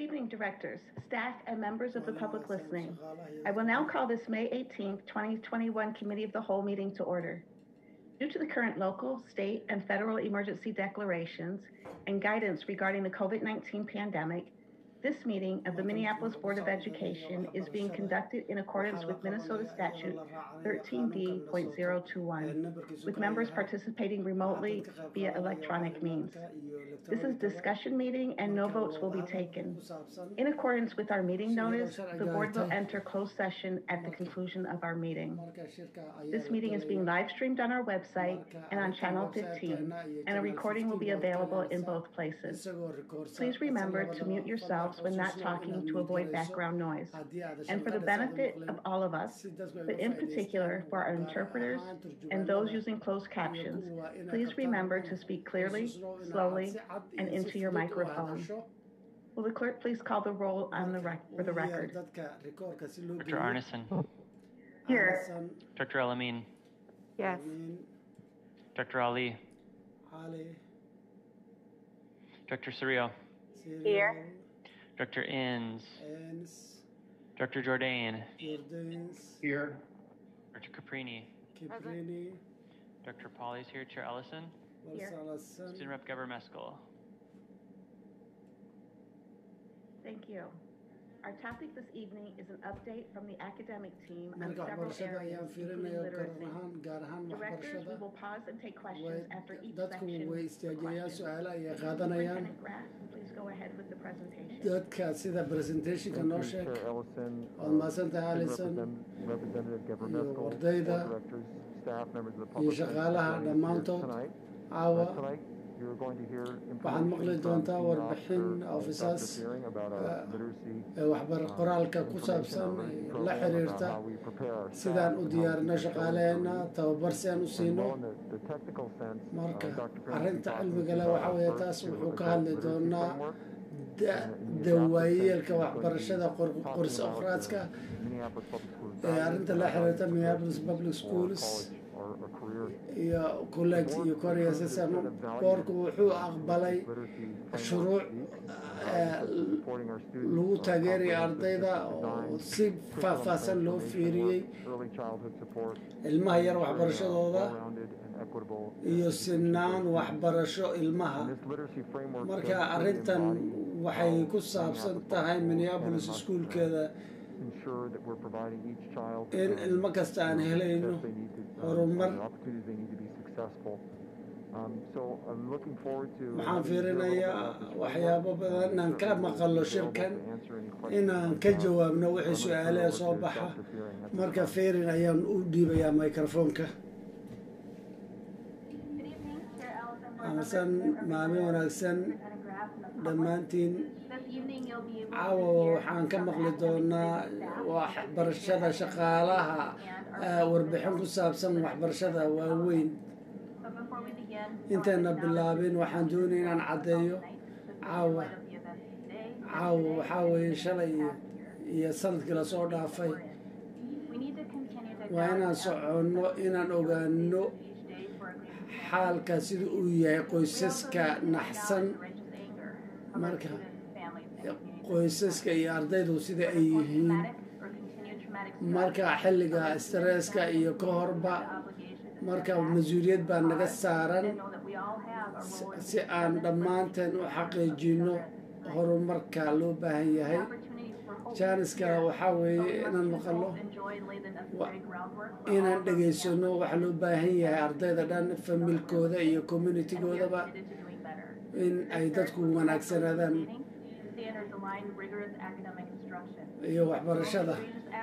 evening, directors, staff, and members of the public listening. I will now call this May 18th, 2021 Committee of the Whole meeting to order. Due to the current local, state, and federal emergency declarations and guidance regarding the COVID-19 pandemic, this meeting of the Minneapolis Board of Education is being conducted in accordance with Minnesota Statute 13D.021, with members participating remotely via electronic means. This is a discussion meeting and no votes will be taken. In accordance with our meeting notice, the board will enter closed session at the conclusion of our meeting. This meeting is being live streamed on our website and on Channel 15, and a recording will be available in both places. Please remember to mute yourselves when not talking to avoid background noise. And for the benefit of all of us, but in particular for our interpreters and those using closed captions, please remember to speak clearly, slowly, and into your microphone. Will the clerk please call the roll on for the record? Dr. Arneson. Here. Dr. Alamin. Yes. Dr. Ali. Dr. Surreal. Here. Dr. Inns. Dr. Jourdain. Here. Dr. Caprini. Dr. Paul is here. Chair Ellison. Here. Student Rep. Governor Meskel. Thank you. Our topic this evening is an update from the academic team on several areas, including literacy. Directors, we will pause and take questions after each section. Superintendent Graff, please go ahead with the presentation. Representative Governor Meskel, directors, staff, members of the public. Tonight, you're going to hear information from officers about our literacy qoraalka ku saabsan la xiriirta sidaan u diyaarino shaqaaleena tababar si aan u siino marka arrinta cilmiga leh waxa weeye taas wuxuu ka hadli doonaa dawaayeelka waxbarashada qoris okhraadka arrinta la xiriirta Minneapolis Public Schools iyo college iyo koreasasam boorku wuxuu aqbalay shuruuc lagu taageerayo ardayda oo si faahfaahsan loo fiiriyey ilmaha yar waxbarashadooda iyo sinaan waxbarasho ilmaha marka arrintan waxay ku saabsan tahay Minneapolis schoolkeeda in ilmo kasta aan helayno horumar waxaan fiirinayaa waxyaabo badan inaan ka maqallo shirkan inaan ka jawaabno wixii su-aalaha soo baxa marka fiirin ayaan u dhiibayaa microfonka amasan maalin wanaagsan dhammaantiin caawa waxaan ka maqli doonaa waxbarashada shaqaalaha warbixin ku saabsan waxbarashada waaweyn intayna bilaabin waxaan doonaya inaan caddeeyo caawa waxaa weeye shalay iyo sanadkii lasoo dhaafay waa inaan soconno inaan ogaano xaalka sida uu yahay qoysaska naxsan marka qoysaska iyo ardaydu sida ay yihiin marka xilliga stresska iyo ka horba marka mas-uuliyad baa naga saaran si aan dhammaanteen u xaqiijino horumarka loo baahan yahay jaaniska waxaa weeye inaan maqallo inaan dhegaysano waxa loo baahan yahay ardayda dhan familkooda iyo communitygoodaba in ay dadku wanaagsanaadaan iyo waxbarashada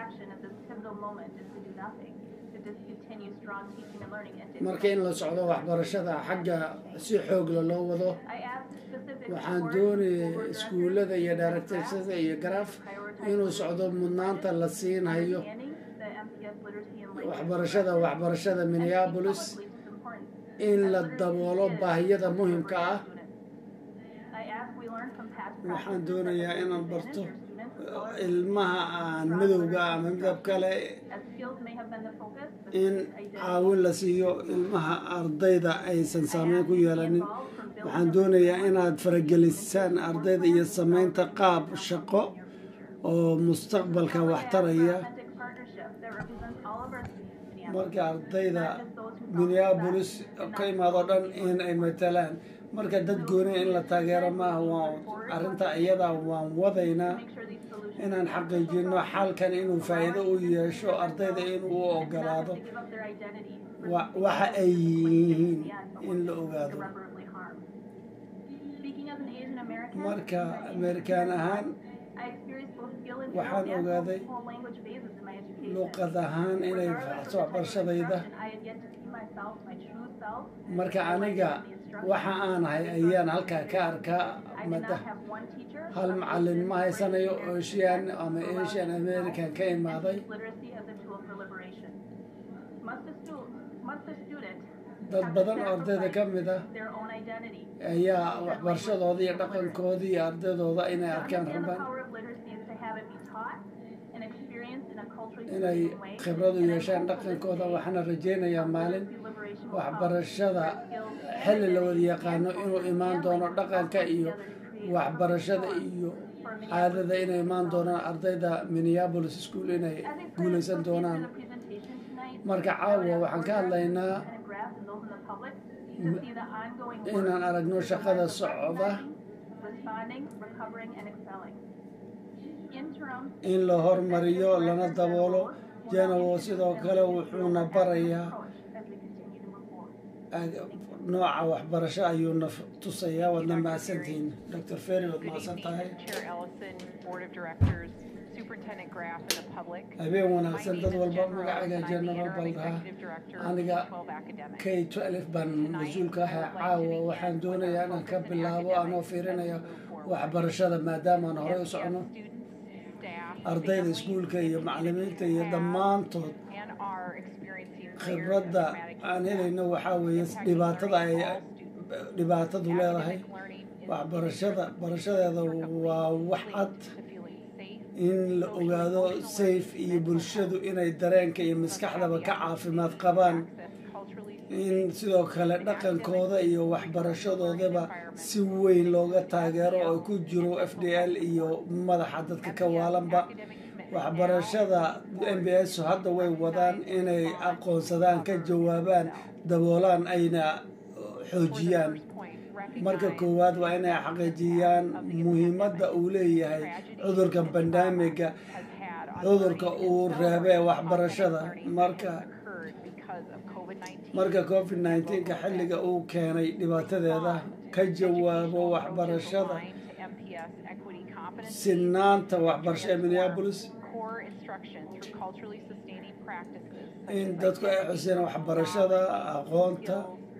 marka in la socdo waxbarashada xagga si xoogla loo wado waxaan doonaya iskuullada iyo directorsada iyo garaaf inuu socdo mudnaanta la siinhayo waxbarashada Minneapolis in la daboolo baahiyada muhiimka ah waxaan doonayaa inaan barto ilmaha aan madowga ama midab kale in caawin la siiyo ilmaha ardayda aysan saameyn ku yeelanin waxaan doonayaa inaad faragelisaan ardayda iyo samaynta qaab shaqo oo mustaqbalka waxtaraya marka ardayda Minneapolis ka imaado dhan in ay matalaan marka dad gooni in la taageero maaha waa arrinta iyada waan wadaynaa inaan xaqiijino xalkan inuu faa'iido u yeesho ardayda inuu u ogolaado waxa ay yihiin in la ogaado marka Amerikaan ahaan waxaan ogaaday luqad ahaan inay faacso waxbarashadayda marka aniga waxa aan ahay ayaan halkaa ka arkaa hal macallin ma haysanayo Asian ama Asian American ka imaaday dad badan oo ardayda ka mid ah ayaa waxbarashadooda iyo dhaqankooda iyo ardaydooda inay arkaan rabaan inay khibrad u yeeshaan dhaqankooda waxaana rajaynayaa maalin waxbarashada xilli la wada yaqaano inuu imaan doono dhaqanka iyo waxbarashada iyo caadada inay imaan doonaan ardayda Minneapolis School inay guulaysan doonaan marka caawa waxaan ka hadlaynaa inaan aragno shaqada socda in la hormariyo lana daboolo Janowo sidoo kale wuxuuna barayaa nooca waxbarasho ayuuna tusayaa wadna mahadsantihiin Dr. Ferry waad mahadsan tahay habeen wanaagsan dad walba magacayga General Baldaha aniga K-12 baan mas-uulka ahay caawa waxaan doonayaa inaan ka bilaabo anoo fiirinaya waxbarashada maadaama aan horey u socono ardayda iskuulka iyo macallimiinta iyo dhammaantood khibradda aan helayno waxaa weeye dhibaatada ay dhibaatadu leedahay barashadeeda waa wax cad in la ogaado safe iyo bulshadu inay dareenka iyo maskaxdaba ka caafimaad qabaan in sidoo kale dhaqankooda iyo waxbarashadoodaba si weyn looga taageero oo ku jiro FDL iyo madaxa dadka ka waalanba waxbarashada MPS hadda way wadaan inay aqoonsadaan ka jawaabaan daboolaan ayna xoojiyaan marka koowaad waa inay xaqiijiyaan muhiimadda uu leeyahay cudurkan bandamiga cudurka uu reebay waxbarashada marka COVID-19 xilliga uu keenay dhibaatadeeda ka jawaabo waxbarashada sinaanta waxbarashada Minneapolis in dadku ay xuseen waxbarashada aqoonta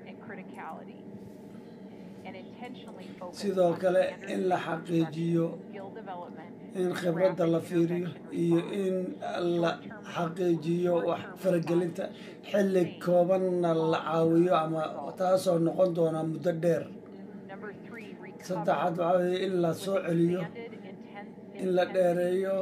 sidoo kale in la xaqiijiyo in khibradda la fiiriyo iyo in la xaqiijiyo wax faragelinta xilli koobanna la caawiyo ama taasoo noqon doona muddo dheer saddexaad waxaa weeye in la soo celiyo in la dheereeyo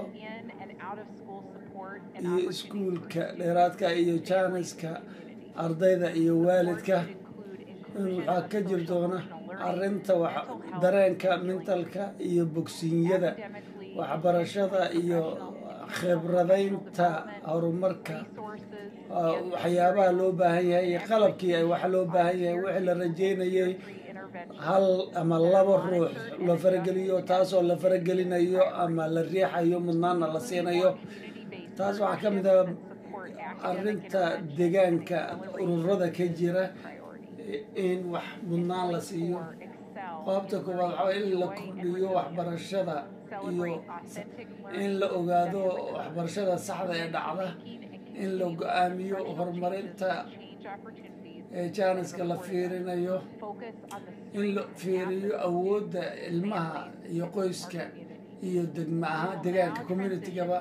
iyo iskuulka dheeraadka iyo jaaniska ardayda iyo waalidka in waxaa ka jir doona arrinta dareenka mentalka iyo bogsiinyada waxbarashada iyo khibradaynta horumarka waxyaabaha loo baahan yahay iyo qalabkii ay wax loo baahan yahay wixii la rajeynayay hal ama laba ruux la farageliyo taasoo la faragelinayo ama la riixayo mudnaana la siinayo taas waxaa ka mid ah arrinta deegaanka ururada ka jira in wax mudnaan la siiyo qaybta koowaad waxaa in la kordhiyo waxbarashada iyo in la ogaado waxbarashada saxda ee dhacda in la go'aamiyo horumarinta jaaniska la fiirinayo in la fiiriyo awoodda ilmaha iyo qoyska iyo deegaanka communitygaba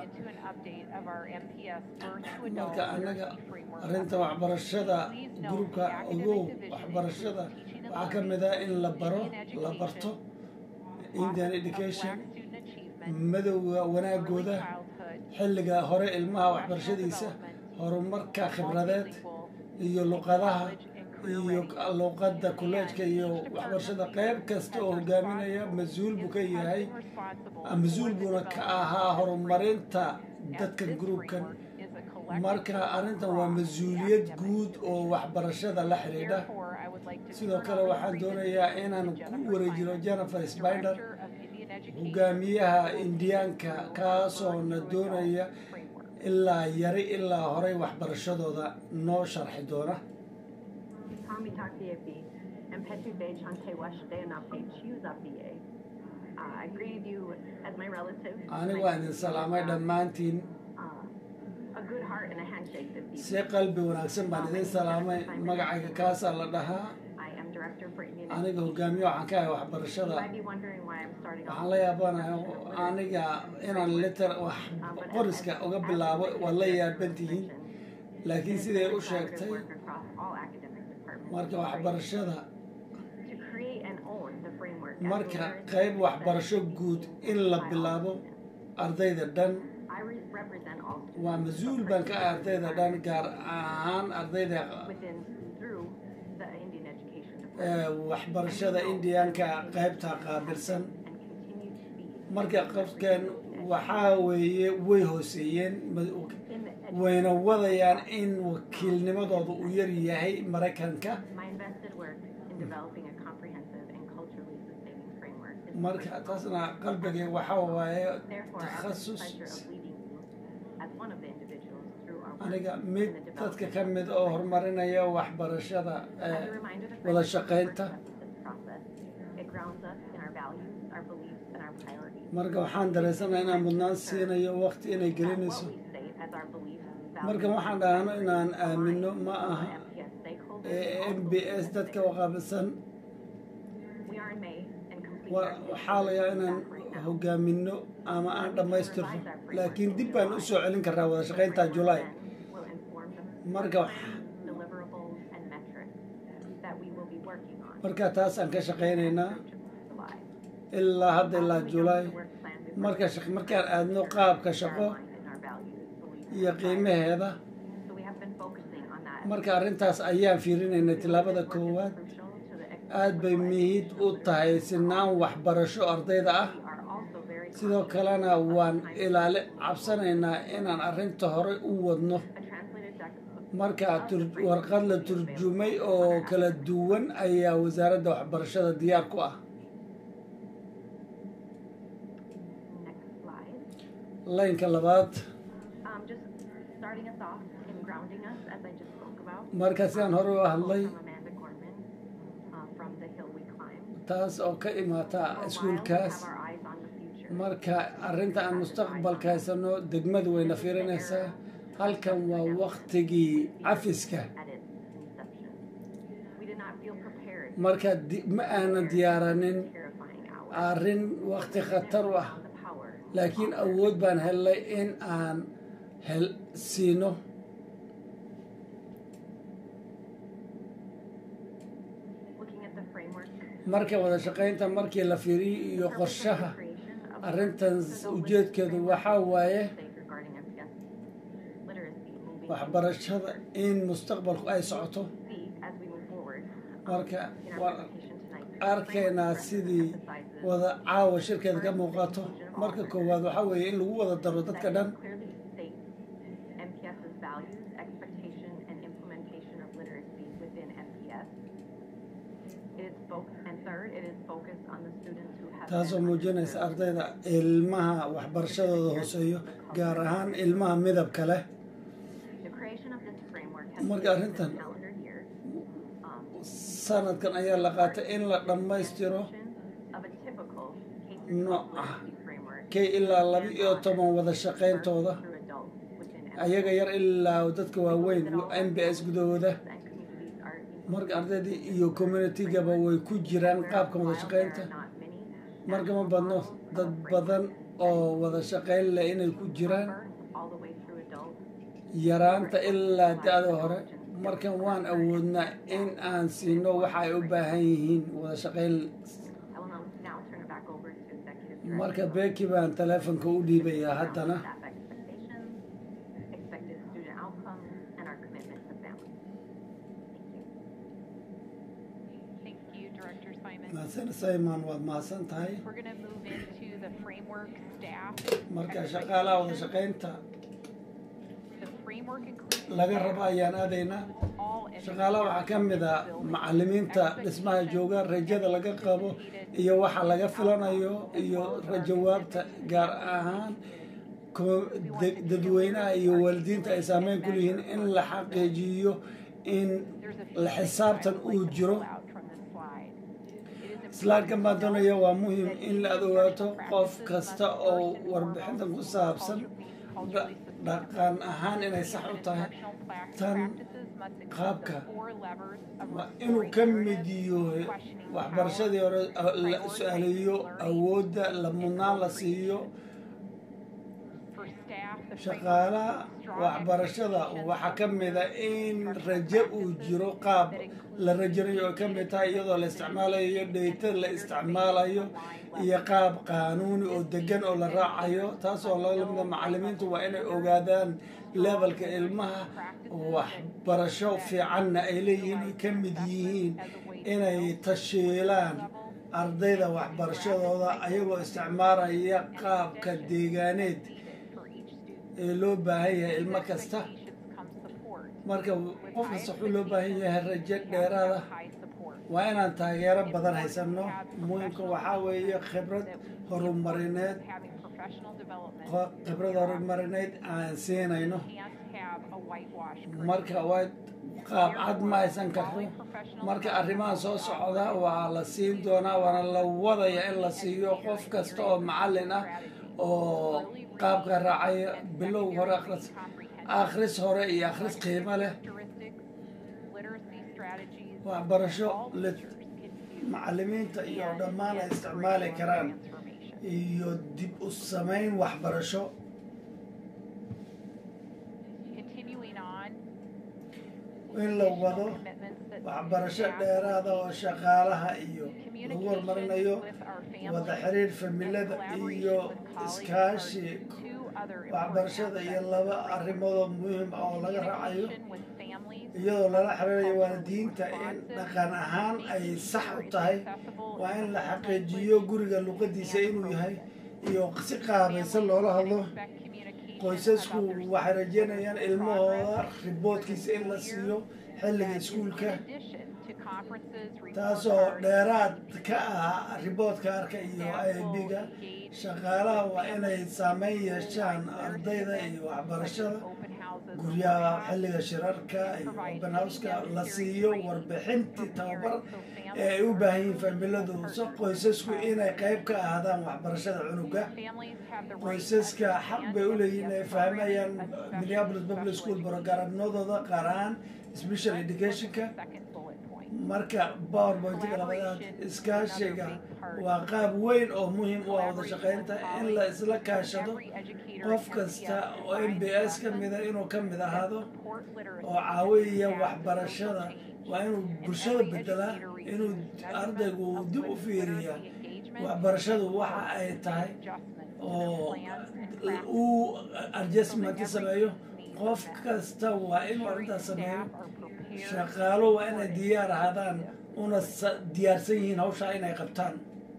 marka anaga arrinta waxbarashada gruubka ogow waxbarashada waxaa ka mid ah in la barto Indian education madowga wanaagooda xilliga hore ilmaha waxbarashadiisa horumarka khibradeed iyo luqadaha iyo luqadda kolleejka iyo waxbarashada qayb kasta oo hogaaminaya mas-uul buu ka yahay mas-uul buuna ka ahaa horumarinta dadka groupkan marka arrintan waa mas-uuliyad guud oo waxbarashada la xidhiidha sidoo kale waxaan doonayaa inaan ku wareejino Jennifer Spider hogaamiyaha indiyaanka kaasoo na doonaya ilaa yari ilaa horey waxbarashadooda noo sharxi doona anigu waan idin salaamay dhammaantiin si qalbi wanaagsan baan idin salaamay magacayga kaasaa la dhahaa aniga hogaamiye waxaan ka ahay waxbarashada waxaan la yaabanahay aniga inaan letter wax qoriska uga bilaabo waa la yaaban tihiin laakiin siday u sheegtay marka waxbarashada marka qayb waxbarasho guud in la bilaabo ardayda dhan waa mas-uul baan ka ahay ardayda dhan gaar ahaan ardayda waxbarashada indiyaanka qaybta qaabilsan marka qofkan waxaa weeye way hooseeyeen wayna wadayaan in wakiilnimadooda uu yar yahay Maraykanka marka taasna qalbigay waxaa waaye takhasus aniga mid dadka ka mid oo horumarinaya waxbarashada wada shaqaynta marka waxaan dareensanahay inaan mudnaan siinayo waqti inay gelinayso marka waxaan dhahno inaan aamino ma aha MPS dadka waqaabilsan waxaa laga inaan hogaamino ama aan dhammaystirno laakiin dib baan u soo celin karnaa wada shaqaynta July marka taas aan ka shaqaynaynaa ilaa hadda ilaa July markaan aadno qaabka shaqo iyo qiimaheeda marka arrintaas ayaan fiirinaynay tilaabada koowaad aad bay muhiim u tahay sinaan waxbarasho ardayda ah sidoo kalena waan cabsanaynaa inaan arrinta hore u wadno marka warqad la turjumay oo kala duwan ayaa wasaaradda waxbarashada diyaar ku ah laynka labaad marka sidaan hore u hadlay taas oo ka imaata iskuulkaas marka arrinta aan mustaqbalka haysano degmadu wayna fiirinaysaa halkan waa waqtigii cafiska marka ma aanan diyaaranin arrin waqti khatar u ah laakiin awood baan helnay in aan siino marka wada shaqaynta markii la fiiriyo iyo qorshaha arrintan ujeedkeedu waxaa waaye waxbarashada in mustaqbalku ay socoto marka arkaynaa sidii wada caawa shirkeeda ka muuqato marka koowaad waxaa weeye in lagu wada daro dadka dhan taasoo muujinaysa ardayda ilmaha waxbarashadooda hooseeyo gaar ahaan ilmaha midabka leh marka arrintan sanadkan ayaa la qaatay in la dhammaystiro nooca K ilaa 12 wada shaqayntooda ayaga yar ilaa dadka waaweyn MPS gudahooda marka ardaydii iyo community-gaba way ku jiraan qaabka wada shaqaynta marka ma badno dad badan oo wada shaqayn leh inay ku jiraan yaraanta ilaa da'da hore markan waan awoodnaa in aan siino waxa ay u baahan yihiin wada shaqayn marka Becky baan telefonka u dhiibayaa haddana Director Simon. mahadsan Simon waad mahadsan tahay We're going to move into the framework staff. marka shaqaalaha wada shaqaynta The framework includes laga rabo ayaan aadaynaa all shaqaalaha waxaa ka mid a macallimiinta dhismaha jooga rajada laga qabo iyo waxa laga filanayo iyo rajawaabta gaar ahaan dadweynaha iyo waalidiinta ay saameyn ku leeyihiin in la xaqiijiyo in la xisaabtan uu jiro slaadkan baan doonaya waa muhiim in la adogaato qof kasta oo warbixintan ku saabsan dhaqan ahaan inay sax u tahay tan qaabka waa inuu ka mid yahay waxbarashadii hore la su-aaleeyo awoodda la mudnaan la siiyo shaqaalaha waxbarashada waxaa ka mida in rajo uu jiro qaab la rajanayo oo ka mid tahay iyadoo la isticmaalayo dheyta la isticmaalayo iyo qaab qaanuuni oo degan oo la raacayo taasoo lalamida macallimiintu waa inay ogaadaan levelka ilmaha waxbarasho fiicanna ay leeyihiin ay ka mid yihiin inay tashiilaan ardayda waxbarashadooda ayagoo isticmaalaya qaabka deegaaneed ee loo baahan yahay ilmo kasta marka qof kasta wuxuu loo baahan yahay rajo dheeraada waa inaan taageero badan haysano muhiimka waxaa weeye khibrad horumarineed aan siinayno marka waa qaab cad ma haysan karto marka arrimaha soo socda waa la siin doonaa waana la wadaya in la siiyo qof kasta oo macallin ah oo qaabka raacaya bilow hore akhris hore iyo akhris qiimo leh waxbarasho macallimiinta iyo dhammaan ay isticmaali karaan iyo dib u samayn waxbarasho in la wado waxbarasho dheeraada oo shaqaalaha iyo lagu horumarinayo wada xiriir familada iyo iskaashi waxbarashada iyo laba arrimoodoo muhiim ah oo laga raacayo iyadoo lala xiriirayo waalidiinta in dhaqan ahaan ay sax u tahay waa in la xaqiijiyo guriga luqadiisa inuu yahay iyo si qaabaysan loola hadlo qoysasku waxay rajeynayaan ilmahooda riboodkiisa in la siiyo xilliga iskuulka taasoo dheeraad ka ah riboodka arka iyo IAB-ga shaqaalaha waa inay saameyn yeeshaan ardayda iyo waxbarashada guryaha xilliga shirarka iyo open houseka la siiyo warbixintii tababar ee ay u baahan yihiin familadu so qoysasku inay qayb ka ahaadaan waxbarashada cunuga qoysaska xaq bay u leeyihiin inay fahmayaan Minneapolis Public School programadooda qaar ahaan special educationka marka powerpointiga labaad iskaashiga waa qaab weyn oo muhiim u ah wada shaqaynta in la isla kaashado qof kasta oo MPS ka mida inuu ka mid ahaado oo caawiya waxbarashada waa inuu bulshada bedelaa inuu ardaygu dib u fiiriya waxbarashadu waxa ay tahay oo uu adjustment sameeyo qof kasta waa inuu arrintaas sameeyo shaqaalo waa inay diyaar ahaadaan una diyaarsan yihiin hawshaa inay qabtaan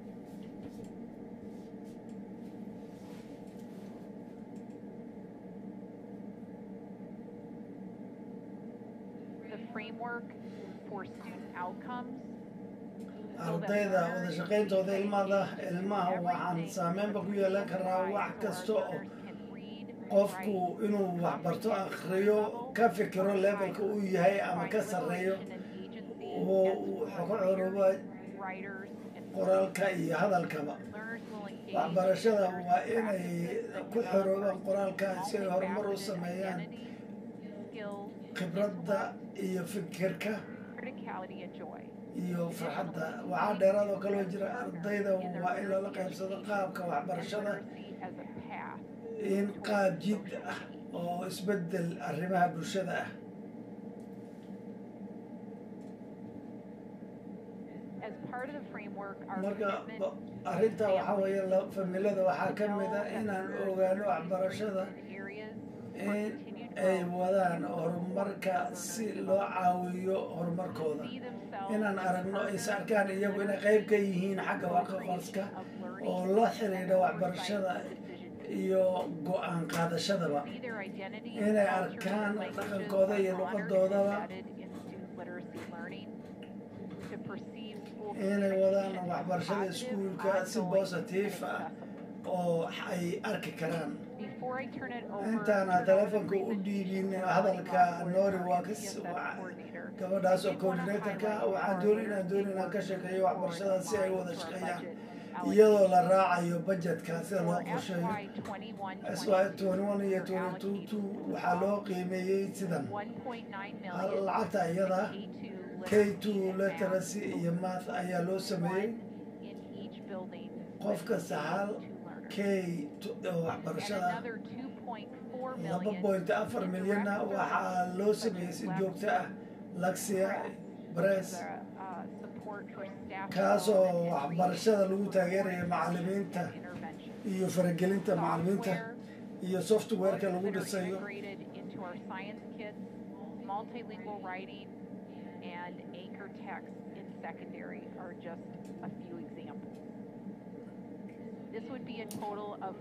ardayda wada shaqayntooda ilmaha waxaan saameynba ku yeelan karaa wax kasta oo qofku inuu waxbarto akhriyo ka fikiro levelka uu yahay ama ka sarreeyo oo ka curuba qoraalka iyo hadalkaba waxbarashada waa inay ku xoroobaan qoraalka si ay horumar u sameeyaan khibradda iyo fikirka iyo farxadda waxaa dheeraad oo kaloo jira ardayda waa in lala qaybsado qaabka waxbarashada in qaab jid ah oo isbedel arrimaha bulshada ah marka arrinta waxaa weeye familada waxaa ka mid ah inaan ogaano waxbarashada in ay wadaan horumarka si loo caawiyo horumarkooda inaan aragno ay arkaan iyagu inay qayb ka yihiin xagga waxqabadka oo la xiriira waxbarashada iyo go'aan qaadashadaba inay arkaan dhaqankooda iyo luqadoodaba inay wadaan waxbarashada iskuulka si positive ah oo ay arki karaan intaana telefonka u dhiibin hadalka Nori Wakis gabadhaas oo coordinatorka waxaan doonay inaan ka sheekeeyo waxbarashada si ay wada shaqeeyaan iyadoo la raacayo budgetka sida loo qorsheeyo SY 21 iyo 22 waxaa loo qiimeeyey sidan lacagta iyada K2 literacy iyo math ayaa loo sameeyey qof kasta hal K waxbarashada 2.4 milyan waxaa loo sameeyey si joogto ah Laxia Press kaasoo waxbarashada lagu taageerayo macallimiinta iyo faragelinta macallimiinta iyo software-ka lagu dhisayo multilingual writing and anchor text in secondary are just a few examples. This would be a total of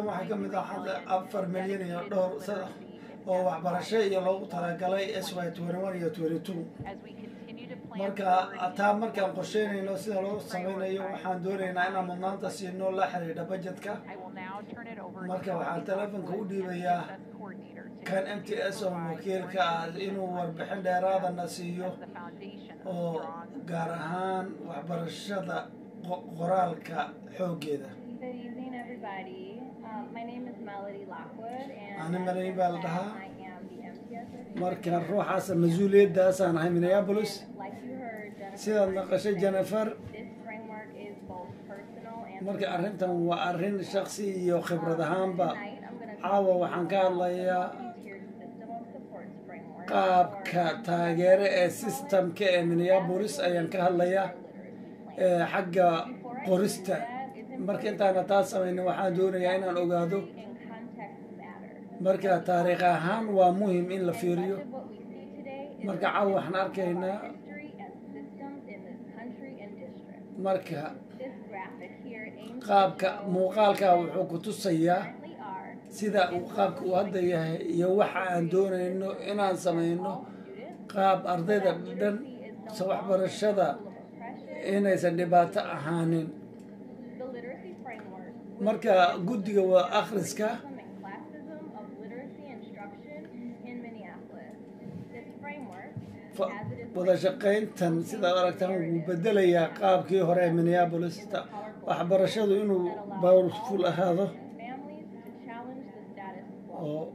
4 milyan iyo dhowr oo waxbarasho iyo loogu talagalay SY 21 iyo 22 marka markaan qorsheynayno sida loo samaynayo waxaan doonaynaa inaan mudnaanta siino la xiriira budgetka marka waxaan telefonka u dhiibayaa kan MPS oo wakiilka ah inuu warbixin dheeraadana siiyo oo gaar ahaan waxbarashada qoraalka xooggeeda Good evening, everybody. My name is Melody Lockwood, and Ani Melody baa la dhahaa I am the MPS. marka ruuxaas mas'uuliyadaasaan ahay Minneapolis Like you heard, Jennifer, sidaad maqashay Jennifer this framework is both personal and marka arrintan waa arrin shakhsi iyo khibrad ahaanba tonight I'm going to caawa waxaan ka hadlayaa tiered system of supports framework. qaabka taageere ee systemka ee Minneapolis ayaan ka hadlayaa xagga qorista marka intaana taas samayna waxaan doonayaa inaan ogaado And context matter. marka taariikh ahaan waa muhiim in la fiiriyo What we see today is marka caawa waxaan arkaynaa history and systems in this country and district. marka This graphic here aims to qaabka show muuqaalka wuxuu ku tusayaa currently are sida uu qaabka uu hadda yahay iyo waxa aan doonayno inaan samayno qaab ardayda dhan waxbarashada inaysan dhibaato ahaanin the literacy framework marka guddiga waa akhriska and classism of literacy instruction in Minneapolis. This framework, as it is wada shaqayntan sidaad aragtaan wuu bedelayaa qaabkii hore ee Minneapolis waxbarashadu inuu powerful ahaado families to challenge the status quo. oo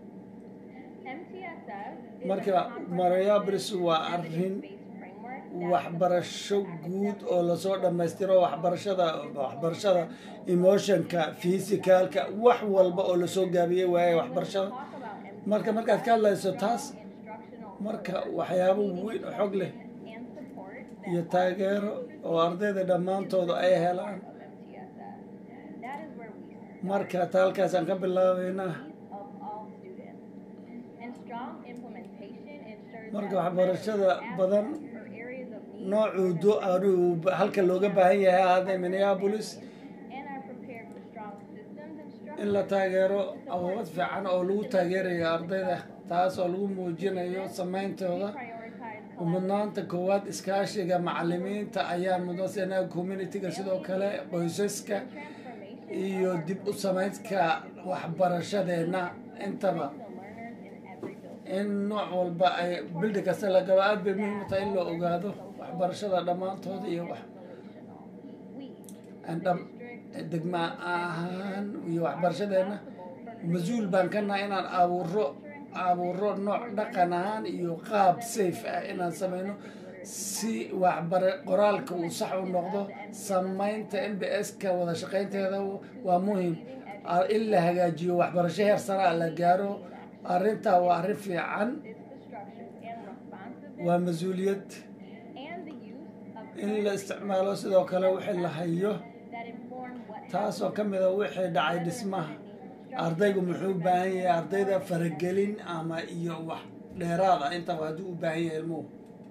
MTSS is marka Minneapolis waa arrin based framework waxbarasho guud oo lasoo dhammaystiro waxbarashada emotionka physicalka wax walba oo lasoo gaabiyey waaye waxbarashada markaad ka hadlayso taas marka waxyaabo weyn oo xog leh and support iyo taageero oo ardayda dhammaantooda ay helaan MTSS. That is where we start marka halkaasaan ka bilaabaynaa of all students. And strong implementation ensures marka that waxbarashada badan for areas of need noocuu halka looga baahan yahay hadda Minneapolis and are prepared for strong systems and structures. in la taageero awood fiican oo lagu taageerayo ardayda taas oo lagu muujinayo samayntooda Prioritize mudnaanta koowaad iskaashiga macallimiinta ayaa mudnaansanaa community-ga sidoo kale qoysaska iyo dib u samaydka waxbarashadeena intaba in nooc walba ay bildi kasta la galo aad bay muhiim u tahay in la ogaado waxbarashada dhammaantooda iyo wax degma ahaan iyo waxbarashadeena mas-uul baan ka nahay inaan abuuro nooc dhaqan ahaan iyo qaab safe ah inaan samayno si qoraalka uu sax u noqdo samaynta MPS-ka wada shaqaynteeda waa muhiim in la hagaajiyo waxbarasho heer sare la gaaro arrintaa waa arrin fiican waa mas-uuliyad in la isticmaalo sidoo kale wixii la hayo taasoo ka mida wixii dhacay dhismaha ardaygu muxuu u baahan yahay ardayda faragelin ama iyo wax dheeraad ah intaba hadduu u baahan yahay ilmuhu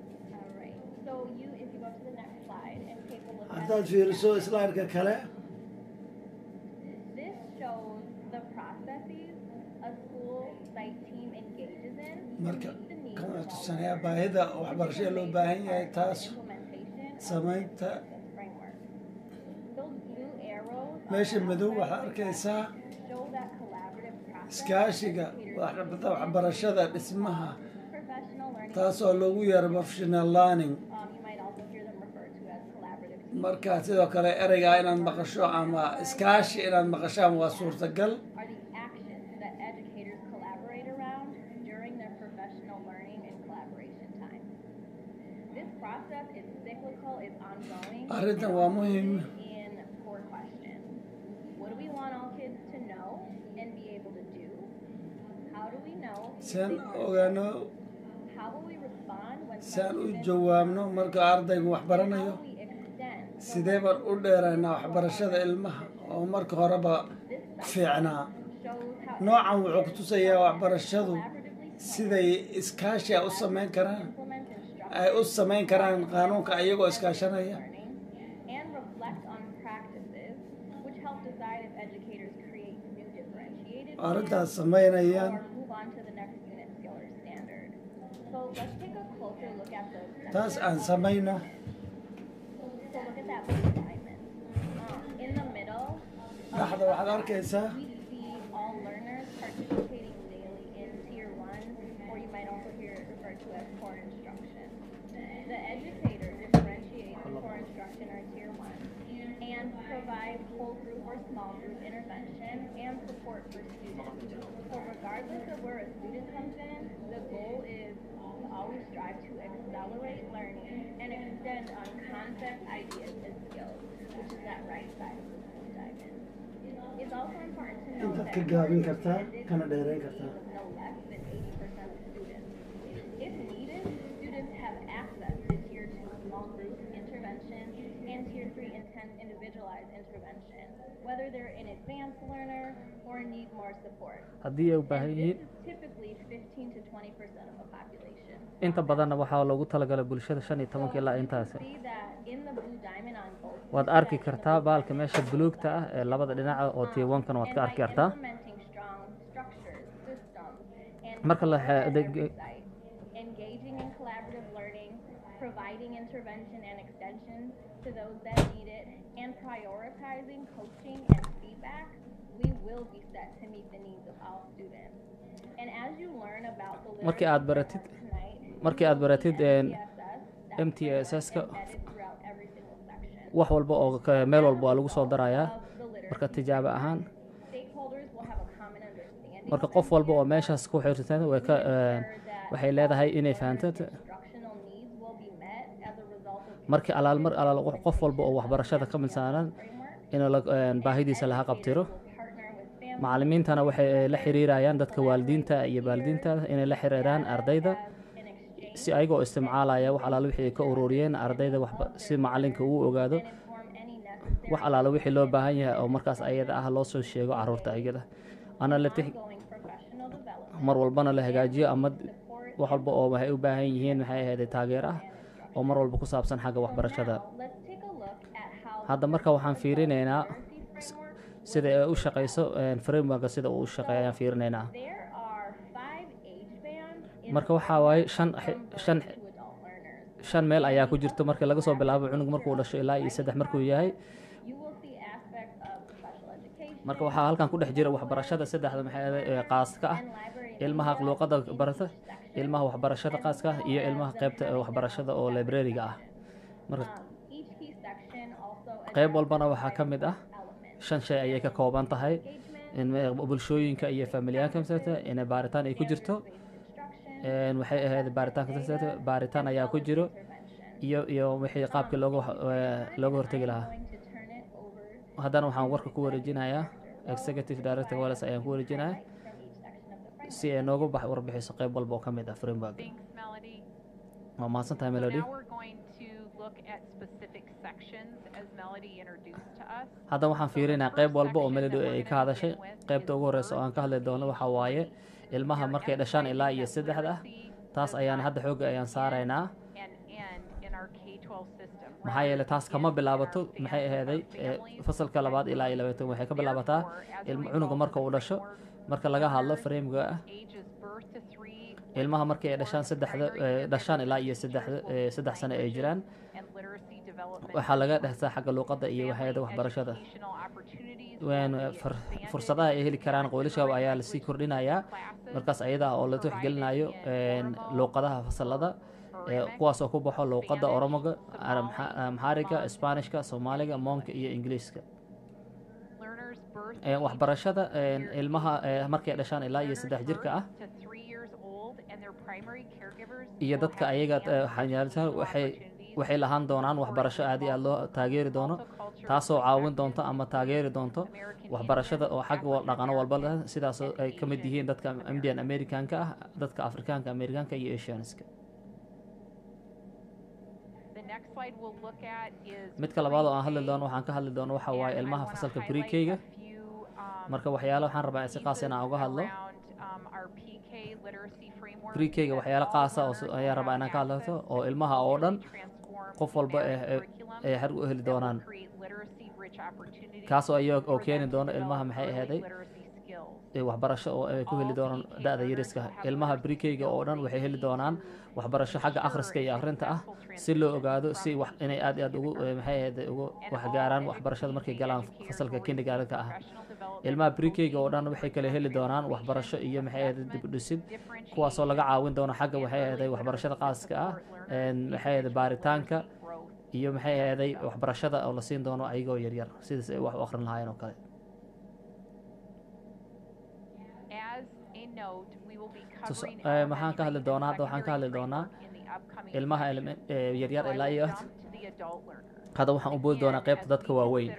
haddaad fiiriso slaidka kale marka kan waa tusanayaa baahida waxbarashada loo baahan yahay taas samaynta meesha madow waxaad arkaysaa iskaashiga waxbarashada dhismaha taas oo loogu yeero professional learning marka sidoo kale ereygaa inaad maqasho ama iskaashi inaad maqashaan waa suurtagal arrintan waa muhiim siaan ogaano siaan u jawaabno marka ardaygu wax baranayo sidee baan u dheeraynaa waxbarashada ilmaha oo marka horeba fiicnaa noocan wuxuu ku tusayaa waxbarashadu siday iskaashi u samayn karaan ay u samayn karaan qaanuunka iyagoo iskaashanaya arrintaas samaynayaan taas aan samayno dhaxda waxaad arkaysaa and provide whole group or small group intervention and support for students. So regardless of where a student comes in, the goal is to always strive to accelerate learning and extend on concept, ideas, and skills, which is that right side of the diamond. It's also important to note that gaabin kartaa kana dheerayn kartaa no less than 80% of students. If needed, students have access to Tier 2 small group intervention and Tier 3 intense individualized intervention, whether they're an advanced learner or need more support. haddii ay u baahan yihiin Typically 15 to 20% of a population. inta badanna waxaa loogu talagalay bulshada 15 ilaa intaas See that in the blue diamond on both waad arki kartaa baalka meesha buluugta ah ee labada dhinaca oo T1-kan waad ka arki kartaa implementing strong structures, systems, and marka la engaging in collaborative learning, providing intervention and extension to those that need it, and prioritizing coaching and feedback, we will be set to meet the needs of all students. And as you learn about the markii aad baratid MTSS-ka wax walba oo meel walba waa lagu soo darayaa marka tijaabo ahaan marka qof walba oo meeshaas ku xiriirsan waxay leedahay inay fahanto markii alaal qof walba oo waxbarashada ka midsaanan in baahidiisa laga qabtiro macallimiintana waxay la xiriirayaan dadka waalidiinta iyo waalidiinta inay la xiriiraan ardayda si ayagoo isticmaalaya wax alaal wixii ka ururiyeen ardayda si macallinka uu ogaado wax alaal wixii loo baahan yahay oo markaas ayada ah loo soo sheego carruurta ayada analytic mar walbana la hagaajiyo ama wax walba oo waxay u baahan yihiin maxay ahayd taageer ah oo mar walba ku saabsan xagga waxbarashada hadda marka waxaan fiirinaynaa sida ay u shaqeyso framework sida uu u shaqeeyo ayaan fiirinaynaa marka waxaa waaye shan meel ayaa ku jirto marka laga soo bilaabo cunug markuu dhasho ilaa iyo 3 markuu yahay marka waxaa halkan ku dhex jira waxbarashada saddexda maxay qaaska ah ilmaha luqadda barata ilmaha waxbarashada qaaska ah iyo ilmaha qaybta waxbarashada oo library-ga ah marka qayb walbana waxaa ka mid ah 5 shay ayay ka kooban tahay in bulshooyinka iyo familiyaanka in baaritaan ay ku jirto waxay ahayd baaritaan ayaa ku jiro iyo wixii qaabkii looga hortegi lahaa haddana waxaan warka ku wareejinayaa executive director Wallace ayaan ku wareejinayaa si ay noogu warbixiso qayb walba oo ka mid ah framework waa mahadsantahay Melody look at specific sections as Melody introduced to us. hadda waxaan fiirinaa qayb walba oo Melody ay ka hadashay qaybta ugu horeysa oo aan ka hadli doono waxa waaye ilmaha markay dhashaan ilaa iyo 3 taas ayaan hadda xoog ayaan saaraynaa maxaa yeelay taas kama bilaabato maxay ahaday fasalka labaad ilaa 12 waxay ka bilaabataa cunuga marka uu dhasho marka laga hadlo framega ah ilmaha markay dhashaan ilaa iyo 3 sano ay jiraan waxaa laga dhexsaa xagga luqadda iyo waxayada waxbarashada fursadaha ay heli karaan qoylasha ayaa la sii kordhinayaa markaas ayada oo la tixgelinayo luqadaha fasalada kuwaas oo ku baxo luqadda Oromoga, Amhariga, Isbaanishka, Soomaaliga, Moonka iyo Ingiriiska waxbarashada ilmaha markay dhashaan ilaa iyo 3 jirka ah iyo dadka ayaga waxay lahaan doonaan waxbarasho aad iyo aad loo taageeri doono taasoo caawin doonto ama taageeri doonto waxbarashada oo xag dhaqano walba leh sidaas ay ka mid yihiin dadka Indian Americanka ah dadka Afrikaanka Americanka iyo Asianska midka labaad oo aan hadli doono waxaan ka hadli doono waxa waaye ilmaha fasalka pre-K-ga marka waxyaalo waxaan rabaa si qaas inaan uga hadlo pre-K-ga waxyaalo qaas ah oo ayaan rabaa inaan ka hadlo oo ilmaha oo dhan qof walba ay xar u heli doonaan kaasoo ayagoo keeni doono ilmaha maxay ahaday waxbarasho oo ay ku heli doonaan da'da yariska ilmaha pre-K-ga oo dhan waxay heli doonaan waxbarasho xagga akhriska iyo akhrinta ah si loo ogaado si wax inay aad iyo aad ugu maxay ahaday ugu wax gaaraan waxbarashada markay galaan fasalka kindergarten-ka ah ilmaha pre-K-ga oo dhan waxay kala heli doonaan waxbarasho iyo maxay ahaday dib u dhisid kuwaasoo laga caawin doono xagga waxay ahaday waxbarashada khaaska ah maxay ahaday baaritaanka iyo maxay ahaday waxbarashada oo la siin doono ayagoo yaryar sidaas ay wax u akhrin lahaayeen oo kale maxaan ka hadli doonaa hadda waxaan ka hadli doonaa ilmaha yaryar ilaa iyo hadda waxaan u boodi doonaa qaybta dadka waaweyn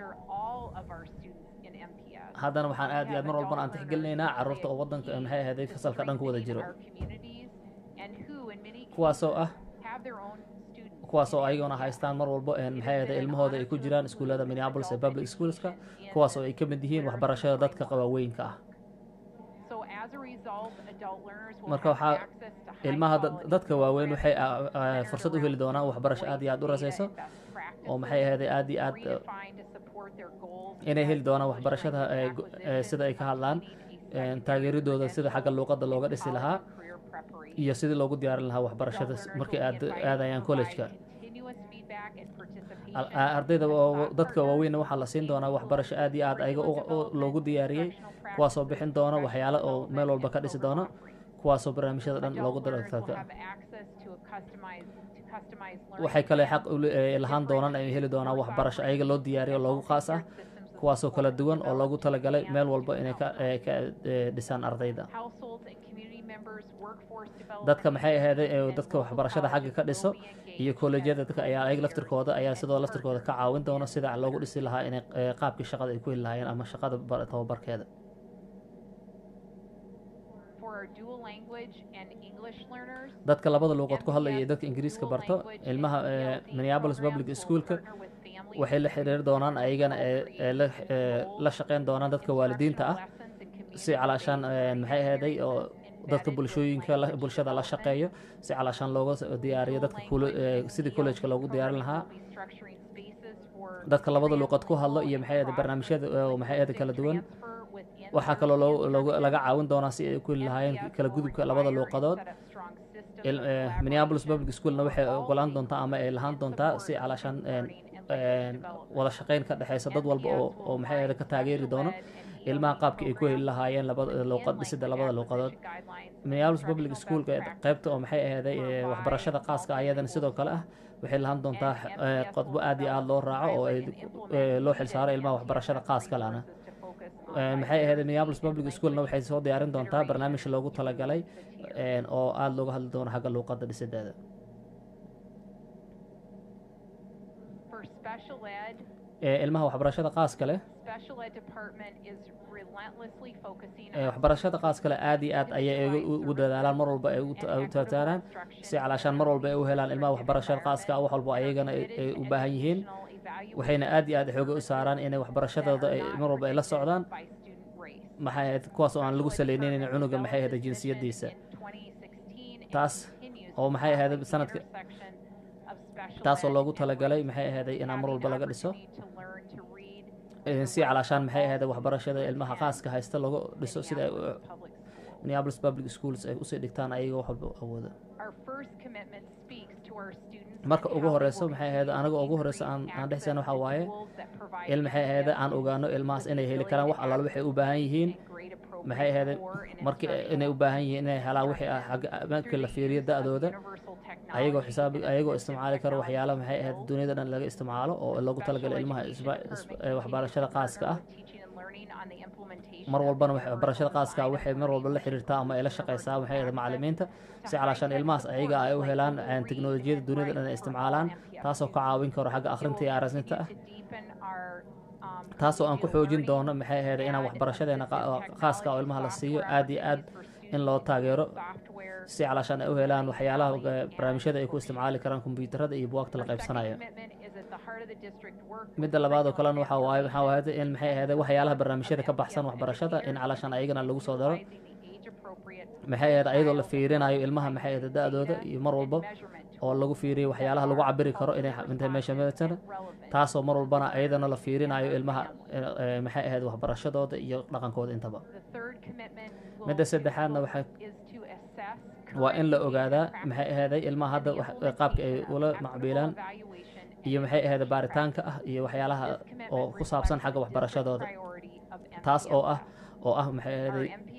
haddana waxaan aad iyo aad mar walbana aan tixgelinaynaa carruurta oo waddanka maxay ahaday fasalka dhan ku wada jiro kuwaasoo ayaguna haystaan mar walbo maxay ahaday ilmahooda ay ku jiraan iskuullada Minneapolis ee public schoolska kuwaasoo ay ka mid yihiin waxbarashada dadka waaweynka ah marka waxaa ilmaha dadka waaweyn waxay fursad u heli doonaan waxbarasho aad iyo aad u rasayso oo maxay ahaday aad iyo aad inay heli doonaan waxbarashada sida ay ka hadlaan taageeridooda sida xagga luqadda looga dhisi lahaa iyo sidii loogu diyaarin lahaa waxbarashada markay aadayaan college-ka ardayda dadka waaweyn waxaa la siin doonaa waxbarasho aad iyo aad ayaga loogu diyaariyey kuwaasoo bixin doona waxyaalo oo meel walba ka dhisi doona kuwaasoo barnaamijyada dhan loogu daragtaga waxay kale xaq lahaan doonaan ay heli doonaan waxbarasho ayaga loo diyaariyo loogu qaas ah kuwaasoo kala duwan oo loogu talagalay meel walba inay ka dhisaan ardayda dadka maxay ahaday dadka waxbarashada xagga ka dhiso iyo kollejyada dadka ayaa ayaga laftirkooda ayaa sidoo laftirkooda ka caawin doona sida loogu dhisi lahaa inay qaabkii shaqada ay ku heli lahaayeen ama shaqada tababarkeeda dadka labada luuqad ku hadlaya dadka ingiriiska barto ilmaha Minneapolis Public Schoolka waxay la xiriir doonaan ayagana la shaqeyn doonaan dadka waalidiinta ah si calaashaan maxay ahaday oo dadka bulshada la shaqeeyo si calaashaan looga diyaariyo dadka sidii college-ka loogu diyaarin lahaa dadka labada luuqad ku hadlo iyo maxay ahaday barnaamijyada maxay ahaday kala duwan waxaa kaloo laga caawin doonaa si ay ku heli lahaayeen kala gudubka labada luuqadood Minneapolis Public Schoolna waxay ogolaan doontaa ama ay lahaan doontaa si calaashaan wada shaqeyn ka dhexeysa dad walba oo maxay ahayd ka taageeri doono ilmaha qaabkii ay ku heli lahaayeen labada luuqad dhisida labada luuqadood Minneapolis Public School qaybta oo maxay ahayd waxbarashada khaaska ayadana sidoo kale ah waxay lahaan doontaa qodbo aad iyo aad loo raaco oo loo xilsaaro ilmaha waxbarashada khaaska lana maxay ahayd Minneapolis Public Schoolna waxay soo diyaarin doontaa barnaamij loogu talagalay oo aad looga hadli doono xagga luuqadda dhisideeda ilmaha waxbarashada qaaska leh Special ed department is relentlessly focusing waxbarashada qaaska leh aad iyo aad ayay ugu dadaalaan mar walba ay u taataaraan si calaashaan mar walba ay u helaan ilmaha waxbarashada qaaska wax walba ayagana ay u baahan yihiin waxayna aad iyo aad xooga u saaraan inay waxbarashadooda ay mar walba ay la socdaan maxay ahayd kuwaas oo aan lagu saleynayn cunuga maxay ahayd jinsiyadiisa taas oo maxay ahayd sanadka taasoo loogu talagalay maxay ahayd inaan mar walba laga dhiso si calaashaan maxay ahayd waxbarashada ilmaha qaaska haysta lagu dhiso sida Minneapolis Public Schools ay usii dhigtaan ayagoo wax walba awooda marka ugu horeyso maxay ahayd anaga ugu horeyso aan dhexsana waxa waaye maxay ahayd aan ogaano ilmahaas inay heli karaan wax allaal waxay u baahan yihiin maxay ahayd markii inay u baahan yihiin inay helaan wixii markii la fiiriyo da'dooda ayagoo isticmaali karo waxyaalaha maxay ahayd duniyada dhan laga isticmaalo oo loogu talagalay ilmaha waxbarashada qaaska ah mar walbana waxbarashada qaaska waxay mar walba la xiriirtaa ama ay la shaqeysaa waxay ahayd macallimiinta si calaashaan ilmahaas ayaga ay u helaan teknolojiyada duniyada dhan ay isticmaalaan taasoo ka caawin karo xagga akhrinta iyo arasinta ah taasoo aan ku xoojin doono maxay ahayd inaan waxbarashadeena khaaska oo ilmaha la siiyo aad iyo aad in loo taageero si calaashaan ay u helaan waxyaalaha barnaamijyada ay ku isticmaali karaan kombiyuutarada iyo buwaagta la qaybsanayo midda labaad oo kalena waxaa waaye in maxay ahayd waxyaalaha barnaamijyada ka baxsan waxbarashada in calaashaan ayagana lagu soo daro maxay ahayd ayadoo la fiirinayo ilmaha maxay ahayd da'dooda iyo mar walba oo lagu fiiriyo waxyaalaha lagu cabiri karo inay intay meesha meetana taasoo mar walbana ayadana la fiirinayo ilmaha maxay ahayd waxbarashadooda iyo dhaqankooda intaba midda saddexaadna waa in la ogaadaa maxay ahayd ilmaha hadda qaabka ay ula macbiilaan iyo maxay ahayd baaritaanka ah iyo waxyaalaha oo ku saabsan xagga waxbarashadooda taas oo ah maxay ahayd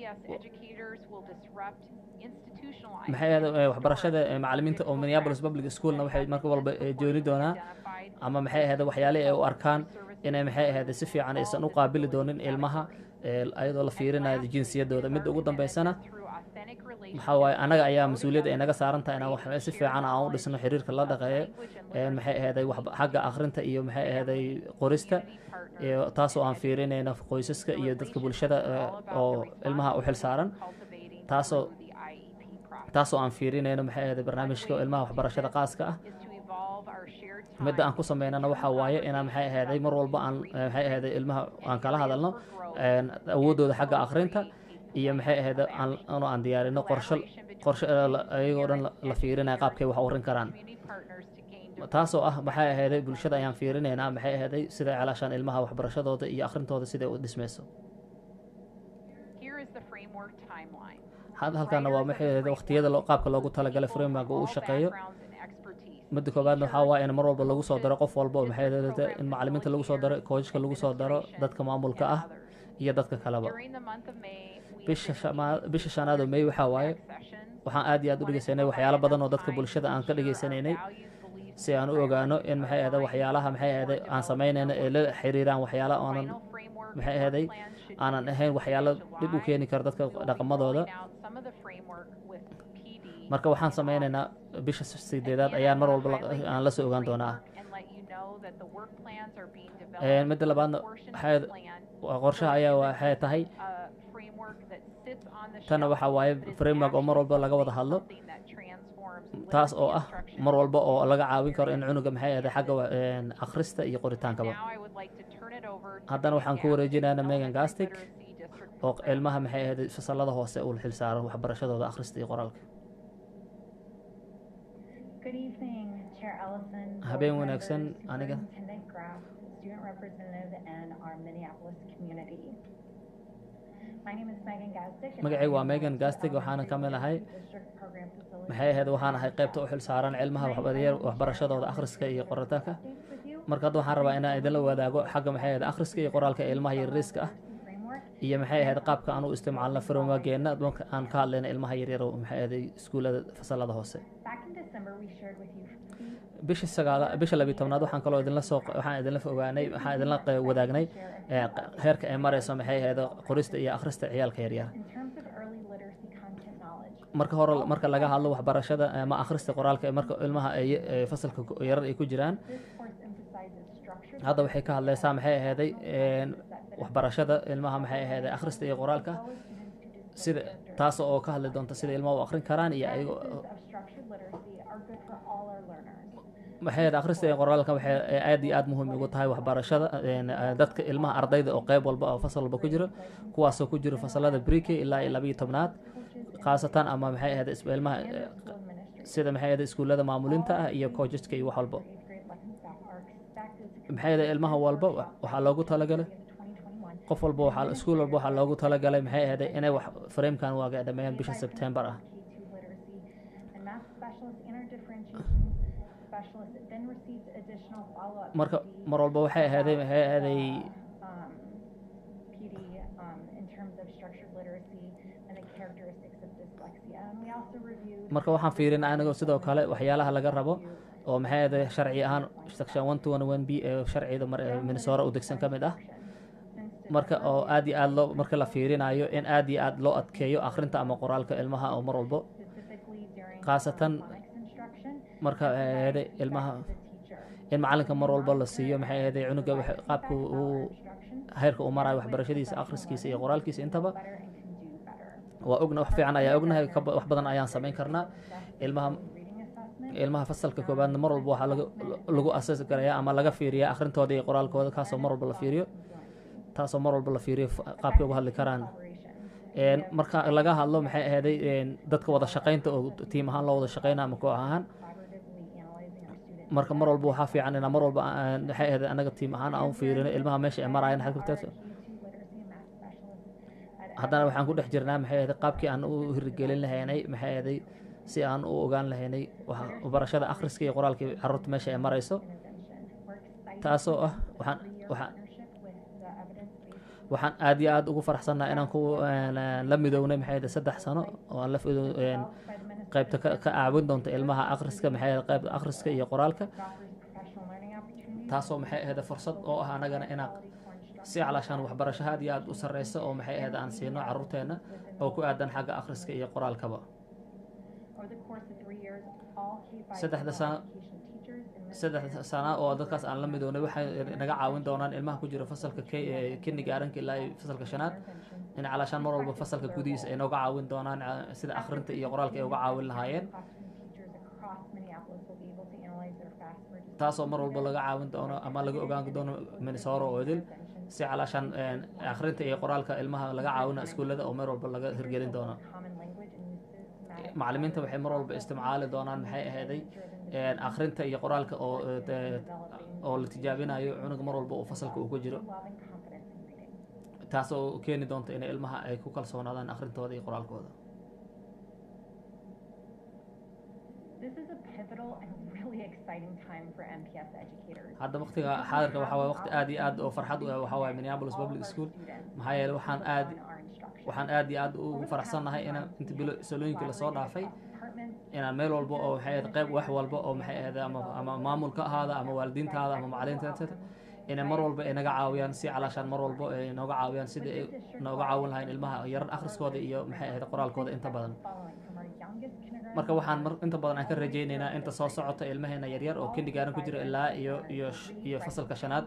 maxay ahayd waxbarashada macallimiinta oo Minneapolis Public Schoolna waxay marka walba jooni doonaa ama maxay ahayd waxyaalaha ay u arkaan inay maxay ahayd si fiican aysan u qaabili doonin ilmaha ayadoo la fiirinayo jinsiyadooda midda ugu dambeysana maxaa waaye anaga ayaa mas-uuliyadda ay naga saaran tahay inaan wax si fiican aan u dhisno xiriirka la dhaqeeyo maxay ahaday xagga akhrinta iyo maxay ahaday qorista taasoo aan fiirinayno qoysaska iyo dadka bulshada oo ilmaha u xil saaran taasoo aan fiirinayno maxay ahaday barnaamijka ilmaha waxbarashada qaaska ah midda aan ku sameynana waxaa waaye inaan maxay ahaday mar walba aan maxay ahaday ilmaha aan kala hadalno awoodooda xagga akhrinta iyo maxay ahayd aan diyaarino qorshe ayagoo dhan la fiirinaya qaabkay wax u arin karaan taasoo ah maxay ahayd bulshada ayaan fiirinaynaa maxay ahayd sida calaashaan ilmaha waxbarashadooda iyo akhrintooda siday u dhismayso halkaana waa maxay ahayd waqtiyada qaabka loogu talagalay framework uu u shaqeeyo midda koobaadna waxaa waaye in mar walba lagu soo daro qof walba maxay ahayd in macallimiinta lagu soo daro coachka lagu soo daro dadka maamulka ah iyo dadka kaleba bisha shanaad oo May waxaa waaye waxaan aad iyo aad u dhegeysanay waxyaalo badan oo dadka bulshada aan ka dhegeysanaynay si aan u ogaano in maxay ahayd waxyaalaha maxay ahayd aan sameynayno ee la xiriiraan waxyaalo aanan maxay ahayd aanan ahayn waxyaalo dib u keeni kara dadka dhaqamadooda marka waxaan sameynaynaa bisha 8aad ayaan mar walba aan la soo ogaan doonaa midda labaadna qorshaha ayaa waxay tahay tana waxaa waaye framework oo mar walba laga wada hadlo taas oo ah mar walba oo laga caawin karo in cunuga maxay ahayd xagga akhrista iyo qoritaankaba haddana waxaan ku wareejinaynaa Megan Gastic oo ilmaha maxay ahayd fasalada hoose uu xil saaran waxbarashadooda akhrista iyo qoraalka habeen wanaagsan aniga magacaygu waa Megan Gastic waxaana ka mid ahay maxay ahayd waxaan ahay qaybta u xil saaran cilmaha waxbarashadooda akhriska iyo qoritaanka marka hadda waxaan rabaa inaan idinla wadaago xagga maxay ahayd akhriska iyo qoraalka ilmaha yariiska ah iyo maxay ahayd qaabka aan u isticmaalno frameworkgeena marka aan ka hadlayno ilmaha yaryar oo maxay ahayd iskuulada fasalada hoose bisha 12aad waxaan kaloo waxaan idinla wadaagnay heerka ay marayso maxay ahayd qorista iyo akhrista ciyaalka yaryar marka laga hadlo waxbarashada ama akhrista qoraalka marka ilmaha ay fasalka yarar ay ku jiraan hadda waxay ka hadlaysaa maxay ahaday waxbarashada ilmaha maxay ahaday akhrista iyo qoraalka sida taas oo ka hadli doonta sida ilmaha u akhrin karaan iyo ayago maxay ahayd akhrista iyo qoraalka waxay aad iyo aad muhiim ugu tahay waxbarashada dadka ilmaha ardayda oo qayb walba oo fasal walba ku jiro kuwaasoo ku jiro fasalada pre-K ilaa 12aad khaasatan ama maxay ahayd ilmaha sida maxay ahayd iskuullada maamulinta ah iyo coacheska iyo wax walba maxay ahayd ilmaha walba waxaa loogu talagalay qof walba waxaa iskuul walba waxaa loogu talagalay maxay ahayd inay wax framekan waaga dhameeyaan bisha September ah marka mar walba waxay ahaaday marka waxaan fiirinaa anagoo sidoo kale waxyaalaha laga rabo oo maxay ahaday sharci ahaan section 121B ee sharciga Minnesota u degsan ka mid ah marka oo aad iyo aad loo marka la fiirinayo in aad iyo aad loo adkeeyo akhrinta ama qoraalka ilmaha oo mar walba khaasatan marka ilmaha in macalinka mar walba la siiyo maxay ahaday cunuga qaabka uu heerka uu marayo waxbarashadiisa akhriskiisa iyo qoraalkiisa intaba waa ogna wax fiican ayaa ognahay wax badan ayaan samayn karnaa ilmaha fasalka koobaadna mar walba waxaa lagu asaas garayaa ama laga fiiriyaa akhrintooda iyo qoraalkooda kaasoo mar walba la fiiriyo taasoo mar walba la fiiriyo qaabkay uga hadli karaan marka laga hadlo maxay ahaday dadka wada shaqaynta oo tiim ahaan loo wada shaqayna ama koox ahaan marka mar walba waxaa fiican inaan mar walba maxay ahaday anaga tiim ahaan aan u fiirino ilmaha meesha ay marayaan haddana waxaan ku dhex jirnaa maxay ahaday qaabkii aan u hirgelin lahaynay maxay ahaday si aan u ogaan lahaynay barashada akhriska iyo qoraalka carruurta meesha ay marayso taasoo ah waxaan aad iyo aad ugu faraxsannahay inaan ku la midownay maxay ahayd 3 sano oo aan la qaybta ka caawin doonto ilmaha akhriska maxay ahayd qaybta akhriska iyo qoraalka taasoo maxay ahayd fursad oo ah anagana inaan si calaashaan waxbarasho aad iyo aad u sareysa oo maxay ahayd aan siino carruurteena oo ku aadan xagga akhriska iyo qoraalkaba 3 sano oo dadkaas aan la midownay waxay naga caawin doonaan ilmaha ku jira fasalka kindergarten ilaa fasalka 5aad in calaashaan mar walba fasalka gudihiisa ay nooga caawin doonaan sida akhrinta iyo qoraalka ay uga caawin lahaayeen taasoo mar walba laga caawin doono ama laga ogaan doono Minnesota oo idil si calaashaan akhrinta iyo qoraalka ilmaha laga caawina iskuullada oo mar walba laga hirgelin doono macallimiinta waxay mar walba isticmaali doonaan maxay ahaaday akhrinta iyo qoraalka oo la tijaabinayo cunuga mar walba oo fasalka uu ku jiro taasoo keeni doonta in ilmaha ay ku kalsoonaadaan akhrintooda iyo qoraalkooda hadda waqtiga xaadirka waxaa waaye waqti aad iyo aad oo farxad u ah waxaa waaye Minneapolis Public School maxaa yeelay waxaan aad iyo aad ugu faraxsannahay inaan inta bilo salooyinkii lasoo dhaafay inaan meel walba oo maxay ahayd qayb wax walba oo maxay ahayd ama maamulka ahaada ama waalidiintaada ama macallimiinta inay mar walba ay naga caawiyaan si calaashaan mar walba ay nooga caawiyaan sidii ay nooga caawin lahayn ilmaha yaran akhriskooda iyo maxay ahayd qoraalkooda inta badan marka waxaan inta badan aan ka rajaynaynaa inta soo socota ilmaheena yaryar oo kindergarten ku jira ilaa iyo fasalka 5aad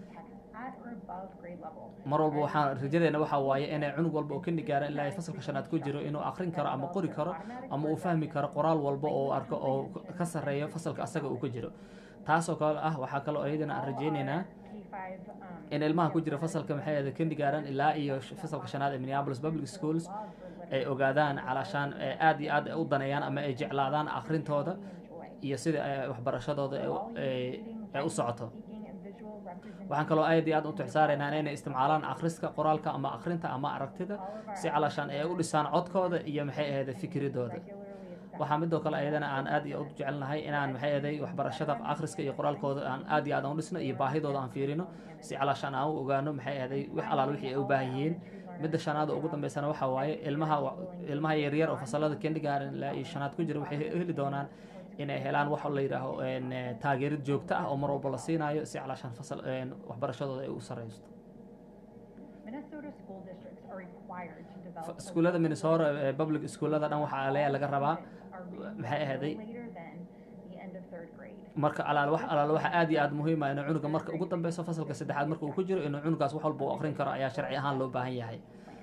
mar walba waxaan rajadeena waxa waaye inay cunug walba oo kindergarten ilaa fasalka 5aad ku jiro inuu akhrin karo ama qori karo ama uu fahmi karo qoraal walba oo arko oo ka sareeyo fasalka asaga uu ku jiro taasoo kale ah waxaa kaloo ayadana aan rajaynaynaa in ilmaha ku jira fasalka maxay ahayd kindergarten ilaa iyo fasalka 5aad ee Minneapolis Public Schools ay ogaadaan calaashaan aad iyo aad u daneeyaan ama ay jeclaadaan akhrintooda iyo sida waxbarashadooda ay u socoto waxaan kaloo aad iyo aad u tixsaaraynaa inay isticmaalaan akhriska qoraalka ama akhrinta ama aragtida si calaashaan ay u dhisaan codkooda iyo maxay ahayd fikradooda waxaa midoo kale ayadana aan aad iyo aad u jecelnahay inaan maxay ahayd waxbarashada akhriska iyo qoraalkooda aan aad iyo aad u dhisno iyo baahidooda aan fiirino si calaashaan aan u ogaano maxay ahayd wax alaal wixii ay u baahan yihiin midda 5aad ugu dambeysana waxa waaye ilmaha yaryar oo fasalada kindergarten ilaa iyo 5aad ku jira waxay heli doonaan inay helaan wax la yiraahdo taageerid joogto ah oo mar walba la siinayo si calaashaan fasal waxbarashadooda ay u sareysto iskuullada Minnesota public iskuullada dhan waxaa laga rabaa maxay ahaday marka alaal waxa aad iyo aad muhiim ah inuu cunuga marka ugu dambeyso fasalka saddexaad marka uu ku jiro inuu cunugaas wax walba uu akhrin karo ayaa sharci ahaan loo baahan yahay.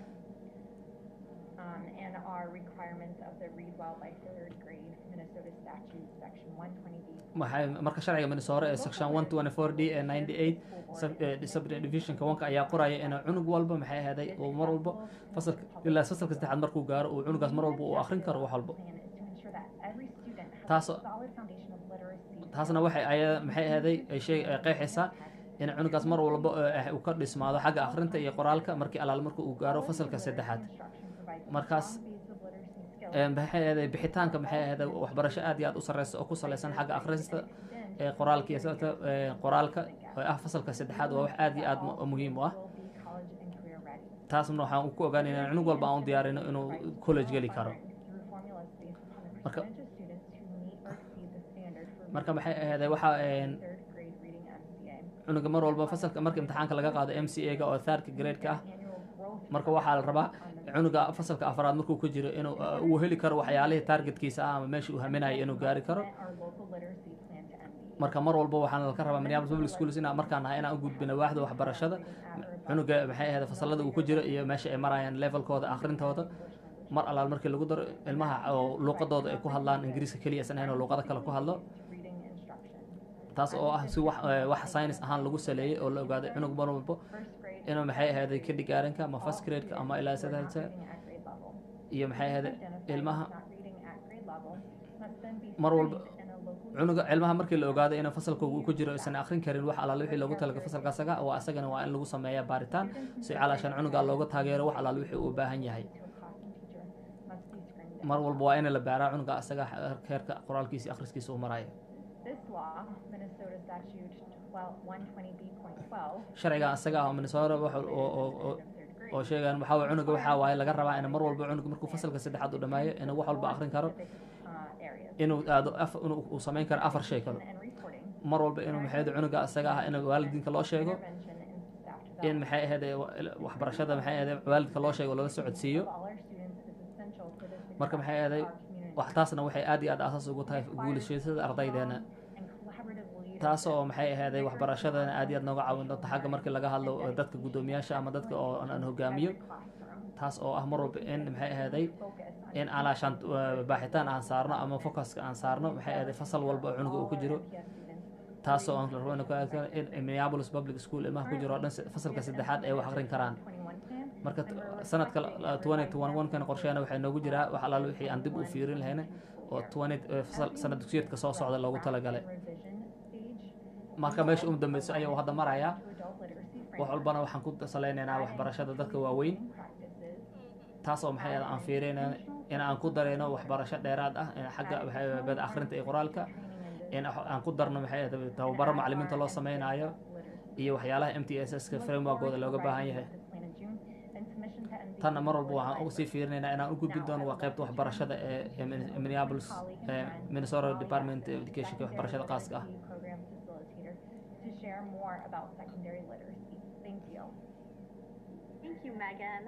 And our requirements of the read well by third grade Minnesota statute section 120B. marka sharciga Minnesota ee section 124D ee 98 subdivisionka 1 ayaa qoraya in cunug walba maxay ahaday oo mar walba fasalka ilaa fasalka saddexaad markuu gaaro uu cunugaas mar walba uu akhrin karo wax walba. taasna maxay ahaday ay qeexaysaa in cunugaas mar walba uu ka dhismaado xagga akhrinta iyo qoraalka markii alaal marka uu gaaro fasalka saddexaad. markaas maxay ahaday bixitaanka maxay ahaday waxbarasho aad iyo aad u sareysa oo ku saleysan xagga akhrista ee qoraalka iyo qoraalka oo ah fasalka saddexaad waa wax aad iyo aad muhiim u ah. taasna waxaan ku ogaanaynaa cunug walba aan u diyaarino inuu college geli karo. marka maxay ahaday waxa cunuga mar walba fasalka marka imtixaanka laga qaado MCA-ga oo third grade-ka ah marka waxaa la rabaa cunuga fasalka afraad markuu ku jiro inuu uu heli karo waxyaalihii targetkiisa ah ama meeshii uu haminayo inuu gaari karo. marka mar walba waxaan ka rabaa Minneapolis Public Schools inaan u gudbino waaxda waxbarashada cunuga maxay ahayd fasalada uu ku jiro iyo meesha ay marayaan levelkooda akhrintooda mar alaal markii lagu daro ilmaha oo luqadooda ay ku hadlaan ingiriiska kaliya aysan ahayn oo luqada kale ku hadlo. taas oo ah si wax science ahaan lagu saleeyay oo la ogaaday cunug mar walba inuu maxay ahayd ka dhigaaranka ama first grade-ka ama ilaa saddex iyo maxay ahayd ilmaha mar walba cunuga ilmaha markii la ogaaday inuu fasalka uu ku jiro aysan akhrin karin wax alaal wixii loogu talagalay fasalka asaga oo asagana waa in lagu sameeyaa baaritaan si calaashan cunuga looga taageero wax alaal wixii uu baahan yahay. mar walba waa in la baaraa cunuga asaga heerka qoraalkiisa akhriskiisa uu marayo. sharciga asaga ah Minnesota oo sheegan waxa cunuga waxa waaye laga rabaa in mar walba cunuga markuu fasalka saddexaad u dhamaayo inuu wax walba akhrin karo inuu aado uu sameyn karo afar shay kale mar walba inuu maxay cunuga asaga ah in waalidiinka loo sheego in maxay ahayd waxbarashada maxay ahayd waalidka loo sheego loo socodsiiyo. marka maxay ahayd wax taasna waxay aad iyo aad asaas ugu tahay guulashada ardaydeena. taas oo maxay ahayd waxbarashadana aad iyo aad nooga caawin doonta xagga markii laga hadlo dadka gudoomiyaasha ama dadka oo aan hogaamiyo. taas oo ah mar walba in maxay ahayd in alaashan baaxitaan aan saarno ama focuska aan saarno maxay ahayd fasal walba oo cunuga uu ku jiro. taas oo aan rabno in Minneapolis Public School ilmaha ku jiro dhan fasalka saddexaad ay wax akhrin karaan. marka sanadka 2021 kan qorsheena waxay noogu jiraa wax alaal wixii aan dib u fiirin lahayn oo 20 sanad dugsiyeedka soo socda loogu talagalay. marka meesha ugu dambayso ayuu hadda marayaa wax walbana waxaan ku saleynaynaa waxbarashada dadka waaweyn. taas oo maxay aan fiirinayna in aan ku dareyno waxbarasho dheeraad ah xagga bada akhrinta iyo qoraalka in aan ku darno maxay tababaro macallimiinta loo sameynayo iyo waxyaalaha MTS-ka framework-ooda looga baahan yahay. tan mar walba waxaan ugu sii fiirinaynaa inaan u gudbin doono waa qaybta waxbarashada ee Minneapolis Minnesota Department of Education waxbarashada khaaska ah. Share more about secondary literacy. Thank you. Thank you, Megan.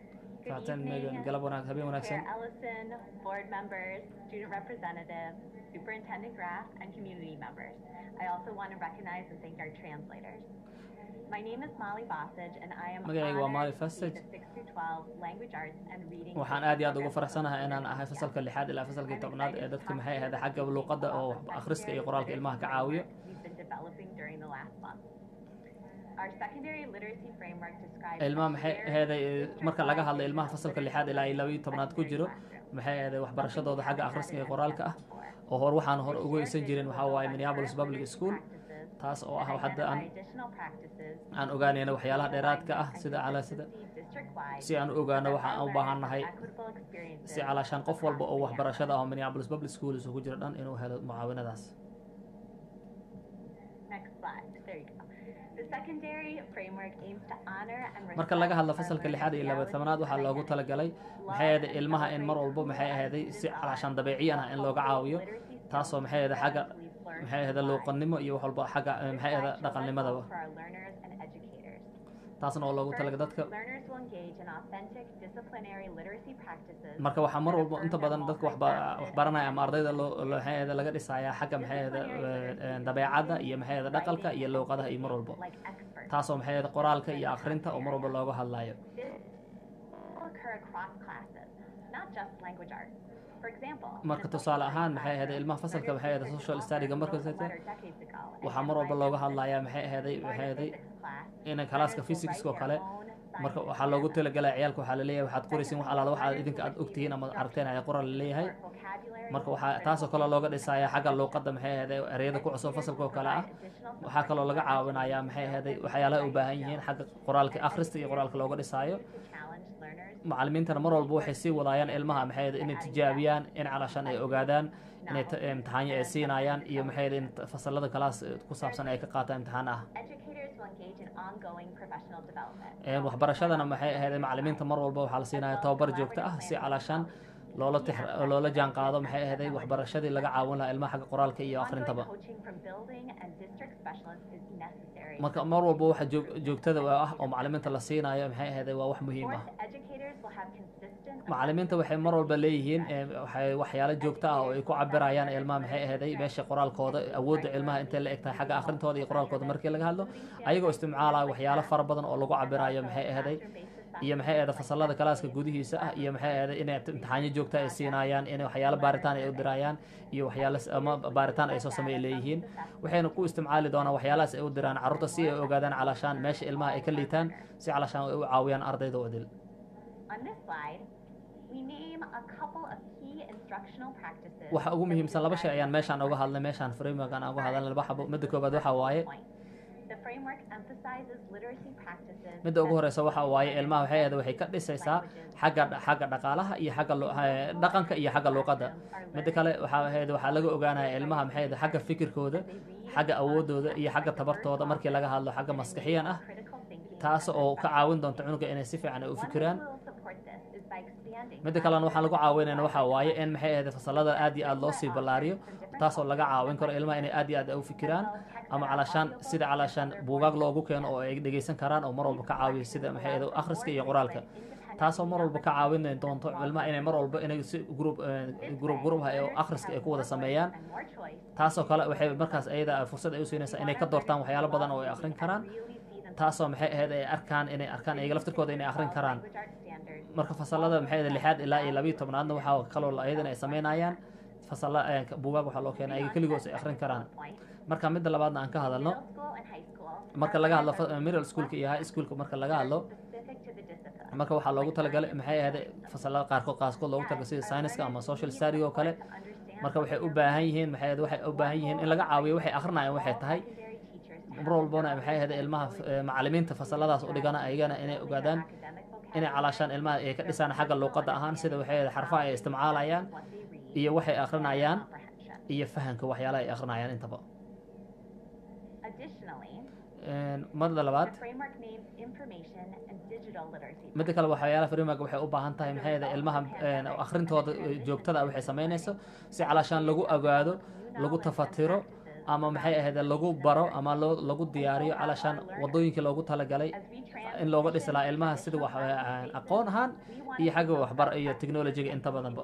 Chair Ellison, board members, student representatives, Superintendent Graff, and community members. I also want to recognize and thank our translators. My name is Molly Bossage, and I am honored to be the 6 through 12 language arts and reading. waxaan aad iyo aad ugu faraxsanahay inaan ahay fasalka 6 ilaa fasalka 10aad ee dadka maxay ahayd xagga luqadda oo akhriska iyo qoraalka ilmaha ka caawiyo. Developing during the last month. Our secondary literacy framework describes ilmaha maxay ahayd marka laga hadlo ilmaha fasalka 6 ilaa 12aad ku jiro maxay ahayd waxbarashadooda xagga akhriska iyo qoraalka ah oo hor waxaan hor ugu haysan jirin waxa waaye Minneapolis Public School. taas oo ah hadda aan ogaanayna waxyaalaha dheeraadka ah sida calaasada si aan u ogaano waxa aan u baahannahay si calaashan qof walba oo waxbarashada ah Minneapolis Public Schools ku jira dhan inuu helo mucaawinadaas. marka laga hadlo fasalka 6 iyo 12aad waxaa loogu talagalay maxay ahayd ilmaha in mar walba maxay ahayd si calaashan dabeeciyan ah in looga caawiyo. taas oo maxay ahayd xagga maxay ahayd luqadnimo iyo wax walba xagga maxay ahayd dhaqannimadaba. taasna oo loogu talagalay dadka Learners will engage in authentic disciplinary literacy practices. marka waxaa mar walba inta badan dadka wax baranaya ama ardayda laga dhisayaa xagga dabeecadda iyo dhaqanka iyo luqadaha iyo mar walba taasoo qoraalka iyo akhrinta oo mar walba looga hadlayo. marka tusaale ahaan ilmaha fasalka social study-ga marka waxaa mar walba looga hadlayaa in kalaaska physics-ka oo kale marka waxaa loogu talagalay ciyaalka waxaa laleeyahay waxaad qoraysiin wax alaala waxaad idinka aad ogtihiin ama aragteen ayaa qoran laleeyahay marka waxaa taasoo kale looga dhisayaa xagga luuqadda ereyada ku cusub fasalka oo kale ah waxaa kaloo laga caawinayaa waxyaalaha u baahan yihiin xagga qoraalka akhrista iyo qoraalka looga dhisaayo. macallimiintana mar walba waxay sii wadaayaan ilmaha inay tijaabiyaan in calashan ay ogaadaan inay imtixaanyo ay siinayaan iyo in fasalada kalaas ku saabsan ay ka qaataan imtixaan ah. waxbarashadana macallimiinta mar walba waxaa la siinaya tababar joogto ah si calashan loola jaan qaado waxbarashadii laga caawin lahaa ilmaha xagga qoraalka iyo akhrintaba. marka mar walba waxa joogtada ah oo macallimiinta la siinayo waa wax muhiim ah. macallimiinta waxay mar walba leeyihiin waxyaalo joogto ah oo ay ku cabirayaan ilmaha meesha qoraalkooda awoodda ilmaha intay la egtahay xagga akhrintooda iyo qoraalkooda markii laga hadlo ayagoo isticmaalaya waxyaalo fara badan oo lagu cabirayo iyo fasalada kalaaska gudihiisa ah iyo inay imtixaanyo joogta ay siinayaan in waxyaalo baaritaan ay u dirayaan iyo waxyaalo ama baaritaan ay soo sameey leeyihiin waxayna ku isticmaali doonaan waxyaalahaas ay u diraan carruurta si ay ogaadaan calashaan meesha ilmaha ay ka liitaan si calashaan ay u caawiyaan ardayda wadil. waxa ugu muhiimsan laba shay ayaan meeshaan uga hadlay meeshaan framework aan uga hadalnay laba xabo midda koobaad waxa waaye midda ugu horeysa waxa waaye ilmaha waxay ka dhisaysaa xagga dhaqaalaha iyo xagga dhaqanka iyo xagga luqadda. midda kale waxaa laga ogaanaya ilmaha xagga fikirkooda xagga awoodooda iyo xagga tabartooda markii laga hadlo xagga maskaxiyan ah taas oo ka caawin doonta cunuga inay si fiican ay u fikiraan. midda kalena waxaan lagu caawinayna waxa waaye in fasalada aad iyo aad loo sii ballaariyo taasoo laga caawin karo ilmaha inay aad iyo aad u fikiraan ama sida calashaan buugaag loogu keeno oo ay dhegeysan karaan oo mar walba ka caawiyo sida akhriska iyo qoraalka taasoo mar walba ka caawin doonto ilmaha inay mar walba inay si group oo akhriska ay ku wada sameeyaan taasoo kale waxay markaas ayada fursad ay u siinaysaa inay ka doortaan waxyaalo badan oo ay akhrin karaan taasoo ay arkaan iyaga laftirkooda inay akhrin karaan. marka fasalada 6 ilaa 12 waxaa kaloo ayadana ay sameynayaan fasala buugaag waxaa loo keenay ayaga keligood ay akhrin karaan. marka midda labaadna aan ka hadalno marka laga hadlo middle schoolka iyo high schoolka marka laga hadlo marka waxaa loogu talagalay fasalada qaarkood loogu talagalay sida science-ka ama social study oo kale marka waxay u baahan yihiin in laga caawiyo waxay akhrinayaan waxay tahay mar walbana ilmaha macallimiinta fasaladaas u dhigana ayagana inay ogaadaan inay calashaan ilmaha ay ka dhisaan xagga luqadda ahaan sida xarfaha ay isticmaalayaan iyo waxay akhrinayaan iyo fahanka waxyaalaha ay akhrinayaan intaba. midda labaad midda kale waxyaalaha framework waxay u baahan tahay ilmaha akhrintooda joogtada waxay sameynayso si calashaan lagu ogaado lagu tafatiro ama lagu baro ama lagu diyaariyo calashaan wadooyinkii loogu talagalay in looga dhisi lahaa ilmaha sida aqoon ahaan iyo xagga waxbar iyo technology-ga inta badanba.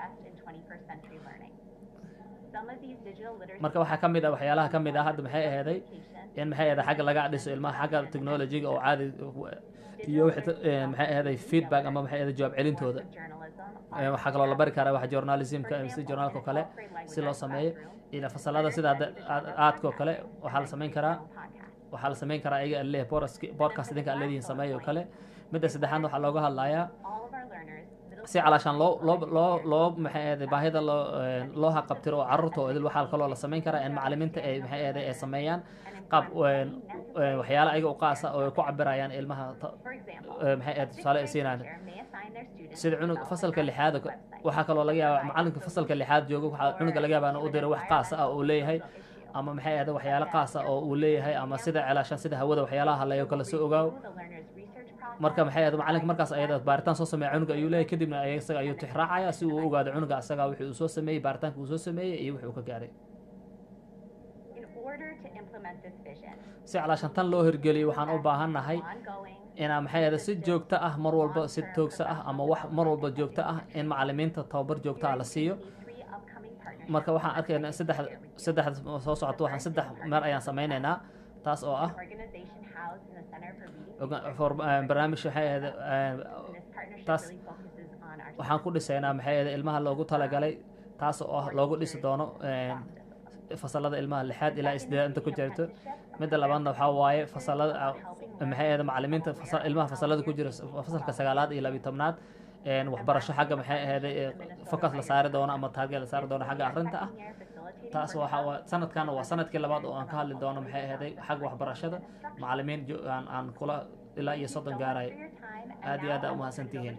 marka waxaa ka mid ah waxyaalaha ka mid ah hadda in xagga laga dhiso ilmaha xagga technology-ga oo caadi iyo feedback ama jawaab celintooda waxaa kaloo la bari karaa wax journalism-ka si journalka oo kale si loo sameeyo ila fasalada sida aadka oo kale waxaa la sameyn karaa ayaga leeyahay podcast idinka leedihiin sameeyo oo kale. midda saddexaad waxaa looga hadlayaa si calashaan loo baahida loo haqabtiro oo carruurta oo idil waxaa kaloo la sameyn karaa in macallimiinta ay sameeyaan qaab waxyaalo ayaga u qaasa oo ay ku cabirayaan ilmaha tusaale ay siinayaan sida cunug fasalka 6 waxaa kaloo laga yaabaa macallinka fasalka 6 jooga waxaa cunuga laga yaabaa inuu u diro wax qaas ah oo uu leeyahay ama waxyaalo qaas ah oo uu leeyahay ama sida calashaan sida hawada waxyaalaha haleeyo kala soo ogaaw. marka macallinka markaas ayada baaritaan soo sameeya cunuga ayuu leeyahay kadibna isaga ayuu tixraacaya si uu u ogaado cunuga asaga wixii uu soo sameeyey baaritaanka uu soo sameeyey iyo wixii uu ka gaaray. si calashaan tan loo hirgeliyo waxaan u baahannahay inaa maxay ahayd si joogto ah mar walba si toogsa ah ama wax mar walba joogto ah in macallimiinta tababar joogto ah la siiyo marka waxaan arkaynaa saddex soo socoto waxaan 3 mar ayaan sameynaynaa taas oo ah barnaamij waxay ahayd taas waxaan ku dhisaynaa maxay ahayd ilmaha loogu talagalay taas oo ah loogu dhisi doono fasalada ilmaha 6 ilaa 8 inta ku jirto midda labaadna waxaa waaye fasalada maxay ahayd macallimiinta ilmaha fasalada ku jira fasalka 9aad iyo 12aad waxbarasho xagga maxay ahayd focus la saari doono ama target la saari doono xagga akhrinta ah taas waxa sanadkan waa sanadkii labaad oo aan ka hadli doono maxay ahayd xagga waxbarashada macallimiin aan kula ilaa iyo 30 gaaray aad iyo aad u mahadsantihiin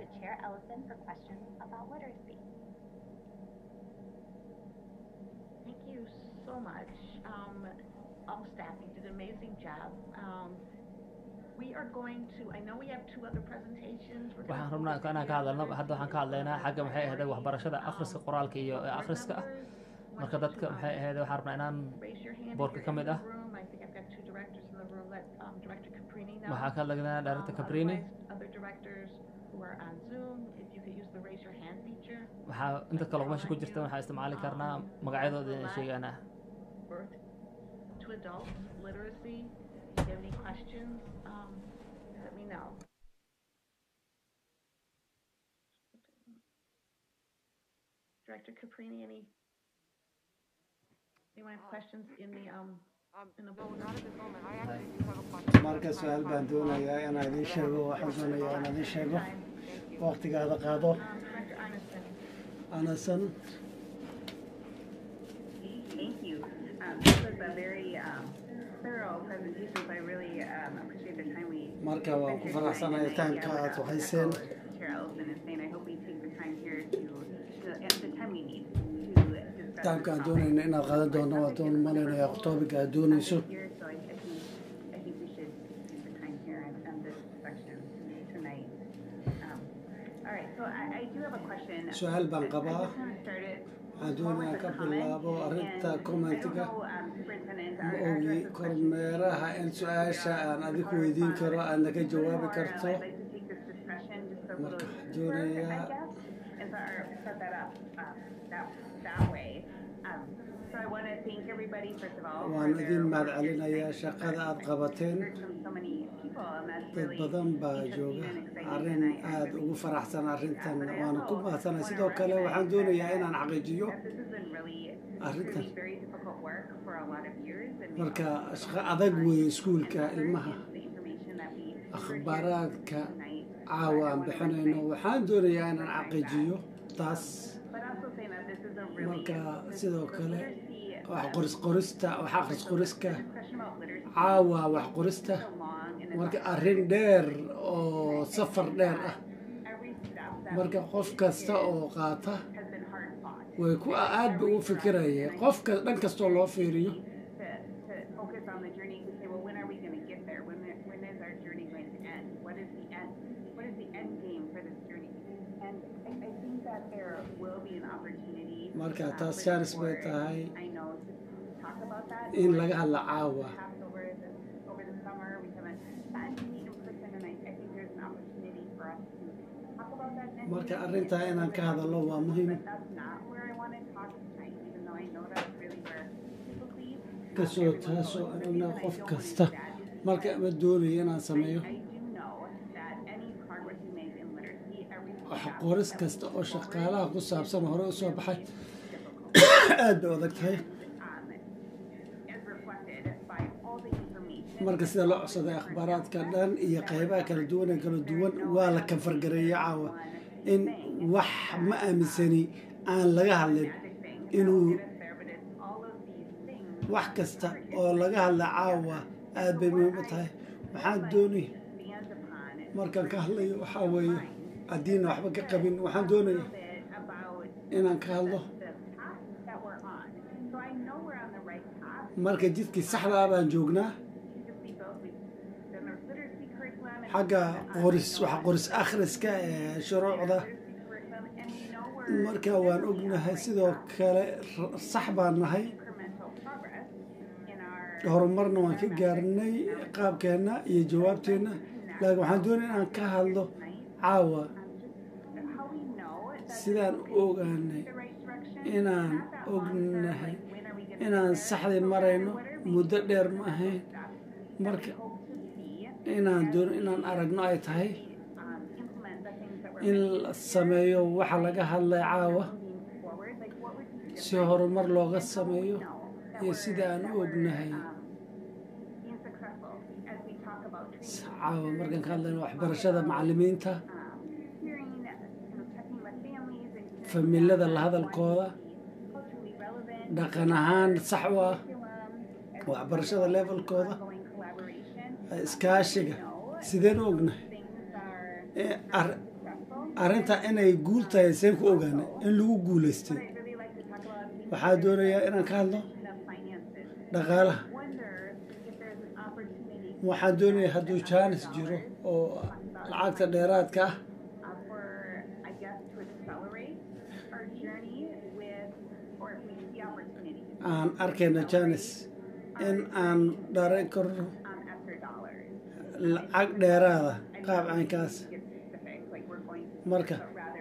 so much. All staff, you did an amazing job. We are going to, I know we have 2 other presentations. waxaan rabnaa inaan ka hadalno hadda waxaan ka hadlaynaa xagga maxay ahayd waxbarashada akhriska qoraalka iyo akhriska ah marka dadka maxay ahayd waxaan rabnaa inaan boorka ka mid ah waxaa ka hadlaynaa director Caprini waxaa inta kale meesha ku jirta waxaa isticmaali karnaa magacyadooda inaan sheegaanaa to adults literacy. If you have any questions, let me know. Director Caprini, anyone have questions in the not at this moment. I actually do have a question. Marka su'aal baan doonayaa inaan idin sheego waxaan doonayaa inaan idin sheego waqtigaada qaado Anasan. Thank you. This was a very thorough presentation, so I really appreciate the time we marka waan ku faraxsanahay taanka aad waxayseen Chair Ellison is saying I hope we take the time here to the time we need to discuss taanka aan doonayna inaad qaadan doonto waa doon malaynayaa topic aad doonayso so I think we should take the time here and this section tonight. All right, so I do have a question. su'aal baan qabaa Started waxaan doonayaa ka bilaabo arrinta commentiga ma ogi kormeeraha in su-aasha aan adigu weydiin karo aadna ka jawaabi karto marka doonayaa waan idin mahadcelinayaa shaqada aad qabateen dad badan baa jooga arrin aad ugu faraxsan arrintan waana ku mahadsanay sidoo kale waxaan doonayaa inaan xaqiijiyo arrintan marka shaqo adag weeye iskuulka ilmaha akhbaaraadka caawa aan bixinayno waxaan doonayaa inaan xaqiijiyo taas marka sidoo kale wax qorista wax akhris qoriska caawa wax qorista marka arrin dheer oo safar dheer ah marka qof kasta oo qaata way ku aad buu u fikiraya qofka dhan kastoo loo fiiriyo marka taas chance bay tahay in laga hadla caawa marka arrintaa inaan ka hadalno waa muhiim kasoo taasoo anagna qof kasta marka ma doonayo inaan sameeyo wax qoris kasta oo shaqaalaha ku saabsan hore u soo baxay aad bay adag tahay marka sida loo codsaday akhbaaraadka dhan iyo qaybaha kala duwan waa la kafargareeyay caawa in wax ma aaminsani aan laga hadlin inuu wax kasta oo laga hadla caawa aad bay muhiim u tahay waxaan doonay markaan ka hadlayo waxaa weeye haddiina waxba ka qabin waxaan doonaya inaan ka hadlo marka jidkii saxdaa baan joognaa xagga qoris akhriska ee shuruucda marka waan ognahay sidoo kale sax baan nahay horumarna waan ka gaarnay qaabkeenna iyo jawaabteenna laakiin waxaan doonaya inaan ka hadlo caawa sidaan ogaanay inaan ognahay inaan saxdii marayno muddo dheer ma ahayn marka inaan doono inaan aragno ay tahay in la sameeyo waxa laga hadlay caawa si horumar looga sameeyo iyo sida aan u ognahay caawa markaan ka hadlayno waxbarashada macallimiinta familada la hadalkooda dhaqan ahaan sax u ah waxbarashada levelkooda iskaashiga sideen u ognahay arrinta inay guul tahay seen ku ogaanay in lagu guulaystay waxaa doonayaa inaan ka hadlo dhaqaalaha waxaan doonayaa hadduu jaanis jiro oo lacagta dheeraadka ah aan arkayno jaanis in aan dharan karno lacag dheeraada qaab caynkaas marka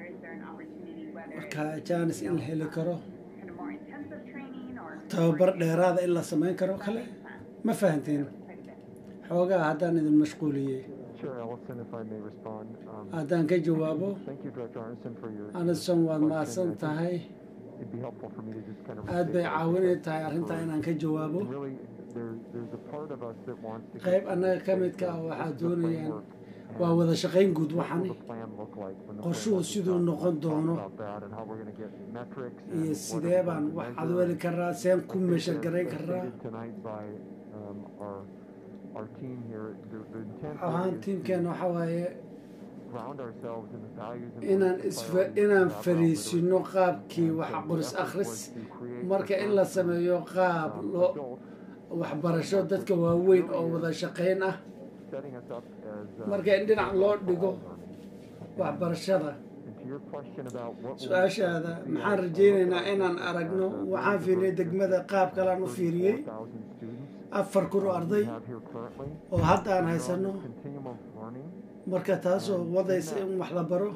jaanis in la heli karo tababar dheeraada in la samayn karo kale ma fahanteen xoogaa haddaan idin mashquuliyey haddaan ka jawaabo Anderson waad mahadsan tahay aad bay caawinay tahay arrintaa inaan ka jawaabo qayb annaga ka midka ah waxaa doonayaan waa wada shaqayn guud waxani qorshuhu siduu noqon doono iyo sidee baan wax cadweli karaa seen ku meeshar garayn karaa ahaan tiimkeena waxa waaye inaan fariisino qaabkii wax qoris akhris marka in la sameeyo qaab waxbarasho dadka waaweyn oo wada shaqayn ah marka in dhinac loo dhigo waxbarashada su-aashaada maxaan rajaynaynaa inaan aragno waxaan fiiriyey degmada qaab kalaan u fiiriyey 4,000 oo arday oo hadda aan haysano marka taasoo wadaysa in wax la baro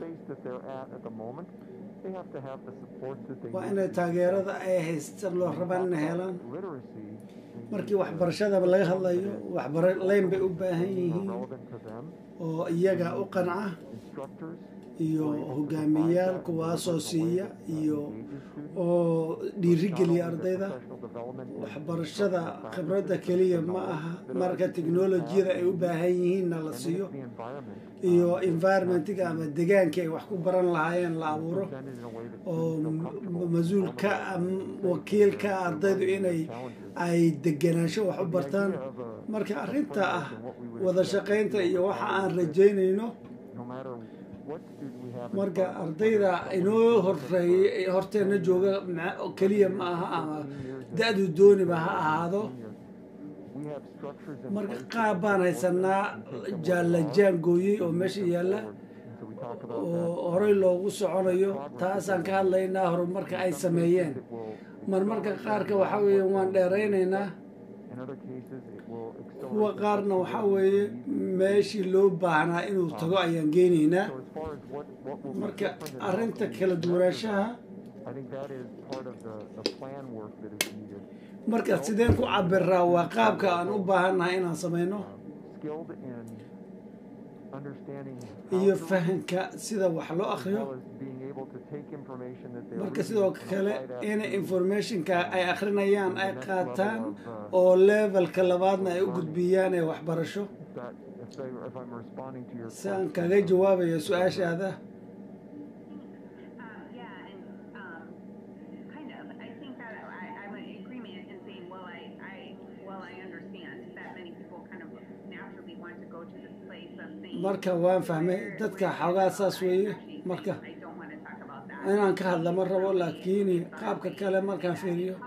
waa inay taageerada ay haysta loo rabaan inay helaan markii waxbarashadaba laga hadlayo leyn bay u baahan yihiin oo iyaga u qanca iyo hogaamiyayaal kuwaasoo siiya iyo oo dhiirigeliya ardayda waxbarashada khibradda keliya ma aha marka teknolojiyada ay u baahan yihiinna la siiyo iyo environmentiga ama degaankii ay wax ku baran lahaayeen la abuuro oo mas-uulka wakiilka ardaydu inay ay deganaansho wax u bartaan marka arrinta ah wada shaqaynta iyo waxa aan rajaynayno marka ardayda inoo horeeyay horteena jooga keliya ma aha ama da-du dooniba ha ahaado marka qaab baan haysanaa jaalajaan gooyey oo meesha yaalla oo horey loogu soconayo taasaan ka hadlaynaa horumarka ay sameeyeen marmarka qaarka waxaa weeye waan dheeraynaynaa kuwa qaarna waxaa weeye meeshii loo baahnaa inuu tago ayaan geynaynaa marka arrinta kala duwanaanshaha marka sideen ku cabiraa waa qaabka aan u baahannahay inaan samayno iyo fahanka sida wax loo akriyo marka sidoo kale inay informationka ay akrinayaan ay qaataan oo levelka labaadna ay u gudbiyaan ee waxbarasho si aan kaga jawaabayo su-aashaada marka waan fahmay dadka xoogaa saas weeye marka inaan ka hadla ma rabo laakiin qaabka kale markaan fiiriyo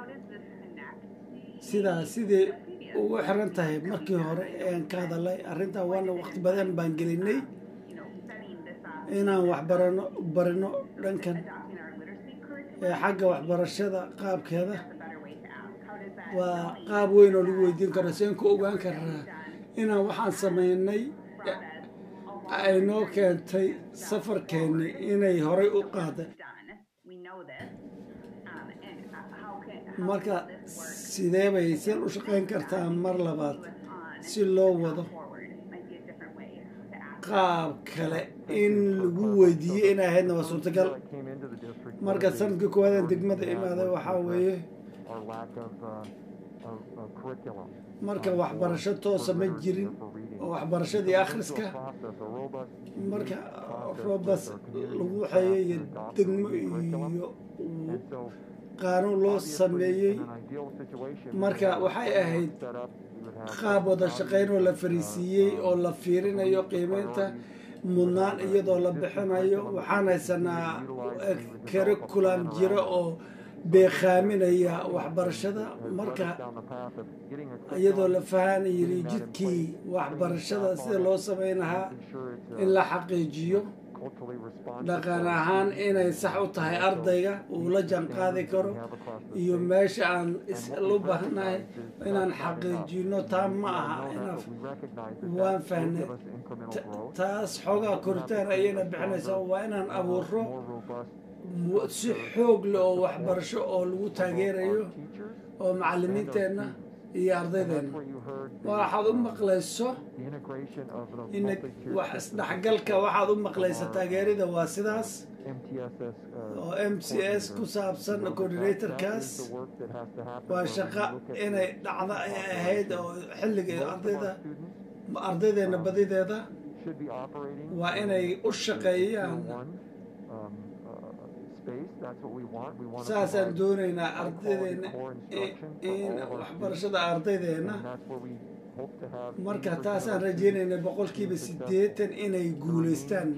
sidii ugu xiran tahay markii hore aan ka hadalay arrintaa waana waqti badan baan gelinay inaan barino dhankan ee xagga waxbarashada qaabkeeda waa qaab weyn oo lagu weydiin karo seen ku ogaan karaa inaan waxaan samaynay ay noo keentay safarkeeni inay horay u qaaday marka sidee bay seel u shaqayn kartaa mar labaad si loo wado qaab kale in lagu weydiiyo inay ahaydna waa suurtagal marka sanadkii koowaadaan degmada imaaday waxaa weeye marka waxbarasho toosa ma jirin oo waxbarashadii akhriska marka robas lagu waxeeyey iyo degmo iyo qaanuun loo sameeyey marka waxay ahayd qaab wada shaqayn oo la fariisiiyey oo la fiirinayo qiimeynta mudnaan iyadoo la bixinayo waxaan haysanaa curriculum jira oo beekhaaminaya waxbarashada marka iyadoo la fahan yiri jidkii waxbarashada sida loo samayn lahaa in la xaqiijiyo dhaqan ahaan inay sax u tahay ardayga uu la jaanqaadi karo iyo meesha aan u baahnahay inaan xaqiijino taa ma aha inaaf waan fahnay taas xoogaa koritaan ayayna bixinaysaa waa inaan abuuro si xoog leh oo waxbarasho oo lagu taageerayo oo macallimiinteenna iyo ardaydeena waxaad u maqlayso wax isdhexgalka waxaad u maqlaysa taageerida waa sidaas oo MPS ku saabsan coordinatorkaas waa shaqo inay dhacdo ay ahayd oo xilliga ardaydeena badideeda waa inay u shaqeeyaan saasaan doonaynaa ardaydeena in waxbarashada ardaydeena marka taasaan rajaynaynaa 80% inay guulaystaan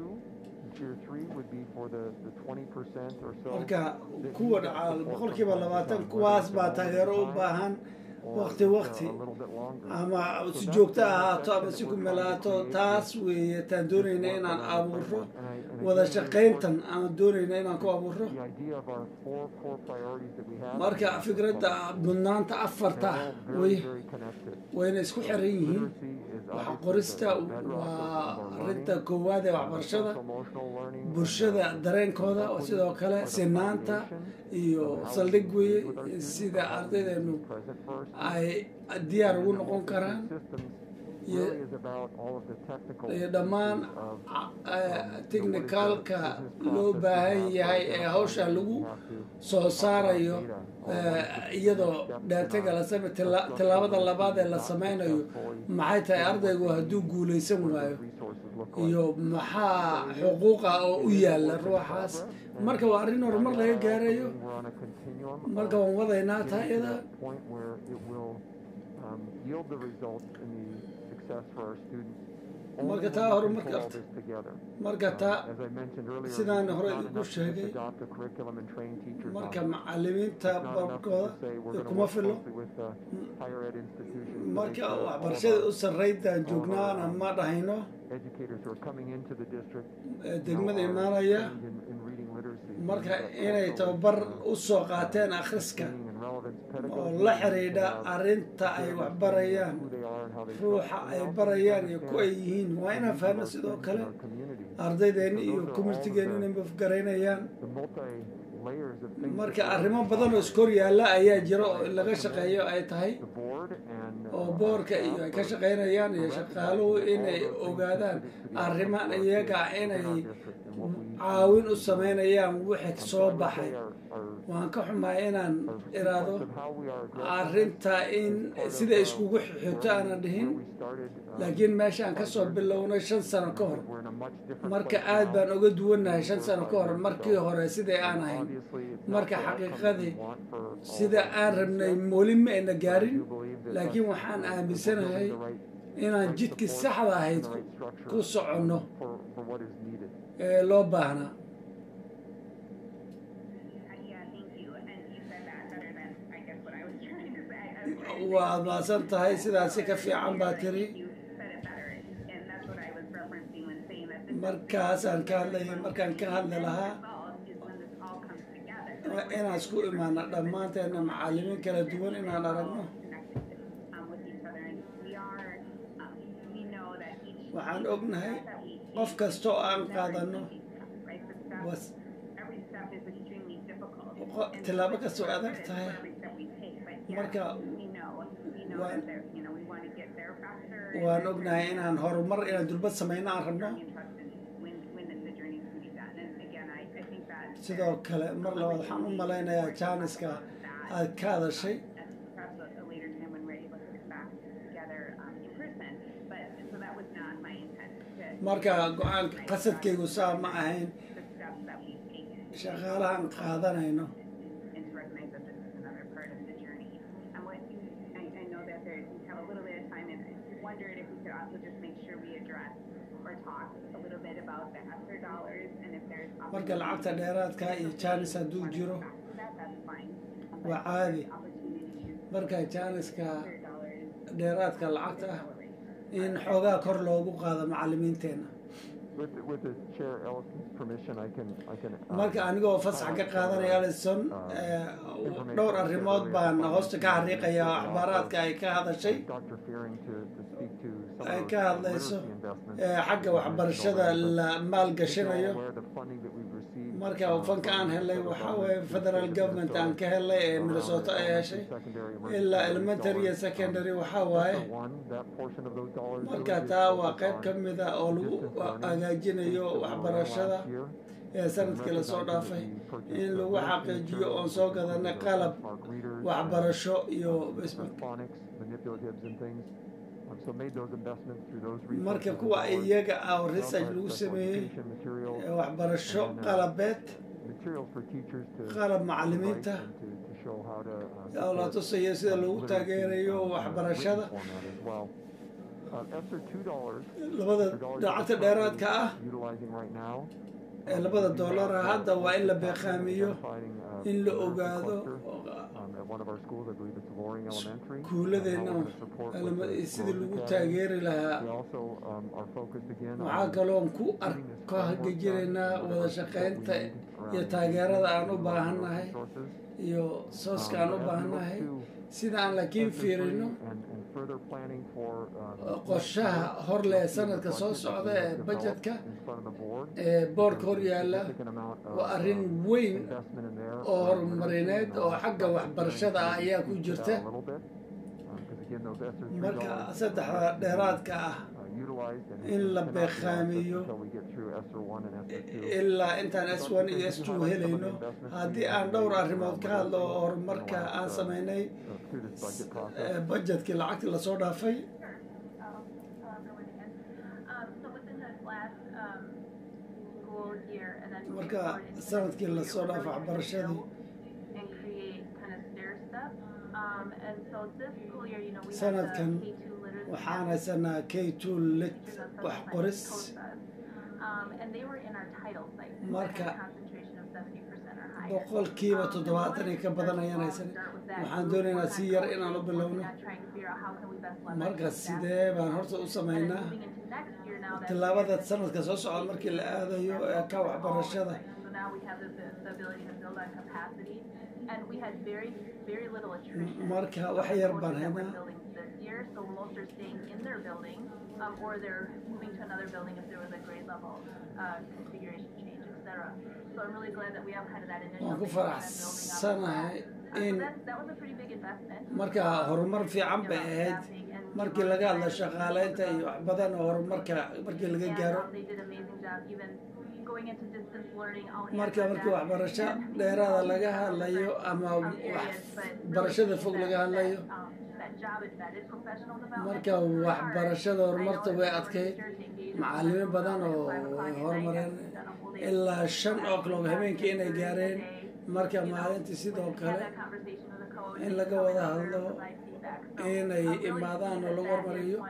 marka kuwa dhaca 20% kuwaas baa taageero u baahan waqti ama si joogto ahaato ama si ku melaato taas weeye taan doonayna inaan abuuro wada shaqayntan aan doonayna inaan ku abuuro marka fikradda mudnaanta afarta wayna isku xiran yihiin waxa qorista waa arrinta koowaad ee waxbarashada bulshada dareenkooda oo sidoo kale sinaanta iyo saldhig weeye sida ardaydeenu ay diyaar ugu noqon karaan iyo dhammaan technicalka loo baahan yahay ee hawsha lagu soo saarayo iyadoo dhaataga la samey tallaabada labaad ee la sameynayo maxay tahay ardaygu hadduu guulaysan waayo iyo maxaa xuquuqa oo u yaalla ruuxaas marka waa arrin horumar laga gaarayo marka waan wadaynaa taa iyada marka taa horumarka marka taa sidaan hore ku sheegay marka macallimiinta barkooda kuma filo marka waxbarashada u sarreydaan joognaana ma dhahayno degmada imaanaya marka inay tababar u soo qaateen akhriska oo la xiriidha arrinta ay waxbarayaan ruuxa ay barayaan iyo ku ay yihiin waa inaan fahno sidoo kale ardaydeeni iyo communitigeeni inay mafgaraynayaan marka arrimo badan oo iskor yaalla ayaa jira oo in laga shaqeeyo ay tahay oo boorka iyo ay ka shaqaynayaan iyo shaqaaluhu inay ogaadaan arrimaan iyaga inay caawin u samaynayaan wixii soo baxay waan ka xumahay inaan iraado arrinta in sida iskugu xigto aanan dhihin laakiin meeshaan ka soo bilownay 5 sano ka hor marka aad baan uga duwanahay 5 sano ka hor markii hore siday aan ahayn marka xaqiiqadii sida aan rabnay weli ma ayna gaarin laakiin waxaan aaminsanahay inaan jidkii saxda ahayd ku soconno ee loo baahnaa waad maasan tahay sidaasi ka fiican baa tiri markaasaan ka hadlaya markaan ka hadli lahaa inaan isku imaano dhammaanteena macallimiin kala duwan inaan aragno waxaan ognahay qof kasta oo aan qaadano right? was Every step is extremely difficult. tilaabo kasta oo adag tahay Every step we take, but yeah, marka we know that there, we want to get there faster. waan ognahay inaan horumar inaan durbad samayno aan rabno When the journey can be done. And again, I think that sidoo kale mar labaad waxaan u malaynayaa jaaniska aad ka hadashay perhaps a later time when we're able to get back together in person. But so that was not my intent. marka go-aanka qasadkaygu saa ma ahayn The steps that we've taken shaqaalahan qaadanayno and to recognize that this is another part of the journey. And what I know that we have a little bit of time, and I wondered if we could also just make sure we address or talk a little bit about the ESSER dollars and if there's marka lacagta dheeraadka iyo jaanis hadduu jiro that's fine. waa caadi Opportunities marka jaaniska dollars dheeraadka lacagta ah in xoogaa kor loogu qaado macallimiinteena With the Chair Ellison's permission, I can. marka anigoo fasax ka qaadanaya Allison dhowr arrimood baan hoosta ka xariiqaya axbaaraadka ay ka hadashay Dr. Fearing to speak to some ay of ka those hadlayso literacy investments. xagga waxbarashada la maalgashanayo Where the funding that we've received. marka fanka aan helay waxaa weeye federal government aan ka helay ee Minnesota ay heshay ilaa elementary iyo secondary waxaa waaye marka taa waa qayb ka mid ah oo lagu hagaajinayo waxbarashada ee sanadkii lasoo dhaafay in lagu xaqiijiyo oon soo gadanay qalab waxbarasho iyo marka kuwa iyaga ah oo research lagu sameeyey waxbarasho qalabeed qalab macallimiinta oo la tusayo sida lagu taageerayo waxbarashada labada lacagta dheeraadka ah ee labada dollara hadda waa in la beeqaamiyo in la ogaado iskuuladeenna sidii lagu taageeri lahaa waxaa kaloon ku arko hagajinaynaa wada shaqaynta iyo taageerada aan u baahannahay iyo sooska aan u baahannahay sida aan laakiin fiirino qorshaha hor leh sanadka soo socda ee budgetka ee boorka hor yaalla waa arrin weyn oo horumarineed oo xagga waxbarashada ah ayaa ku jirta marka saddexda dheeraadka ah in la beeqaamiyo ilaa intaan S1 iyo S2 helayno haddii aan dhowr arrimood ka hadlo oo horumarka aan samaynay budgetkii lacagtii lasoo dhaafay marka sanadkii lasoo dhaafay waxbarashadii sanadkan waxaan haysanaa K2 lit wax qoris marka boqolkiiba 70 ka badan ayaan haysan waxaan doonaynaa si yar inaan u bilowno marka sidee baan horta u samaynaa tillaabada sanadka soo socda markii la aadayo ee ka waxbarashada marka wax yar baan haynaa so most are staying in their building, or they're moving to another building if there was a grade level configuration change, etc. So I'm really glad that we have kind of that initial waan ku faraxsanahay in that was a pretty big investment. marka horumar fiican bay ahayd markii laga hadla shaqaaleynta iyo wax badan oo horumarka markii laga gaaro They did an amazing job even going into distance learning. markii waxbarasho dheeraada laga hadlayo ama waxbarashada fog laga hadlayo marka waxbarashada horumarta way adkayd macallimiin badan oo horumareen ilaa 5 o'clock habeenkii inay gaareen marka maalintii sidoo kale in laga wada hadlo inay imaadaan oo lagu hormariyo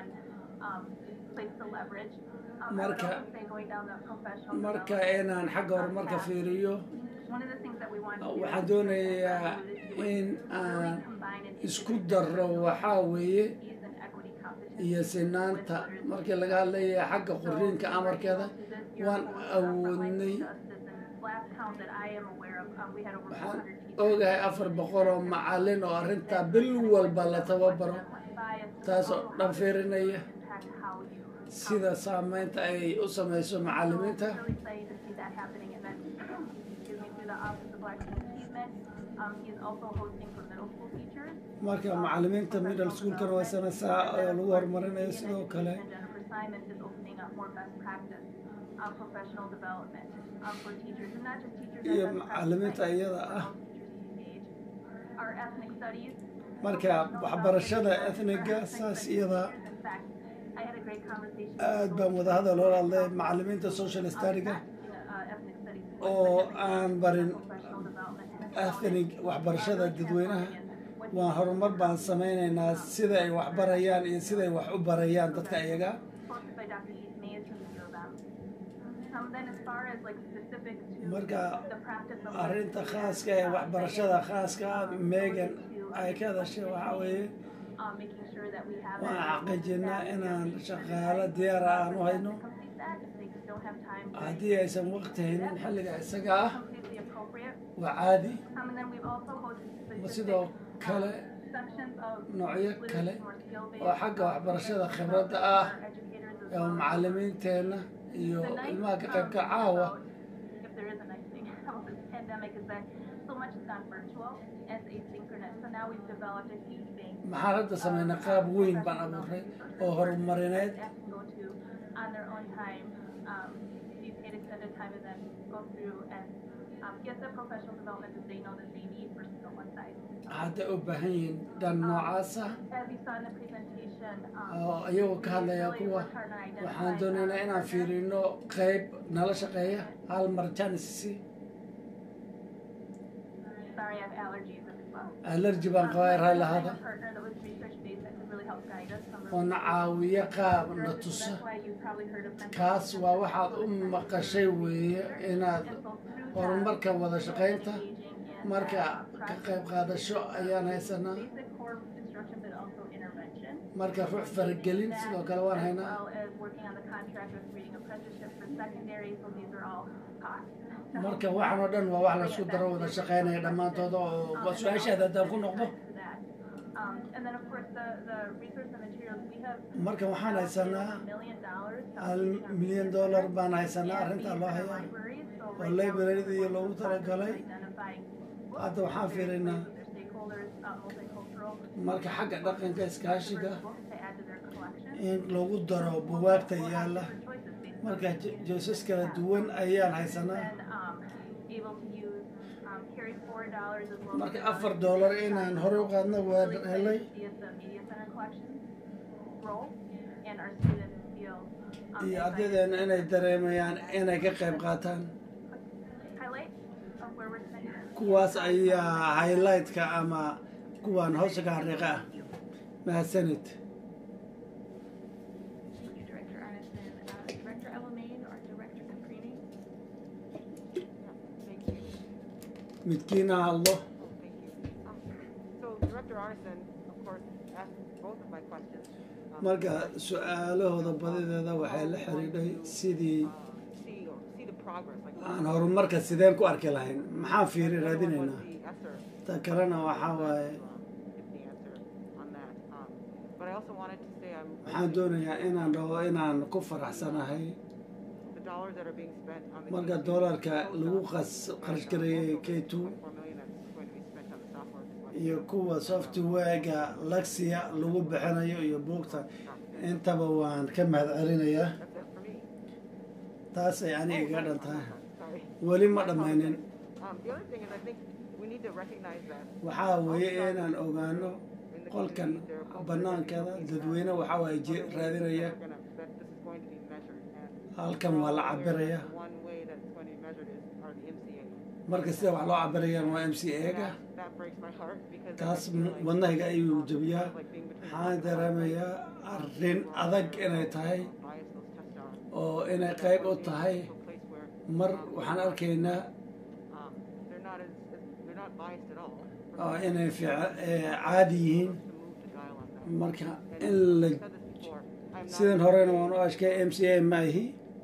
marka inaan xagga horumarka fiiriyo waxaan doonayaa in aan isku daro waxaa weeye iyo sinaanta markii laga hadlaya xagga qoriinka amarkeeda waan awoodnay waxaan ogahay 400 oo macallin oo arrintaa bil walba la tababaro taasoo dhan fiirinaya sida saamaynta ay u samayso macallimiinta. Really excited to see that happening, and then excuse me, through the Office of Black Achievement, he's also hosting for middle school teachers. marka macallimiinta middle school-kana waa sanadsaa oo lagu horumarinayo sidoo kale. Jennifer Simon is opening up more best practice professional development for teachers, and not just teachers. iyo macallimiinta iyada ah. Our ethnic studies. marka waxbarashada ethniga saas iyada aad baan wada hadal oo hadlay macallimiinta social study-ga oo aan barin ethnic waxbarashada dadweynaha. waa horumar baan sameynaynaa sida ay wax barayaan iyo sida ay wax u barayaan dadka iyaga. marka arrinta khaaska ee waxbarashada khaaska Megan ay ka hadashay waxaa weeye waan xaqiijinaa inaan shaqaalo diyaar ah aan u hayno haddii aysan waqti haynin xilliga isaga ah waa caadi. sidoo kale noocyo kale oo xagga waxbarashada khibradda ah ee macallimiinteenna iyo ilmaha ka qaybka caawa maxaan hadda sameynaa qaab weyn baan abuurnay oo horumarineed. hadday u baahan yihiin dhan noocaasa oo iyagoo ka hadlaya kuwa waxaan doonaynaa inaan fiirino qayb nala shaqeeya hal mar janisi. allergy baan qabaa raali lahada oo na caawiya qaab na tusa. kaas waa waxaad u maqashay weeye inaad horumarka wada shaqaynta marka ka qayb qaadasho ayaan haysanaa. marka ruux faragelin sidoo kale waan haynaa. marka waxaan oo dhan waa wax laisku daro wada shaqaynaya dhammaantooda oo su-aashaada haddaan ku noqdo. marka waxaan haysanaa $1 million baan haysanaa arrintaa loo hayaa oo librarida iyo loogu talagalay. hadda waxaan fiirinaa marka xagga dhaqanka iskaashiga in lagu daro buwaagta yaalla. marka joysas kala duwan ayaan haysanaa. marka $4 inaan hore u qaadno waa helay. iyo ardaydeena inay dareemayaan inay ka qayb qaataan. kuwaas ayaa highlight-ka ama kuwaan hoosta ka xariiqa ah. mahadsanid. midkiina hadlo. marka su-aalahooda badideeda waxay la xiriidhay sidii aan horumarka sideen ku arki lahayn maxaan raadinaynaa. ta kalena waxaa waaye waxaan doonayaa inaan rabo inaan ku faraxsanahay marka doolarka lagu qarash gareeyay K2 iyo kuwa software-ga Lexia lagu bixinayo iyo buugta intaba waan ka mahad celinayaa. taas ay aniga iga dhan tahay weli ma dhammaynin. waxaa weeye inaan ogaano qolkan banaankeeda dadweyne waxaa waaye raadinaya halkan waa la cabiraya. marka sida wax loo cabirayaan waa MCA-ga. taas wadnahayga ayuu jabiyaa. waxaan dareemayaa arrin adag inay tahay oo inay qayb u tahay. mar waxaan arkaynaa inay caadi yihiin. marka in la sidan horena waan u ashkay MCA ma ahi.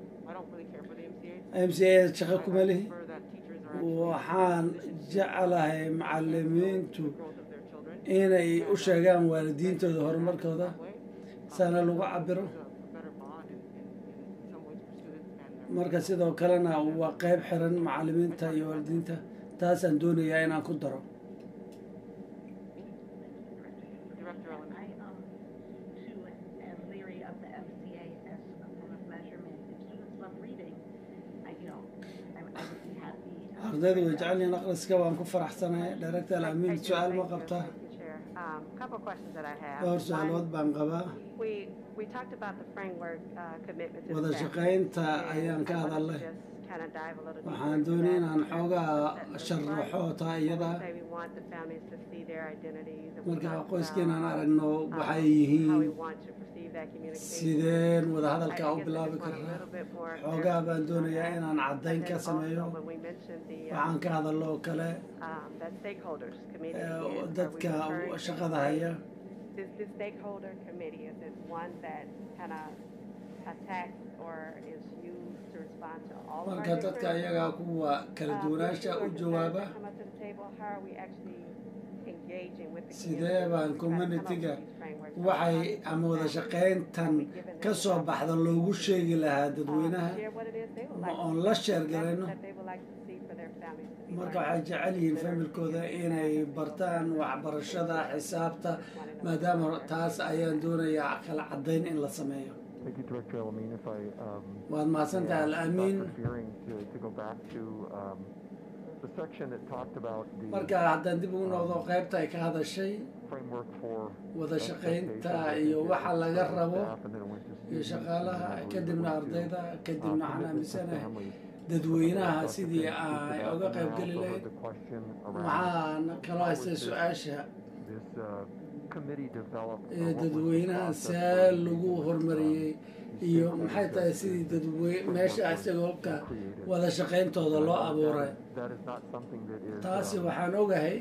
MCA shaqo kuma lihi. waxaan jeclahay macallimiintu inay u sheegaan waalidiintooda horumarkooda sana lagu cabiro marka sidoo kalena waa qayb xiran macallimiinta iyo waalidiinta taasaan doonayaa inaan ku daro Director Ellen. as Leary of the FCA as a form of measurement, if students love reading, I would be happy. ardaydu way jecel yihiin akhriska waan ku faraxsanahay director Amiin su'aal ma qabtaa Couple questions that I have. dhowr su'aalood baan qabaa We talked about the framework commitment to wada the staff. shaqaynta ayaan ka hadalnay Just kind of dive a little waxaan doonay inaan xoogaa sharaxo taa iyada Say we want the families to see their identities. And we marka talked qoyskeen aan about, aragno waxay how we yihiin want to perceive that communication. sideen wada I hadalka u guess I bilaabi just want a karnaa little bit more xoogaa baan doonayaa clarification inaan on caddayn that. ka And then sameeyo also when we mentioned the waxaan ka hadallo oo kale that stakeholders committee again, are we dadka referring to shaqada haya this stakeholder committee, is it one that kind of attacks or is used to respond to all of our marka dadka different ayagaa kuwa kala duwanaansha u jawaaba come up to the table? How are we actually engaging with the sidee baan community-ga waxay ama wada shaqayntan ka soo baxda loogu sheegi lahaa dadweynaha ma oon la sheergarayno marka waxay jecel yihiin familkooda inay bartaan waxbarashada xisaabta maadaama taas ayaan doonayaa kala caddayn in la sameeyo Thank you, Director Alameen. If I waad mahadsantahay Al-Amiin to go back to the section that talked about the marka haddaan dib ugu noqdo qaybta ay ka hadashay framework for wada shaqaynta iyo waxa laga rabo iyo shaqaalaha kadibna ardayda kadibna waxaan aaminsanahay dadweynaha sidii ay uga qayb geli lahayd waxaan kaloo haystay su-aasha dadweynaha see lagu horumariyey iyo maxay tahay sidii meesha isagoo ka wada shaqayntooda loo abuuray taasi waxaan ogahay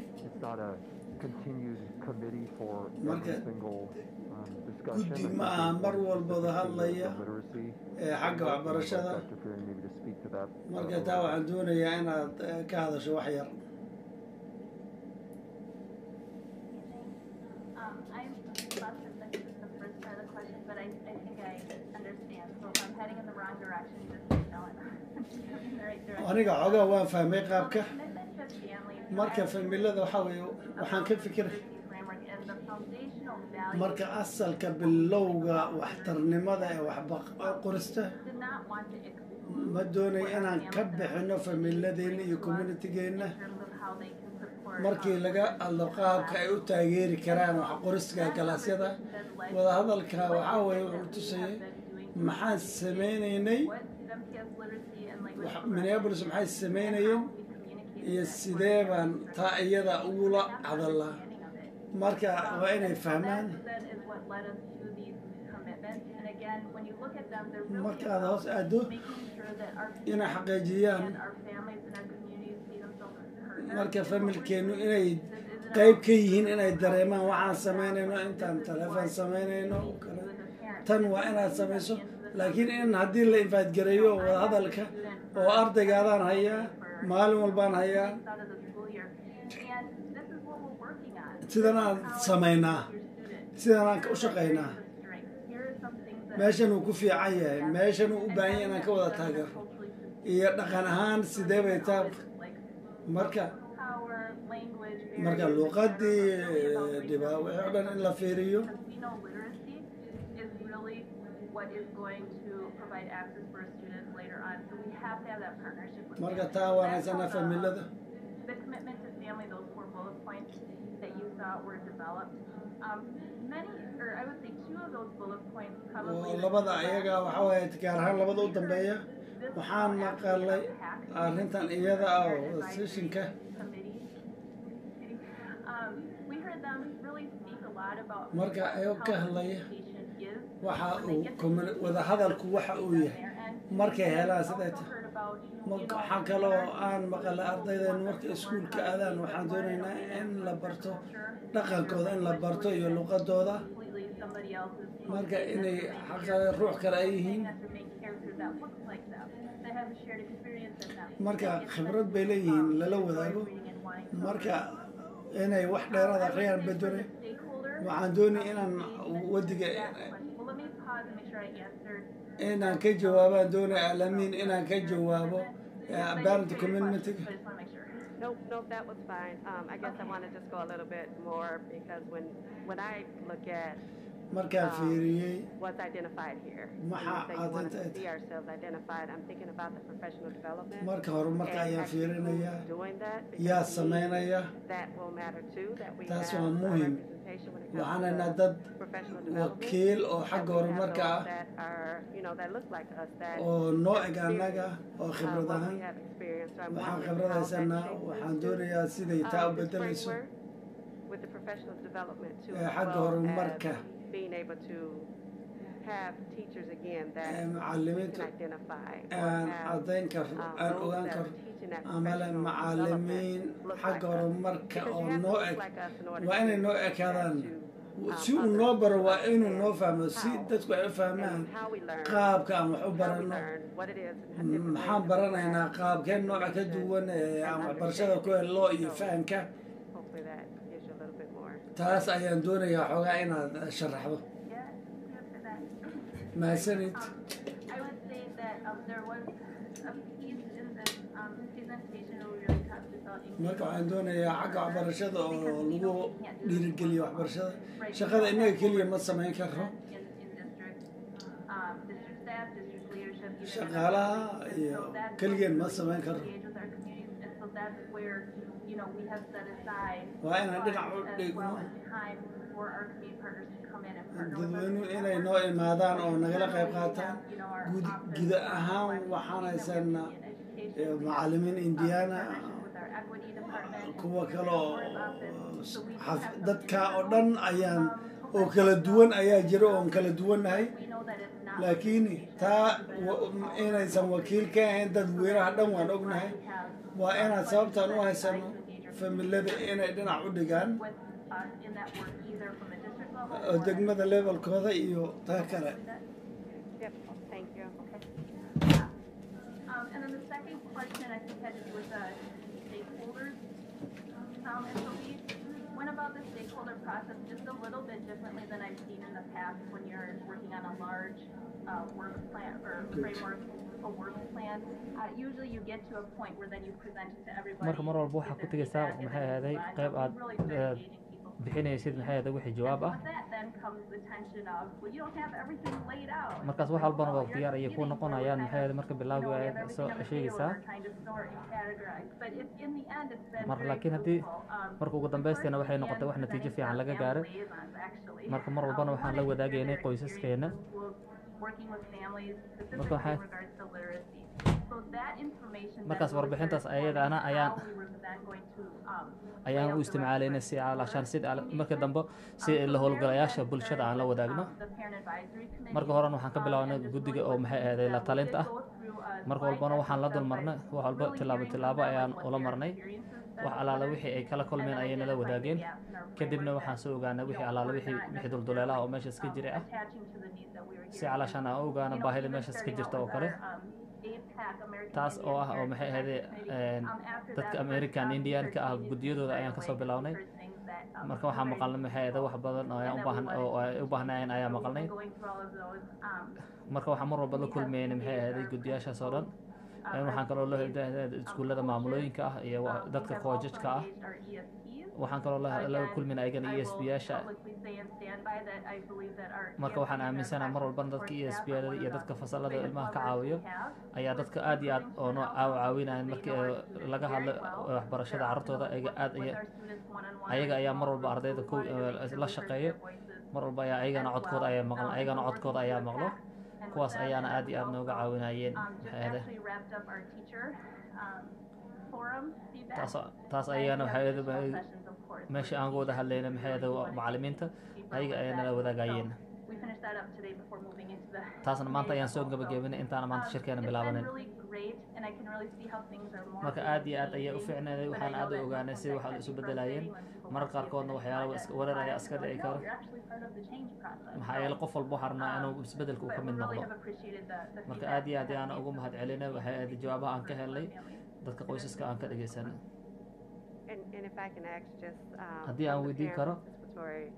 marka guddi ma aha mar walbada hadlaya ee xagga waxbarashada marka taa waxaan doonayaa inaad ka hadasho wax yar aniga xoogaa waan fahmay qaabka marka familada waxaa weeye waxaan ka fikiray marka asalka bilowga waxtarnimada ee waxqorista ma doonay inaan ka bixino familadeenna iyo communitygeenna markii laga hadlo qaabka ay u taageeri karaan waxqoriska galaasyada wadahadalka waxaa weeye wuxuu tusayay maxaan samaynaynay Minneapolis maxay samaynayeen iyo sidee baan taa iyada ugula hadalaa marka waa inay fahmaan marka aad hoos aado inay xaqiijiyaan marka familkeenu inay qayb ka yihiin inay dareemaan waxaan samaynayno intaan telefoon samaynayno oo kale tan waa inaad samayso laakiin in haddii la infaadgareeyo wada hadalka oo ardaygaadaan hayaa maalin walbaan hayaa sidanaan samaynaa sidanaan u shaqaynaa meeshan uu ku fiican yahay meeshan uu u baahan yahay inaan ka wada taageero iyo dhaqan ahaan sidee bay taa marka luuqadii dhibaa wixii o dhan in la fiiriyo marka taa waan haysanaa familada labada ayaga waxaa waaye gaar ahaan labada u dambeeya waxaan maqalay arrintan iyada ah oo sessionka marka ayoo ka hadlaya waxa uu wada hadalku waxa uu yahay markay helaan siday tahay waxaa kaloo aan maqalay ardaydeenu marka iskuulka aadaan waxaan doonaynaa in la barto dhaqankooda in la barto iyo luqadooda marka inay xaqada ruux kale ay yihiin marka khibrad bay leeyihiin lala wadaago marka inay wax dheeraad akhriyaan bedone waxaan doonay inaan wadiga inaan ka jawaabaan doonaya alamin inaan ka jawaabo parent community. Nope, that was fine. I guess I want to just go a little bit more because when I look at markaan fiiriyey what's identified here, maxaa you want to see ourselves identified. I'm thinking about the professional development. marka horumarka ayaan fiirinayaa doing that yaa sameynaya that will matter too. That we taas have waa muhiim waxaan haynaa dad wakiil oo xagga horumarka ah that look like us, that oo noo eg annaga oo khibrad ahaan waxaan khibradaysanaa waxaan doonayaa siday taa u bedelayso xagga horumarka being able to have teachers again that macallimiintu aan caddayn karo aan ogaan karo amale macallimiin xagga horumarka oo noo eg waa inay noo ekaadaan si uu noo baro waa inuu noo fahmo si dadku ay u fahmaan qaabka aan wax u barano maxaan baranaynaa qaabkeen nooca ka duwan aan waxbarashada ku helo iyo fahamka taas ayaan doonayaa xoogaa inaad sharaxdo mahadsanid I would say that there was a piece in this presentation where we really talked about marka waxaan doonayaa xagga waxbarashada oo lagu dhiirigeliyo waxbarashada shaqada innaga keliya ma samayn karno shaqaalaha iyo keligeen ma samayn karno waa inaan dhinac u dhigno dadweynuhu inay noo imaadaan oo nagala qayb qaataan guud ahaan waxaan haysanaa macallimiin indiana kuwa kale oo dadka oo dhan ayaan oo kala duwan ayaa jira oon kala duwannahay laakiin taa inaysan wakiil ka ahayn dadweynaha dhan waan ognahay waa inaan sababtaan u haysano familada inay dhinac u dhigaan degmada levelkooda iyo taa kale And then the second question I think had to do with the stakeholders. Went about the stakeholder process just a little bit differently than I've seen in the past when you're working on a large work plan or framework, a work plan. Usually you get to a point where then you present it to everybody. marka mar walba waxaa ku tegaysaa maxay ahaday qayb aad bixinaysid maxay ahaday wixii jawaab ah markaas wax walbana waa diyaar ayay ku noqonayaan maxay ahaday marka bilowga ayaad soo sheegaysaa marka laakiin haddii marka ugu dambaysteena waxay noqotay wax natiijo fiican laga gaaray marka mar walbana waxaan la wadaagaynay qoysaskeena marka waxaa markaas warbixintaas ayadana ayaan u isticmaalayna si alashaan sida marka dambe si la howlgalayaasha bulshada aan la wadaagno marka horena waxaan ka bilaabnay guddiga oo maxay ahaday la talinta ah marka walbana waxaan la dulmarnay wax walba tilaabo ayaan ula marnay wax alaala wixii ay kala kulmeen ayay nala wadaageen kadibna waxaan soo ogaanay wixii alaala wixii dulduleelaha oo meeshaas ka jiray ah si alashaan aan ogaano baahida meeshaas ka jirta oo kale taas oo ah oo maxay ahayd dadka American Indian-ka ah guddiyadooda ayaan kasoo bilownay marka waxaan maqalnay maxay ahayd wax badan oo ayaan u baahnayeen ayaan maqalnay marka waxaan mar walba la kulmeynay maxay ahayd guddiyaashaas oo dhan waxaan kaloo la iskuullada maamulooyinka ah iyo dadka koojajka ah waxaan kaloo la kulminay ayagana ESB-yaasha marka waxaan aaminsanahay mar walbana dadka ESB-yada iyo dadka fasalada ilmaha ka caawiyo ayaa dadka aad iyo aad oo noo caawinayaan markii laga hadlo waxbarashada carruurtooda ayaga ayaa mar walba ardayda la shaqeeyo mar walba ayaa ayagana codkooda ayaa maqlo kuwaas ayaana aad iyo aad nooga caawinayeen taas ayagana meesha aan wada hadlayna maxay macallimiinta ayaga ayaa nala wadaagayeen taasna maanta ayaan soo gabagabeynay intaana maanta shirkeena bilaabanin marka aad iyo aad ayay u fiicnaaday waxaan aad u ogaanay si waxa isu bedelayeen mararka qaarkoodna waxyaalo wareer ayaa iska dhici karo maxaa yeelay qof walba waxaa rabnaa inuu isbedelka uu ka mid noqdo marka aad iyo aad ayaan ugu mahad celinay waxay ahayd jawaabaha aan ka helnay dadka qoysaska aan ka dhegaysanay haddii aan weydiin karo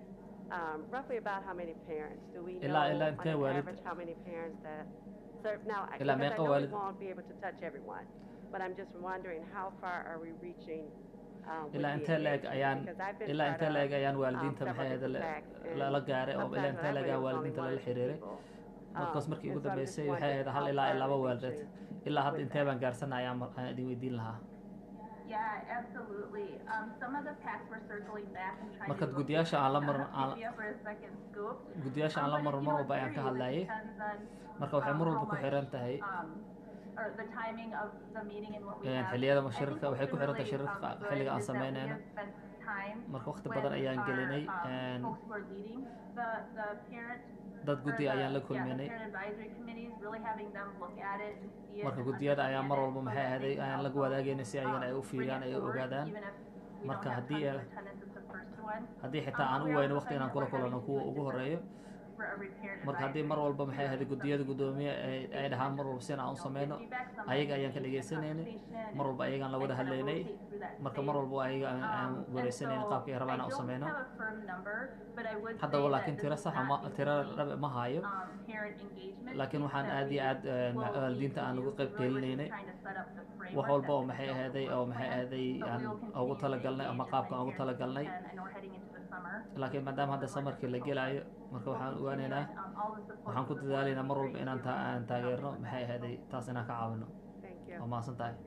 roughly about how many parents? Do we know Ilaa on intee an waalid average how many parents that serve? Now, ilaa because I meeqa know we waalid won't be able to touch everyone, but I'm just wondering how far are we reaching with ilaa the intee leeg engagement? ayaan Because I've been ilaa part intee leeg of ayaan waalidiinta several maxay different ahayd packs, and lala gaaray oo ilaa sometimes when intee I leeg went, it ayaan was only waalidiinta one or lala two xiriiray people. markaas markii And ugu so I'm just dambeysay waxay wondering ahayd how hal ilaa far laba are we waalideed reaching ilaa hadda with intee that? baan gaarsanay ayaan idin weydiin lahaa Yeah, absolutely. Some of the packs were circling back and trying marka to guddiyaasha aan la marin give you for a second scoop. guddiyaasha aan la But marin if mar you walba ayaan ka agree, hadlayay it depends on marka waxay mar how walba ku much, xiran tahay or the timing of the meeting and what we have. xilliyada I think shirarka what's waxay ku been xiran tahay really shirarka good xilliga aan is that we sameynayno have spent time marka waqti with badan ayaan our gelinay folks who are leading the parent dad guddi ayaan la the kulminay parent advisory committees, really having them look at it and see it marka and guddiyada ayaan mar understand walba it so maxay that they ahaday can ayaan lagu also, wadaagayna si ayagana ay u bring fiiriyaan it ay u forward, ogaadaan even if we marka don't have haddii tons of attendance at the first one. haddii xitaa aan We u weyno also waqti find inaan that kula we're having kulano to kuwa do ugu different horeeyo for every parent marka haddii mar advisory walba maxay ahayd guddiyada guddoomiye ay dhahaan mar walba sin aan u sameyno ayaga ayaan ka dhagaysanaynay mar walba ayagaan la wada hadlaynay marka mar walba ayaga aan wareysanaynay qaabka ay rabaan aan u sameyno haddaba laakiin tiro saxa tiro dhabe ma hayo laakiin waxaan aad iyo aad waalidiinta aan ugu qayb gelinaynay wax walba oo maxay ahaday aan ugu talagalnay ama qaabka aan ugu talagalnay laakiin maadaama hadda samarkii la gelaayo marka waxaan ogaanaynaa waxaan ku dadaalaynaa mar walba inaan taageerno maxay ahaday taas inaan ka caawino waa mahadsan tahay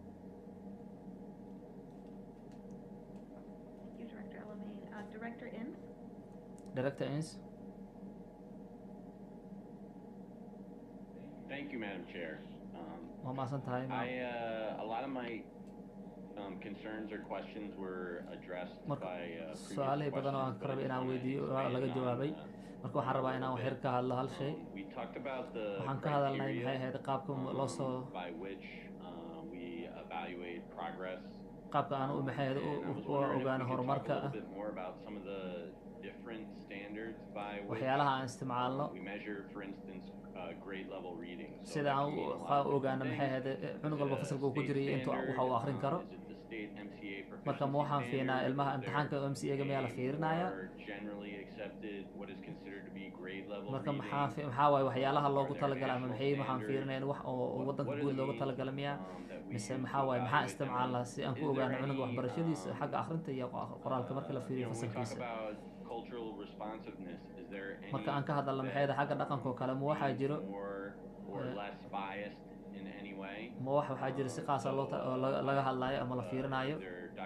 Director Inns. Thank you, Madam Chair. waa mahadsan tahay A lot of my concerns or questions were addressed by su-aalihii badan oo aan ka rabay inaan weydiiyo waa laga jawaabay marka waxaan rabaa inaan wax yar ka hadlo hal shay waxaan ka hadalnay maxay ahayd qaabka loo soo qaabka aan u maxay ahayd u ogaano horumarka ah waxyaalaha aan isticmaalno sida aan u ogaano maxay ahayd cunug walba fasalka uu ku jiray intuu waxa uu akhrin karo marka ma waxaan fiirinaa ilmaha imtixaanka MCA-ga miyaa la fiirinaya marka maxaa waaye waxyaalaha loogu talagalay ama maxay waxaan fiirinaya wax oo waddanka guud loogu talagala miyaa mise maxaa waaye maxaa isticmaalnaa si aan ku ogaano cunuga waxbarashadiisa xagga akhrinta iyo qoraalka marka la fiiriyo fasalkiisa marka aan ka hadalna maxay ahayd xagga dhaqanka oo kale ma waxaa jiro ma waxaa jira si qaasa laga hadlayo ama la fiirinayo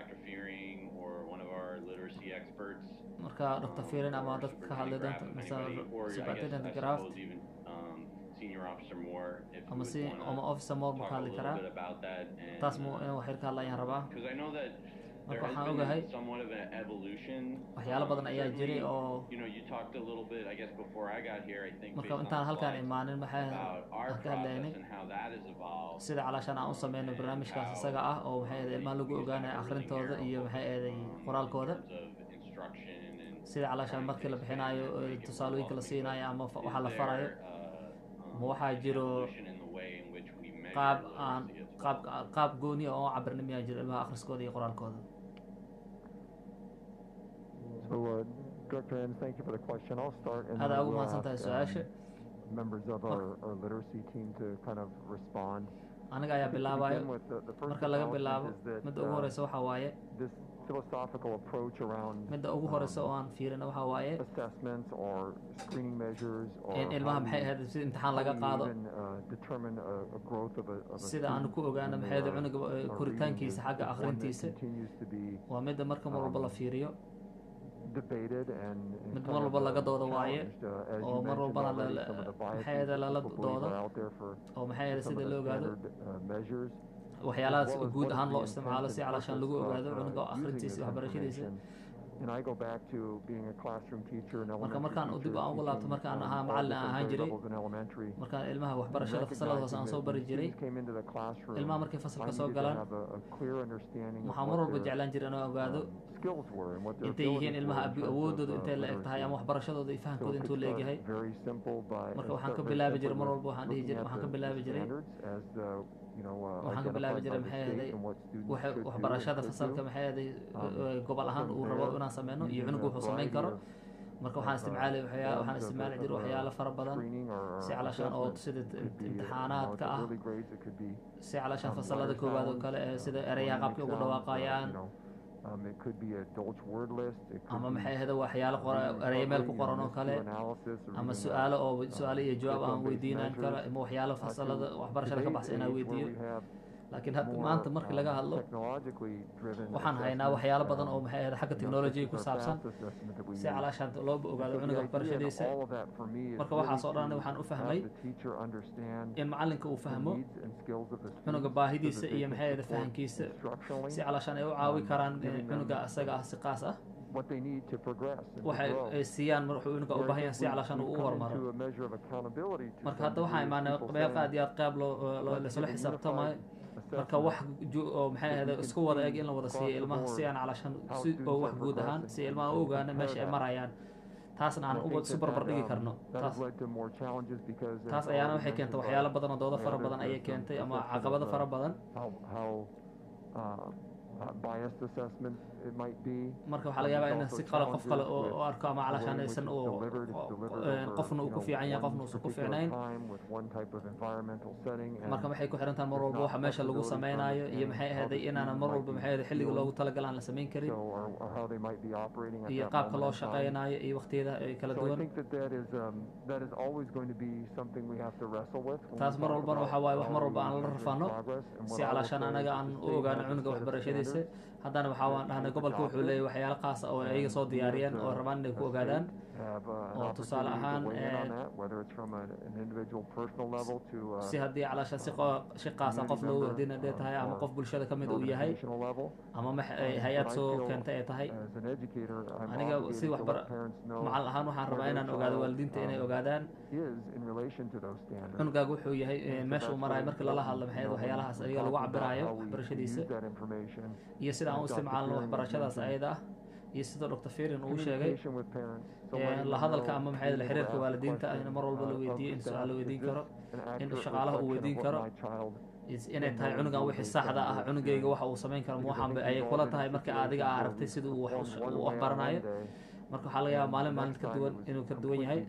marka Dr. Fearin ama dadka ka hadlay doonta mise Superintendent Graft ama Officer Moore ma ka hadli karaa taas ma in wax yar ka hadlayaan rabaa marka waxaan ogahay waxyaalo badan ayaa jiray oo marka intaan halkaan imaanin maxay ka hadlaynay sida calaashaan aan u sameyno barnaamijkaas isaga ah oo maxay ahayd ilmaha lagu ogaanayo akhrintooda iyo maxay ahayd qoraalkooda sida calaashaan markii la bixinayo tusaalooyinka la siinayo ama waxa la farayo ma waxaa jiro qaab gooni oo cabirna miyaa jiro ilmaha akhriskooda iyo qoraalkooda So, Director Enns, thank you for the question. I'll start and هذا then أول we'll ما ask سنتهي السؤال members of our literacy team to kind of respond. aniga ayaa bilaabayo marka laga bilaabo midda ugu horeysa waxa waaye This philosophical approach around midda ugu horeysa oo aan fiirino waxa waaye assessments or screening measures or in ilmaha maxay ahayd si imtixaan laga qaado determine a growth of a sida aan ku ogaano maxay ahayd cunuga koritaankiisa xagga akhrintiisa waa midda marka mar walba la fiiriyo mid mar walba laga doodo waaye oo mar walbana maxay ahayd lala doodo oo maxay ahayd sida loo ogaado waxyaalahaas guud ahaan loo isticmaalo si calaashaan lagu ogaado cunuga akhrintiisa iyo waxbarashadiisa marka markaan dib aan ugu laabto markaan ahaa macallin aan ahaan jiray markaan ilmaha waxbarashada fasalada hoose aan soo bari jiray ilmaha markay fasalka soo galaan waxaan mar walba jeclaan jiray inaan ogaado intay yihiin ilmaha awoodooda intay la eg tahay ama waxbarashadooda iyo fahamkooda intuu la egyahay marka waxaan ka bilaabi jiray mar walba waxaan dhihi jiray waxaan ka bilaabi jiray waxaan ka bilaabi jiray maxay ahaday waxbarashada fasalka maxay ahaday gobol ahaan uu rabo inaan sameyno iyo cunugu wuxuu sameyn karo marka waxaan isticmaali jiray waxyaalo fara badan si calashaan oo sida imtixaanaadka ah si calashaan fasalada koowaad oo kale sida erayaha qaabkay ugu dhawaaqayaan ama maxay ahayd waxyaalo erayo meel ku qoran oo kale ama su-aalo iyo jawaab aan weydiinaan karo ama waxyaalo fasalada waxbarashada ka baxsan inaan weydiiyo laakiin hadda maanta markii laga hadlo waxaan haynaa waxyaalo badan oo maxay ahayd xagga technology ku saabsan si calaashaan loo ogaado cunuga waxbarashadiisa marka waxaas oo dhan waxaan u fahmay in macalinka uu fahmo cunuga baahidiisa iyo maxay ahayd fahankiisa si calaashaan ay u caawi karaan cunuga asaga ah si qaas ah waxay siiyaan wuxuu cunuga u baahan yahay si calaashaan uu u horumaro marka hadda waxaan imaanay meel aad iyo aad qaab lasula xisaabtamayo marka wax oo maxay ahayd isku wada eg in la wada siiyo ilmaha si aan calashan si oo wax guud ahaan si ilmaha u ogaana meesha ay marayaan taasna aan isu barbar dhigi karno taas ayaana waxay keentay waxyaalo badan oo doodo fara badan ayay keentay ama caqabado fara badan marka waxaa laga yaabaa in si kale qof kale oo arko ama calashaan aysan qofna uu ku fiican yahay qofna uusan ku fiicnayn marka waxay ku xiran tahay mar walba waxa meesha lagu samaynayo iyo maxay ahaaday inaanan mar walba maxay ahaaday xilliga loogu talagal aan la samayn karin iyo qaabka loo shaqaynayo iyo waqtiyada ay kala duwan taas mar walbana waxaa waaye wax mar walba aan la rafano si calashaan anaga aan u ogaano cunuga waxbarashadiisa haddana waxaa waan dhahnay gobolka wuxuu leeyahay waxyaalo qaas ah oo ayaga soo diyaariyeen oo rabaan inay ku ogaadaan oo tusaale ahaan si haddii calaasha si qaasa qof loo wardina dee tahay ama qof bulshada ka mid uu yahay ama hay-ad soo keentay ay tahay aniga si macal ahaan waxaan rabaa inaan ogaado waalidiinta inay ogaadaan cunugaaga wuxuu yahay meesha uu marayo markii lala hadlo maxay waxyaalahaas ayaga lagu cabiraayo waxbarashadiisa iyo sida aan u isticmaalno waxbarashadaas ayada ah iyo sida Dr. Ferin uu sheegay la hadalka ama maxay la xiriirka waalidiinta in mar walba la weydiiyo in su'aal la weydiin karo in shaqaalaha uu weydiin karo inay tahay cunugan wixii saxda ah cunugayga waxa uu samayn karo waxaan ay kula tahay marka adiga aragtay sida uu wax baranayo marka waxaa laga yaabaa maalin ka duwan inuu ka duwan yahay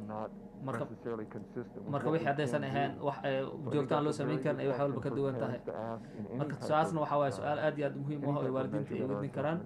marka wixii haddaysan ahayn wax joogtaan loo samayn karin ay wax walba ka duwan tahay marka su-aasna waxaa waaye su-aal aad iyo aad muhiim u ah oo waalidiinta ay weydiin karaan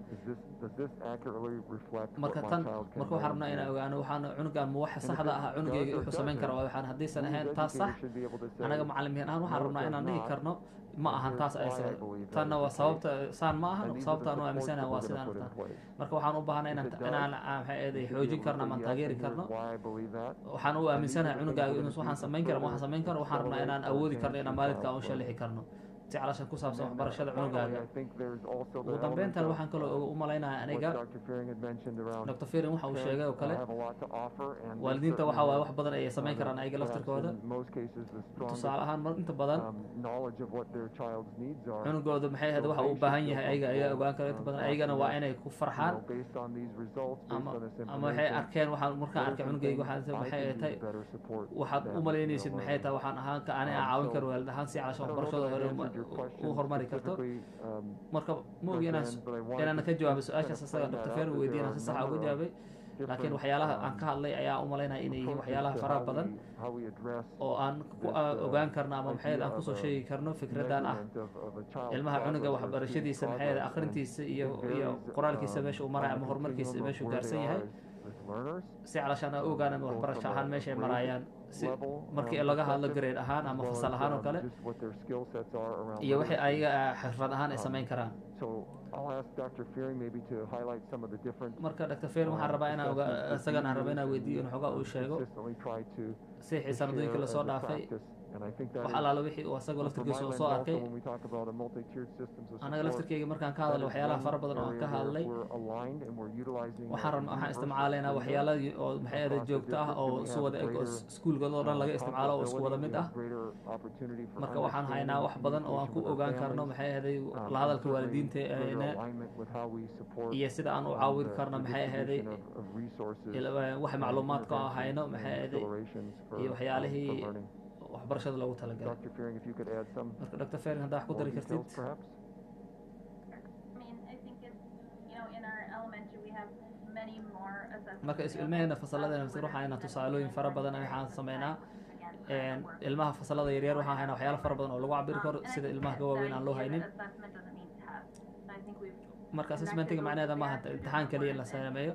marka waxaan rabnaa inaan ogaano waxaan cunugan ma waxa saxda ah cunugayga wuxuu samayn kara waa waxaan haddaysan ahayn taas sax anaga macallimiin ahaan waxaan rabnaa inaan dhihi karno ma ahan taas aysan tanna waa sababta saan ma ahan sababta aan u aaminsanahay waa sidaan marka waxaan u baahnaa inaan maxay xoojin karno ama taageeri karno waxaan u aaminsanahay cunugaaga inuu waxaan samayn karo waxaan rabnaa inaan awoodi karno inaan maalidka aan u shalixi karno si calashan ku saabsan waxbarashada cunugaaga ugu dambeyntan waxaan kaloo u malaynayaa aniga Dr. Ferin waxa uu sheegay oo kale waalidiinta waxa waaye wax badan ay samayn karaan ayaga laftirkooda tusaale ahaan inta badan cunugooda maxay ahayd waxa uu u baahan yahay ayaga ayaa ogaan kara inta badan ayagana waa inay ku farxaan ama waxay arkeen waxaan markaan arkay cunugayga maxay tahay waxaad u malaynaysid maxay tahay waxaan ahaan ka ani aan caawin karo waalid ahaan si calashan waxbarashada hore u horumari karto marka ma ogi inaan ka jawaabo su-aashaas asaga Dr. Ferin weydiin aan si sax uga jawaabay laakiin waxyaalaha aan ka hadlay ayaa u malaynaya inay yihiin waxyaalaha faraha badan oo aan ku ogaan karno ama maxay aan kusoo sheegi karno fikradan ah ilmaha cunuga waxbarashadiisa maxay akhrintiisa iyo qoraalkiisa meesha uu marayo ama horumarkiisa meesha uu gaarsan yahay si calashaan aan ogaan ama waxbarasho ahaan meesha ay marayaan markii laga hadlo grade ahaan ama fasal ahaan oo kale iyo wixii ayaga xirfad ahaan ay samayn karaan marka Dr. Ferin waxaan rabaa inaan isagana aan rabaa inaan weydiiyo in xogaa uu sheego si xiisanadooyinka lasoo dhaafay wax allaala wixii uu asagoo laftirkiisa uu soo arkay anaga laftirkeyga markaan ka hadalay waxyaalaha fara badan oo aan ka hadlay waxaan isticmaalaynaa waxyaala oo maxay ahayd joogto ah oo isu wada eg oo iskuulkooda oo dhan laga isticmaalo oo isku wada mid ah marka waxaan haynaa wax badan oo aan ku ogaan karno maxay ahayd la hadalka waalidiinta iyo sida aan u caawin karno maxay ahayd wax macluumaadka aan hayno maxay ahayd iyo waxyaalihii waxbarashada loogu talagalay marka Dr. Ferin haddaa wax ku dari kartid many more assessments. marka ilmaheena fasalladeena waxaan haynaa tusaalooyin fara badan waxaan sameynaa ilmaha fasallada yaryar waxaan haynaa waxyaalo fara badan oo lagu cabiri karo sida ilmaha ka waaweyn aan loo haynin marka assessmentiga macnaheeda maaha imtixaan kaliya la sameeyo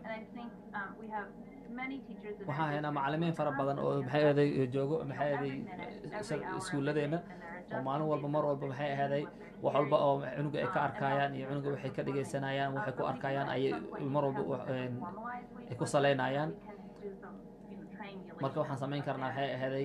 waxaan haynaa macallimiin fara badan oo maxay ahaday joogo maxay ahaday iskuulladeena oo maalin walba mar walba maxay ahaday wax walba oo cunuga ay ka arkayaan iyo cunuga waxay ka dhegaysanayaan waxay ku arkayaan ayay mar walba ay ku saleynayaan marka waxaan samayn karnaa waxay ahaday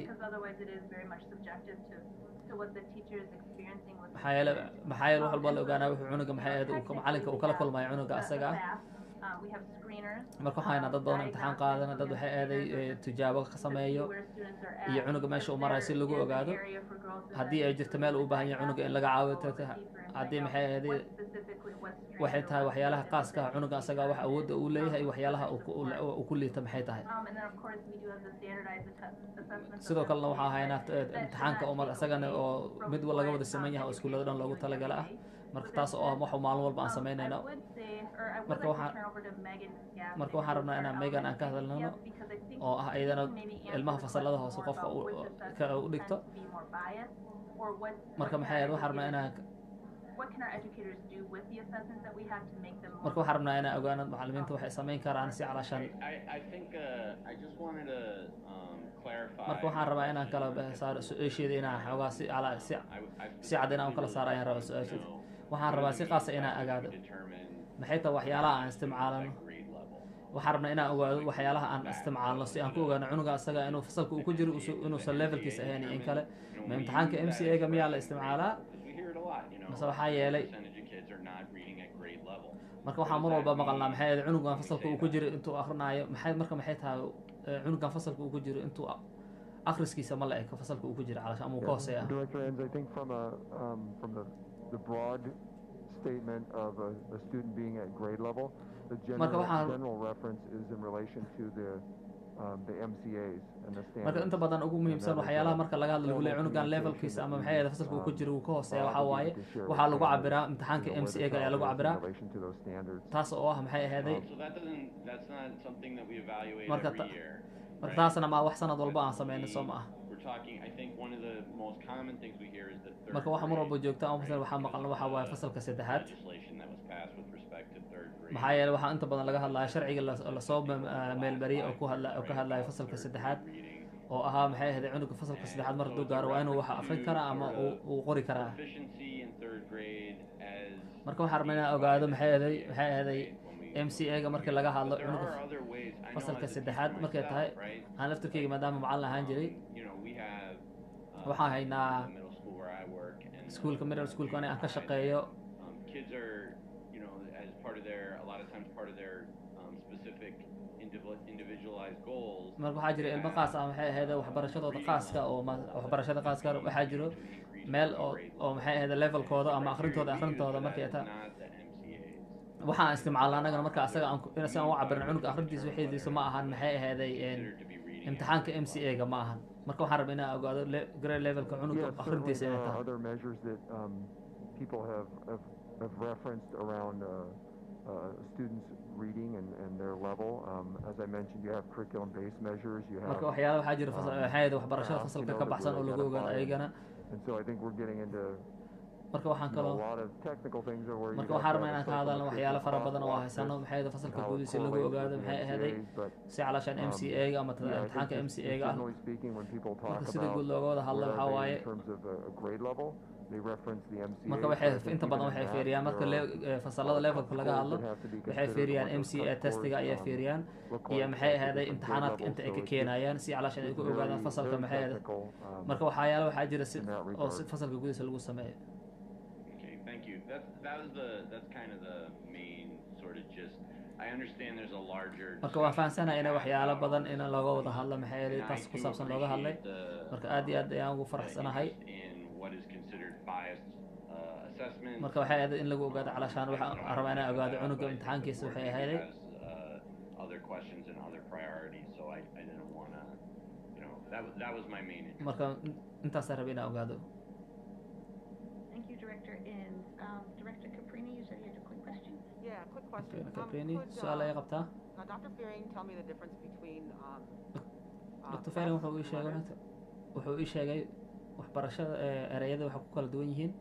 maxaa yeele wax walba la ogaanaa wuxuu cunuga maxay ahayd macalinka uu kala kulmayo cunuga asaga ah marka waxaan haynaa dad badan imtixaan qaadana dad waxay aaday tijaabo ka sameeyo iyo cunuga meesha uu marayo si lagu ogaado haddii ay jirto meel uu baahan yahay cunuga in laga caawiyo haddii maxay aaday waxay tahay waxyaalaha qaaska ah cunuga asaga wax awoodda uu leeyahay waxyaalaha uu ku liita maxay tahay sidoo kalena waxaan haynaa imtixaanka umad asagana oo mid laga wada siman yahay oo iskuullada dhan loogu talagala ah marka taas oo ah wax maalin walba aan samaynayno marka waxaan rabnaa inaan Megan aan ka hadalnano oo ah iyadana ilmaha fasallada hoose qofka u dhigto marka maxay ahayd waxaan rabnaa inaan marka waxaan rabnaa inaan ogaano macallimiinta waxay samayn karaan si calashan marka waxaan rabaa inaan kala saaro su-aasheeda inaan xoogaa si cad inaan u kala saaro ayaan rabaa su-aasheeda waxaan rabaa si qaasa inaan ogaado maxay tahay waxyaalaha aan isticmaalano waxaan rabnaa inaan ogaado waxyaalaha aan isticmaalno si aan ku ogaano cunuga asaga inuu fasalka uu ku jiro inuusan levelkiisa ahayn in kale ma imtixaanka MCA-ga miyaa la isticmaalaa mase waxaa yeelay marka waxaan mar walba maqalnaa maxay ahayd cunugan fasalka uu ku jiro intuu akhrinayo maxay tahay cunugan fasalka uu ku jiro intuu akhriskiisa ma la eko fasalka uu ku jiro calasha ama uu ka hooseeya I think from the broad statement of a student being at grade level, the general reference is in relation to the MCAs and the standards. marka inta badan ugu muhiimsan waxyaalaha marka laga hadlo lagu leeyahay cunugan levelkiisa ama maxay ahayd fasalka uu ku jiro uu ka hooseeya waxa waaye waxaa lagu cabiraa imtixaanka MCA-ga ayaa lagu cabiraa taas oo ah maxay ahaaday marka taasna ma wax sanad walba aan sameeyno soo ma ah marka waxa mar walba joogta aan waxaa maqalno waxa waaye fasalka saddexaad maxaa yeelay waxaa inta badan laga hadlaya sharciga lasoo meelmariyay oo ka hadlaya fasalka saddexaad oo ahaa maxay ahayd cunuga fasalka saddexaad mar hadduu gaaro waa inuu wax akhrin karaa ama uu qori karaa marka waxaan rabnaa inaan ogaado maxay ahaday MCA-ga markii laga hadlo cunuga fasalka saddexaad markay tahay aan laftirkeyga maadaama macallin ahaan jiray waxaan haynaa iskuulka middle schoolka aan ka shaqeeyo marka waxaa jira ilmo qaas ah maxay ahayd waxbarashadooda qaaska oo waxbarashada qaaska waxaa jiro meel oo maxay ahayd levelkooda ama akhrintooda markay tahay waxaan isticmaalnaa annagana marka asaga si aan u cabirin cunuga akhrintiisa wixiisa ma ahan maxay ahaaday imtixaanka MCA-ga ma ahan marka waxaan rabaa inaan ogaado grade levelka cunuga akhrintiisa inay tahay other measures that people have referenced around students reading and their level. As I mentioned, you have curriculum-based measures. You have marka waxyaalaha waxaa jira waxayada waxbarashada fasalka ka baxsan oo lagu ogaado ayagana and so I think we're getting into marka waxaan kaloo marka waxaan rabnaa inaan ka hadalno waxyaalo fara badan oo haysano maxay ahayd fasalka gudihiisa lagu ogaado maxay ahaday si calashan MCA-ga ama imtixaanka MCA-ga ah marka sida guud looga wada hadlo waxaa waaye marka waxay inta badan waxay fiiriyaan marka fasalada levelka laga hadlo waxay fiiriyaan MCA testiga ayay fiiriyaan iyo maxay ahaday imtixaanaadka inta ay ka keenayaan si calashan ay ku ogaadaan fasalka maxay ahaday marka waxyaalo waxaa jira oo fasalka gudihiisa lagu sameeyo That's kind of the main sort of gist. I understand there's a larger marka waan fahansanahay inay waxyaalo badan in looga wada hadlo maxay yeelay taas ku saabsan looga hadlay marka aad iyo aad ayaan ugu faraxsanahay marka waxay ahayd in lagu ogaado calashaan waxaan rabaa inaan ogaado cunuga imtixaankiisa waxay ahayd marka intaasaan rabay inaan ogaado Director Caprini, you said you had a quick question? Yeah, quick question. Caprini, su'aal ay qabtaa? Dr. Fearing tell me the difference between Dr. Fearing wuxuu ii sheegay waxbarashada erayada waxay ku kala duwan yihiin.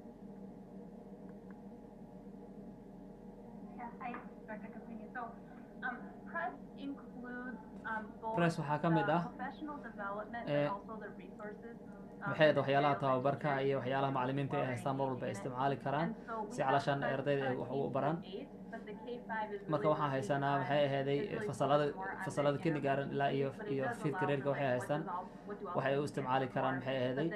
Press waxaa ka mid ah maxay waxyaalaha tababarka iyo waxyaalaha macallimiinta ay haystaan mar walba ay isticmaali karaan si calashaan ardayda ay wax ugu baraan. Marka waxaan haysanaa maxay ahaaday fasalada kindergarten ilaa iyo fifth grade-ka waxay haystaan waxay u isticmaali karaan maxay ahaaday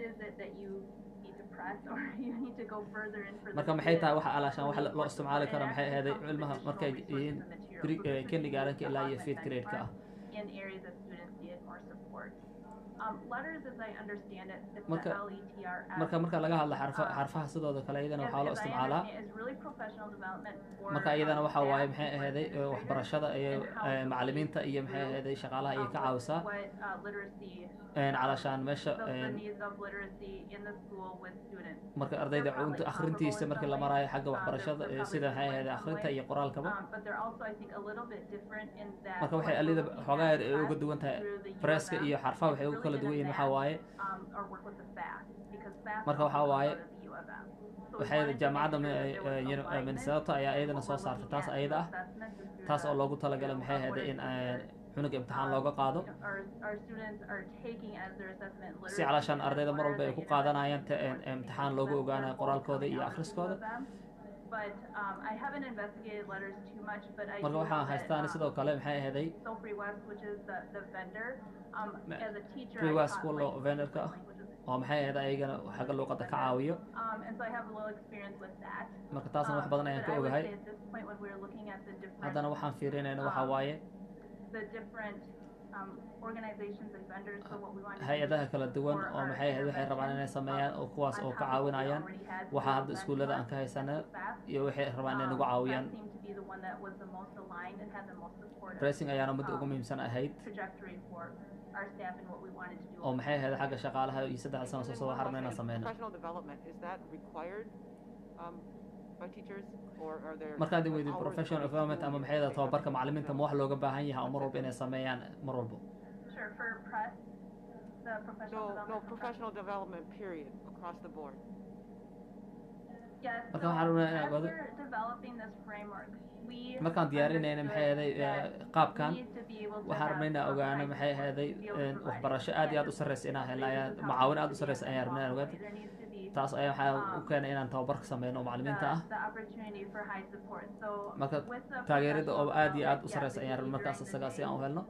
marka maxay tahay waxa calashaan wax loo isticmaali karo maxay ahaaday ilmaha markay yihiin kindergarten-ka ilaa iyo fifth grade-ka ah. In areas that students need more support. Letters, as I understand it, it's marka the LETRS. marka laga hadla xarfaha sidooda kale iyadana waxaa loo isticmaalaa marka iyadana waxa waaye maxay ahaaday waxbarashada iyo macallimiinta iyo maxay ahaaday shaqaalaha ay ka caawisaa calashaan meesha marka ardayda cunta akhrintiisa markii la maraayo xagga waxbarashada sida maxay ahaaday akhrinta iyo qoraalkaba marka waxay alida xoogaa ay uga duwan tahay presska iyo xarfaha waxay ugu kala duwan yihiin waxaa waaye marka waxaa waaye waxay jaamacadda Minnesota ayaa iyadana soo saartay taas ayada ah taas oo loogu talagalay maxay ahaaday in xunuga imtixaan looga qaado si calashaan ardayda mar walba ay ku qaadanayaan imtixaan loogu ogaanayo qoraalkooda iyo akhriskooda. marka waxaan haystaan sidoo kale maxay ahaaday Free West School oo vendorka ah oo maxay ahaaday ayagana xagga luuqadda ka caawiyo marka taasna wax badan ayaan ka ogahay. haddana waxaan fiirinayna waxaa waaye hay-adaha kala duwan oo maxay ahayd waxay rabaan inay sameeyaan oo kuwaas oo ka caawinayaan waxaa hadda iskuullada aan ka haysana iyo waxay rabaan inay nagu caawiyaan. Pressing ayaana muddo ugu muhiimsan ahayd oo maxay ahayd xagga shaqaalaha iyo 3 sano soo harna inaan sameyno. markaad weydiin professional development ama maxay ahayd tababarka macallimiinta ma wax looga baahan yahay oo mar walba inay sameeyaan mar walba. No professional development period across the board. marka waxaan rabnaa inaan ogaado markaan diyaarinayna maxay ahaday qaabkan waxaan rabnaa inaan ogaano maxay ahaday waxbarasho aad iyo aad u sarreysa inaan helno macaawin aad u sarreysa ayaan rabnaa inaan ogaado taas ayaa waxaa u keenay inaan tababarka sameyno oo macallimiinta ah marka taageerada oo aad iyo aad u sarreysa ayaan rabnaa markaas isagaa si aan u helno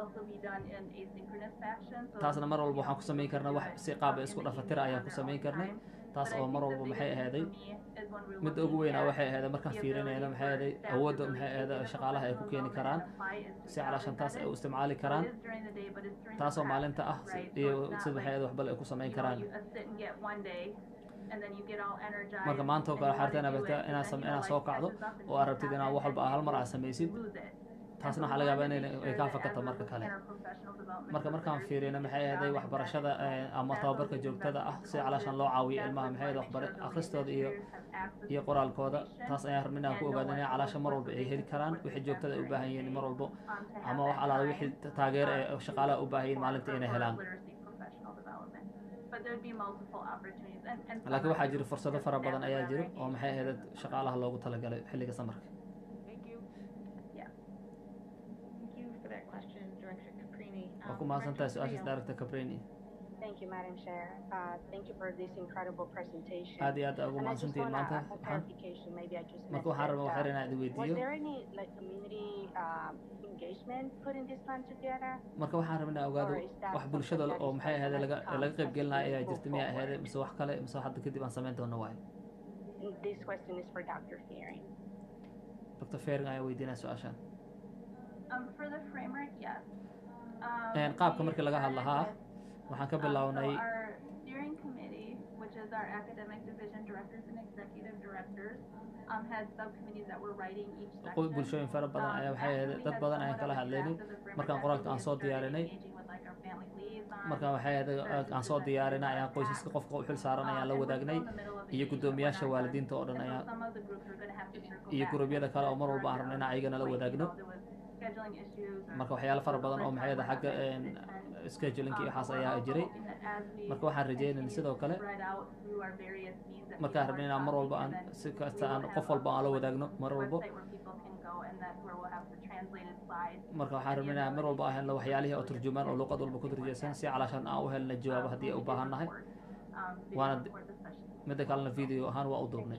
taasna mar walba waxaan ku sameyn karnaa wax si qaab isku dhafatira ayaan ku sameyn karnay taas oo mar walba maxay ahaaday mid ugu weynaa waxay ahaaday markaan fiirinayna maxay ahaaday awoodda maxay ahaaday shaqaalaha ay ku keeni karaan si calashan taas ay u isticmaali karaan taasoo maalinta ah iyo sida maxay ahaaday waxbal ay ku sameyn karaan marka maanta oo kale xarta inaad soo kacdo oo aad rabtid inaad wax walba hal mar aad samaysid taasna waxaa laga yaabaa inay kaa fakato marka kale markaan fiirino maxay ahaday waxbarashada ama tababarka joogtada ah si calashan loo caawiyo ilmaha maxay ahaday akhristooda iyo qoraalkooda taas ayaan rabnaa inaan ku ogaado inay calasha mar walba ay heli karaan wixii joogtada ay u baahan yihiin mar walba ama wax alaala wixii taageero ee shaqaalaha u baahan yihiin maalinta inay helaan laakiin waxaa jira fursado fara badan ayaa jiro oo maxay ahayd shaqaalaha loogu talagalay xilliga samarka. waa ku mahadsantahay su-aashaas Director Caprini. Thank you, Madam Chair. Thank you for this incredible presentation. aad iyo aad ugu mahadsantihiin maanta marka waxaan rabaa waxyar inaan idin weydiiyo Was there any community engagement putting this plan together? marka waxaan rabaa inaan ogaado wax bulshada oo maxay ahayd laga qayb gelinayo ayaa jirta miyaa ahayd mise wax kale mise hadda kadib aan samayn doono waayo. This question is for Dr. Fearing. Dr. Fearing ayaa weydiinaya su-aashaan. For the framework, yes. qaabka markii laga hadlahaa waxaan ka bilownay steering committee, which is our academic division directors and executive directors, had subcommittees that were writing each section. bulshooyin fara badan ayaa waxay ahayd dad badan ayaan kala hadlaynay markaan qoraalka aan soo diyaarinay markaan waxay ahayd aan soo diyaarinay ayaan qoysaska qofka u xil saaran ayaan la wadaagnay iyo guddoomiyaasha waalidiinta oo dhan ayaa iyo gurubyada kale oo mar walba aan rabnay inaan ayagana la wadaagno scheduling issues. marka waxyaalo fara badan oo maxay ahayd xagga scheduling iyo waxaas ayaa jiray marka waxaan rajaynaynaa sidoo kale markaan rabnay inaan mar walba aan si kasta aan qof walba aan la wadaagno mar walba marka waxaan rabnay inaan mar walba aan helno waxyaalihii oo turjumaan oo luqad walba ku turjeysan si calaashan aan u helno jawaabo haddii ay u baahan nahay waana midda kalena video ahaan waa u duubnay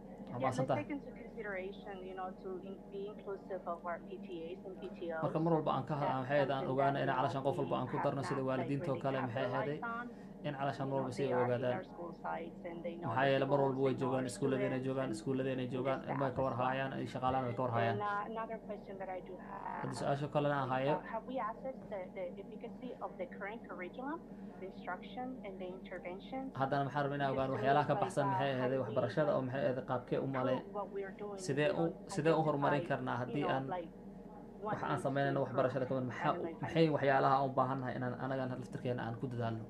marka mar walba aan ka maxay ahayd aan ogaano in calaashan qof walba aan ku darno sida waalidiinta oo kale maxay ahaaday in calaashan mar walba si ay ogaadaan maxaa yeele mar walba way joogaan iskuulladeena joogaan way ka warhaayaan ay shaqaalaan way ka warhaayaan haddii su-aasha kalena aan hayo haddana maxaa rabaa inaan ogaano waxyaalaha ka baxsan maxay ahaaday waxbarashada oo maxay ahaaday qaabkee u male sidee u horumarin karnaa haddii aan waxa aan sameynayno waxbarashada kaban maxay waxyaalaha aan u baahannahay inaan anagan laftirkeena aan ku dadaalno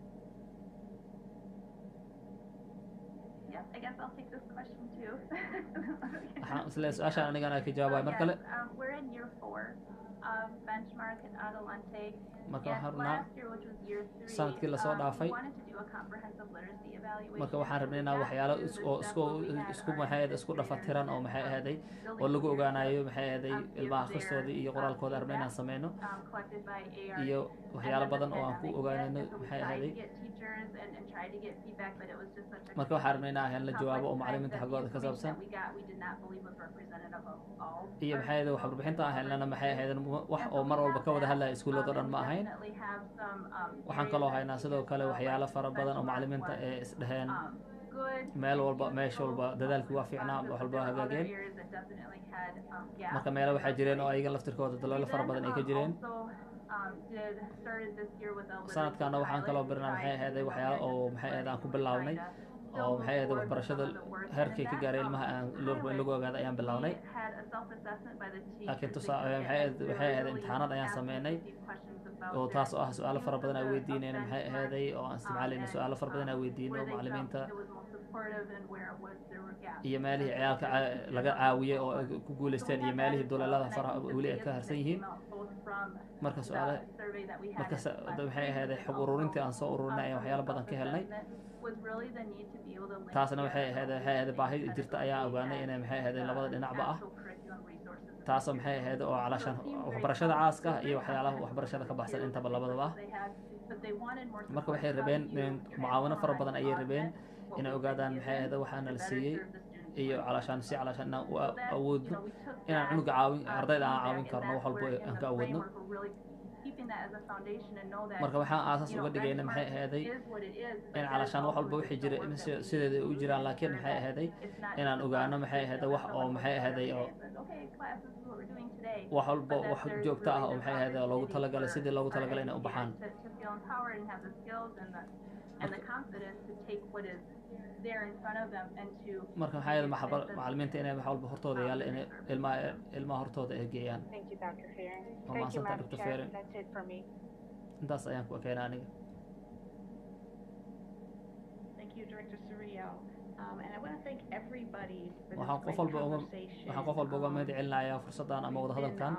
I guess I'll take this question too. isla su-aashaan anigana ka jawaabayo mar kale We're in year 4 of benchmark and Adelante. marka waxaan rabnaa sanadkii lasoo dhaafay marka waxaan rabnay inaan waxyaalo isku maxay isku dhafatiran oo maxay ahaaday oo lagu ogaanayo maxay ahaaday ilmaha akhristoodii iyo qoraalkooda rabnay inaan sameyno iyo waxyaalo badan oo aan ku ogaanayno maxay ahaaday marka waxaan rabnay inaan helno jawaabo oo macallimiinta xaggooda ka saabsan iyo maxay ahaaday warbixinta aan helnana maxay ahaaday wax oo mar walba ka wada hadlaya iskuullada oo dhan ma ahayn waxaan kaloo haynaa sidoo kale waxyaalo fara badan oo macallimiinta ee isdheheen meel walba meesha walba dadaalkii waa fiicnaa wax walba waa hagaageen marka meelo waxaa jireen oo ayaga laftirkooda daloolo fara badan ay ka jireen sanadkaana waxaan kaloo birnaa maxay ahaaday waxyaalo oo maxay ahaaday aan ku bilaabnay oo maxay ahaaday waxbarashada heerkay ka gaaray ilmaha aan in lagu ogaado ayaan bilaabnay laakiin waxay ahaaday imtixaanad ayaan sameynay oo taas oo ah su-aalo fara badan aan weydiinayna maxay ahaaday oo aan isticmaalayna su-aalo fara badan aan weydiino macallimiinta iyo meelihii ciyaalka laga caawiyey oo ay ku guuleysteen iyo meelihii duleelada faraha weli ay ka harsan yihiin marka su-aale marka maxay ahaaday xog ururintii aan soo ururinay ayaan waxyaalo badan ka helnay taasna waxay ahaaday baahi jirta ayaan ogaanay inay maxay ahaaday labada dhinacba ah taasoo maxay ahayd oo calaashan waxbarashada caaska iyo waxyaalaha waxbarashada ka baxsan intaba labadaba marka waxay rabeen mucaawino fara badan ayay rabeen inay ogaadaan maxay ahayd waxaana la siiyey iyo calaashan si calaashan inaan u awoodno inaan cunuga ardayda aan caawin karno wax walbo aan ka awoodno marka waxaan aasaas uga dhigayna maxay ahaaday in calaashaan wax walba wixii jira sideeda u jiraan laakiin maxay ahaaday inaan ogaano maxay ahaaday wax oo maxay ahaaday oo wax walba wax joogto ah oo maxay ahaaday oo loogu talagalay sidii loogu talagalay inay u baxaan marka maxay ahaaday macallimiinta inay wax walba hortooda yaalla inay ilmaha hortooda ay geeyaan waa mahadsanta Dr. Ferin intaas ayaan ku keenay aniga waxaan qof walba uga mahad celinayaa fursaddan ama wada hadalkan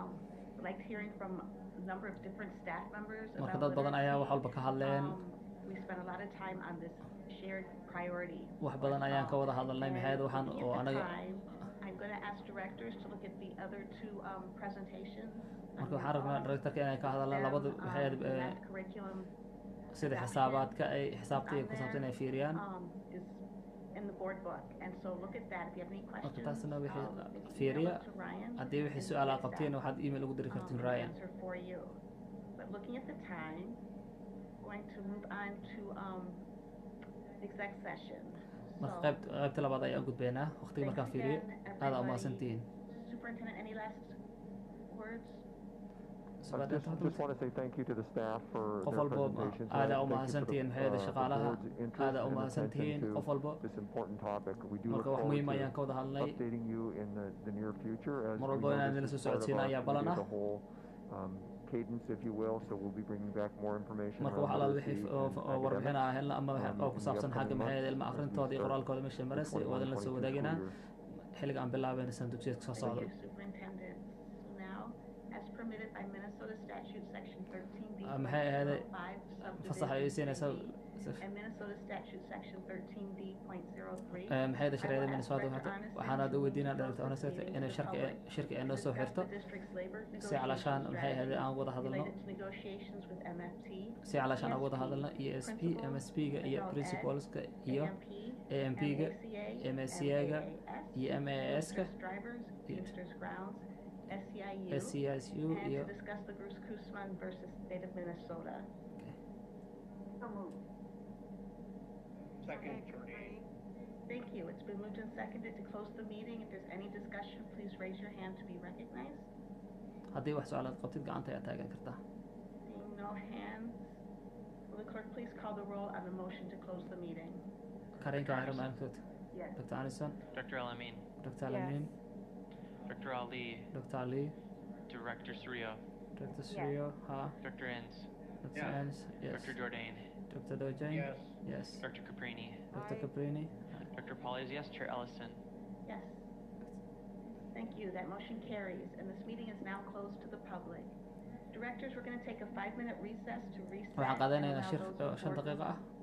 marka dad badan ayaa wax walba ka hadleen wax badan ayaan ka wada hadalnay maxay waxaan oo anaga marka waxaan rabnaa directorka inay ka hadlaan labada maxay sida xisaabaadka ay xisaabta ku saabsan inay fiiriyaan marka taasna wixii fiiriya haddii wixii su-aal aa qabteen waxaad email ugu diri kartiin Ryan marka qaybta labaad ayaan u gudbaynaa waqtiga markaan fiiriyo aada umahadsantihiin qof walbo aada umahadsantihiin maxay shaqaalaha aada umahadsantihiin qof walbo marka wax muhiim ayaan ka wada hadlay mar walbo inaan nila soo socodsiina ayaa balan ah marka wax alaal wixii warbixin ah helna ama oo ku saabsan xagga maxay ilma akhrintooda iyo qoraalkooda meesha maraysa wadan la soo wadaagina xilliga aan bilaabayna san dugsiyeedka soo socdo permitted by Minnesota statute section 13D. maxay ahaaday 5 fasax ay siinaysaa and Minnesota statute section 13D.03. maxay da sharciyada Minnesota waxaan aad u weydiinaa Director Honest inay shirka ay noo soo xirto si calashaan maxay ahaaday aan wada hadalno si calashaan aan wada hadalno ESP MSP-ga iyo principalska iyo AMP-ga MSC-ga iyo MAS-ka SCISU iyo to discuss the Bruce Koosman versus state of Minnesota. So moved. Second, Jordan. Thank you. It's been moved and seconded to close the meeting. If there's any discussion, please raise your hand to be recognized. haddii wax su'aalaad qabtid gacanta ayaa taagan kartaa. Seeing no hands, will the clerk please call the roll on the motion to close the meeting? Karinka Ahram Ankut. Yes. Dr. Anderson. Dr. Alamin. Dr. Alamin. Dr. Ali. Dr. Ali. Director Suryo. Dr. Suryo. Ha. Dr. Inns. Dr. Inns. Yes. Dr. Jordan. Dr. Dojane. Yes. Yes. Dr. Caprini. Dr. Caprini. Dr. Paul is yes. Chair Ellison. Yes. Thank you. That motion carries, and this meeting is now closed to the public. Directors, we're going to take a 5-minute recess to reset. waxaan qaadanaynaa and allow shir those 5 board daqiiqo ah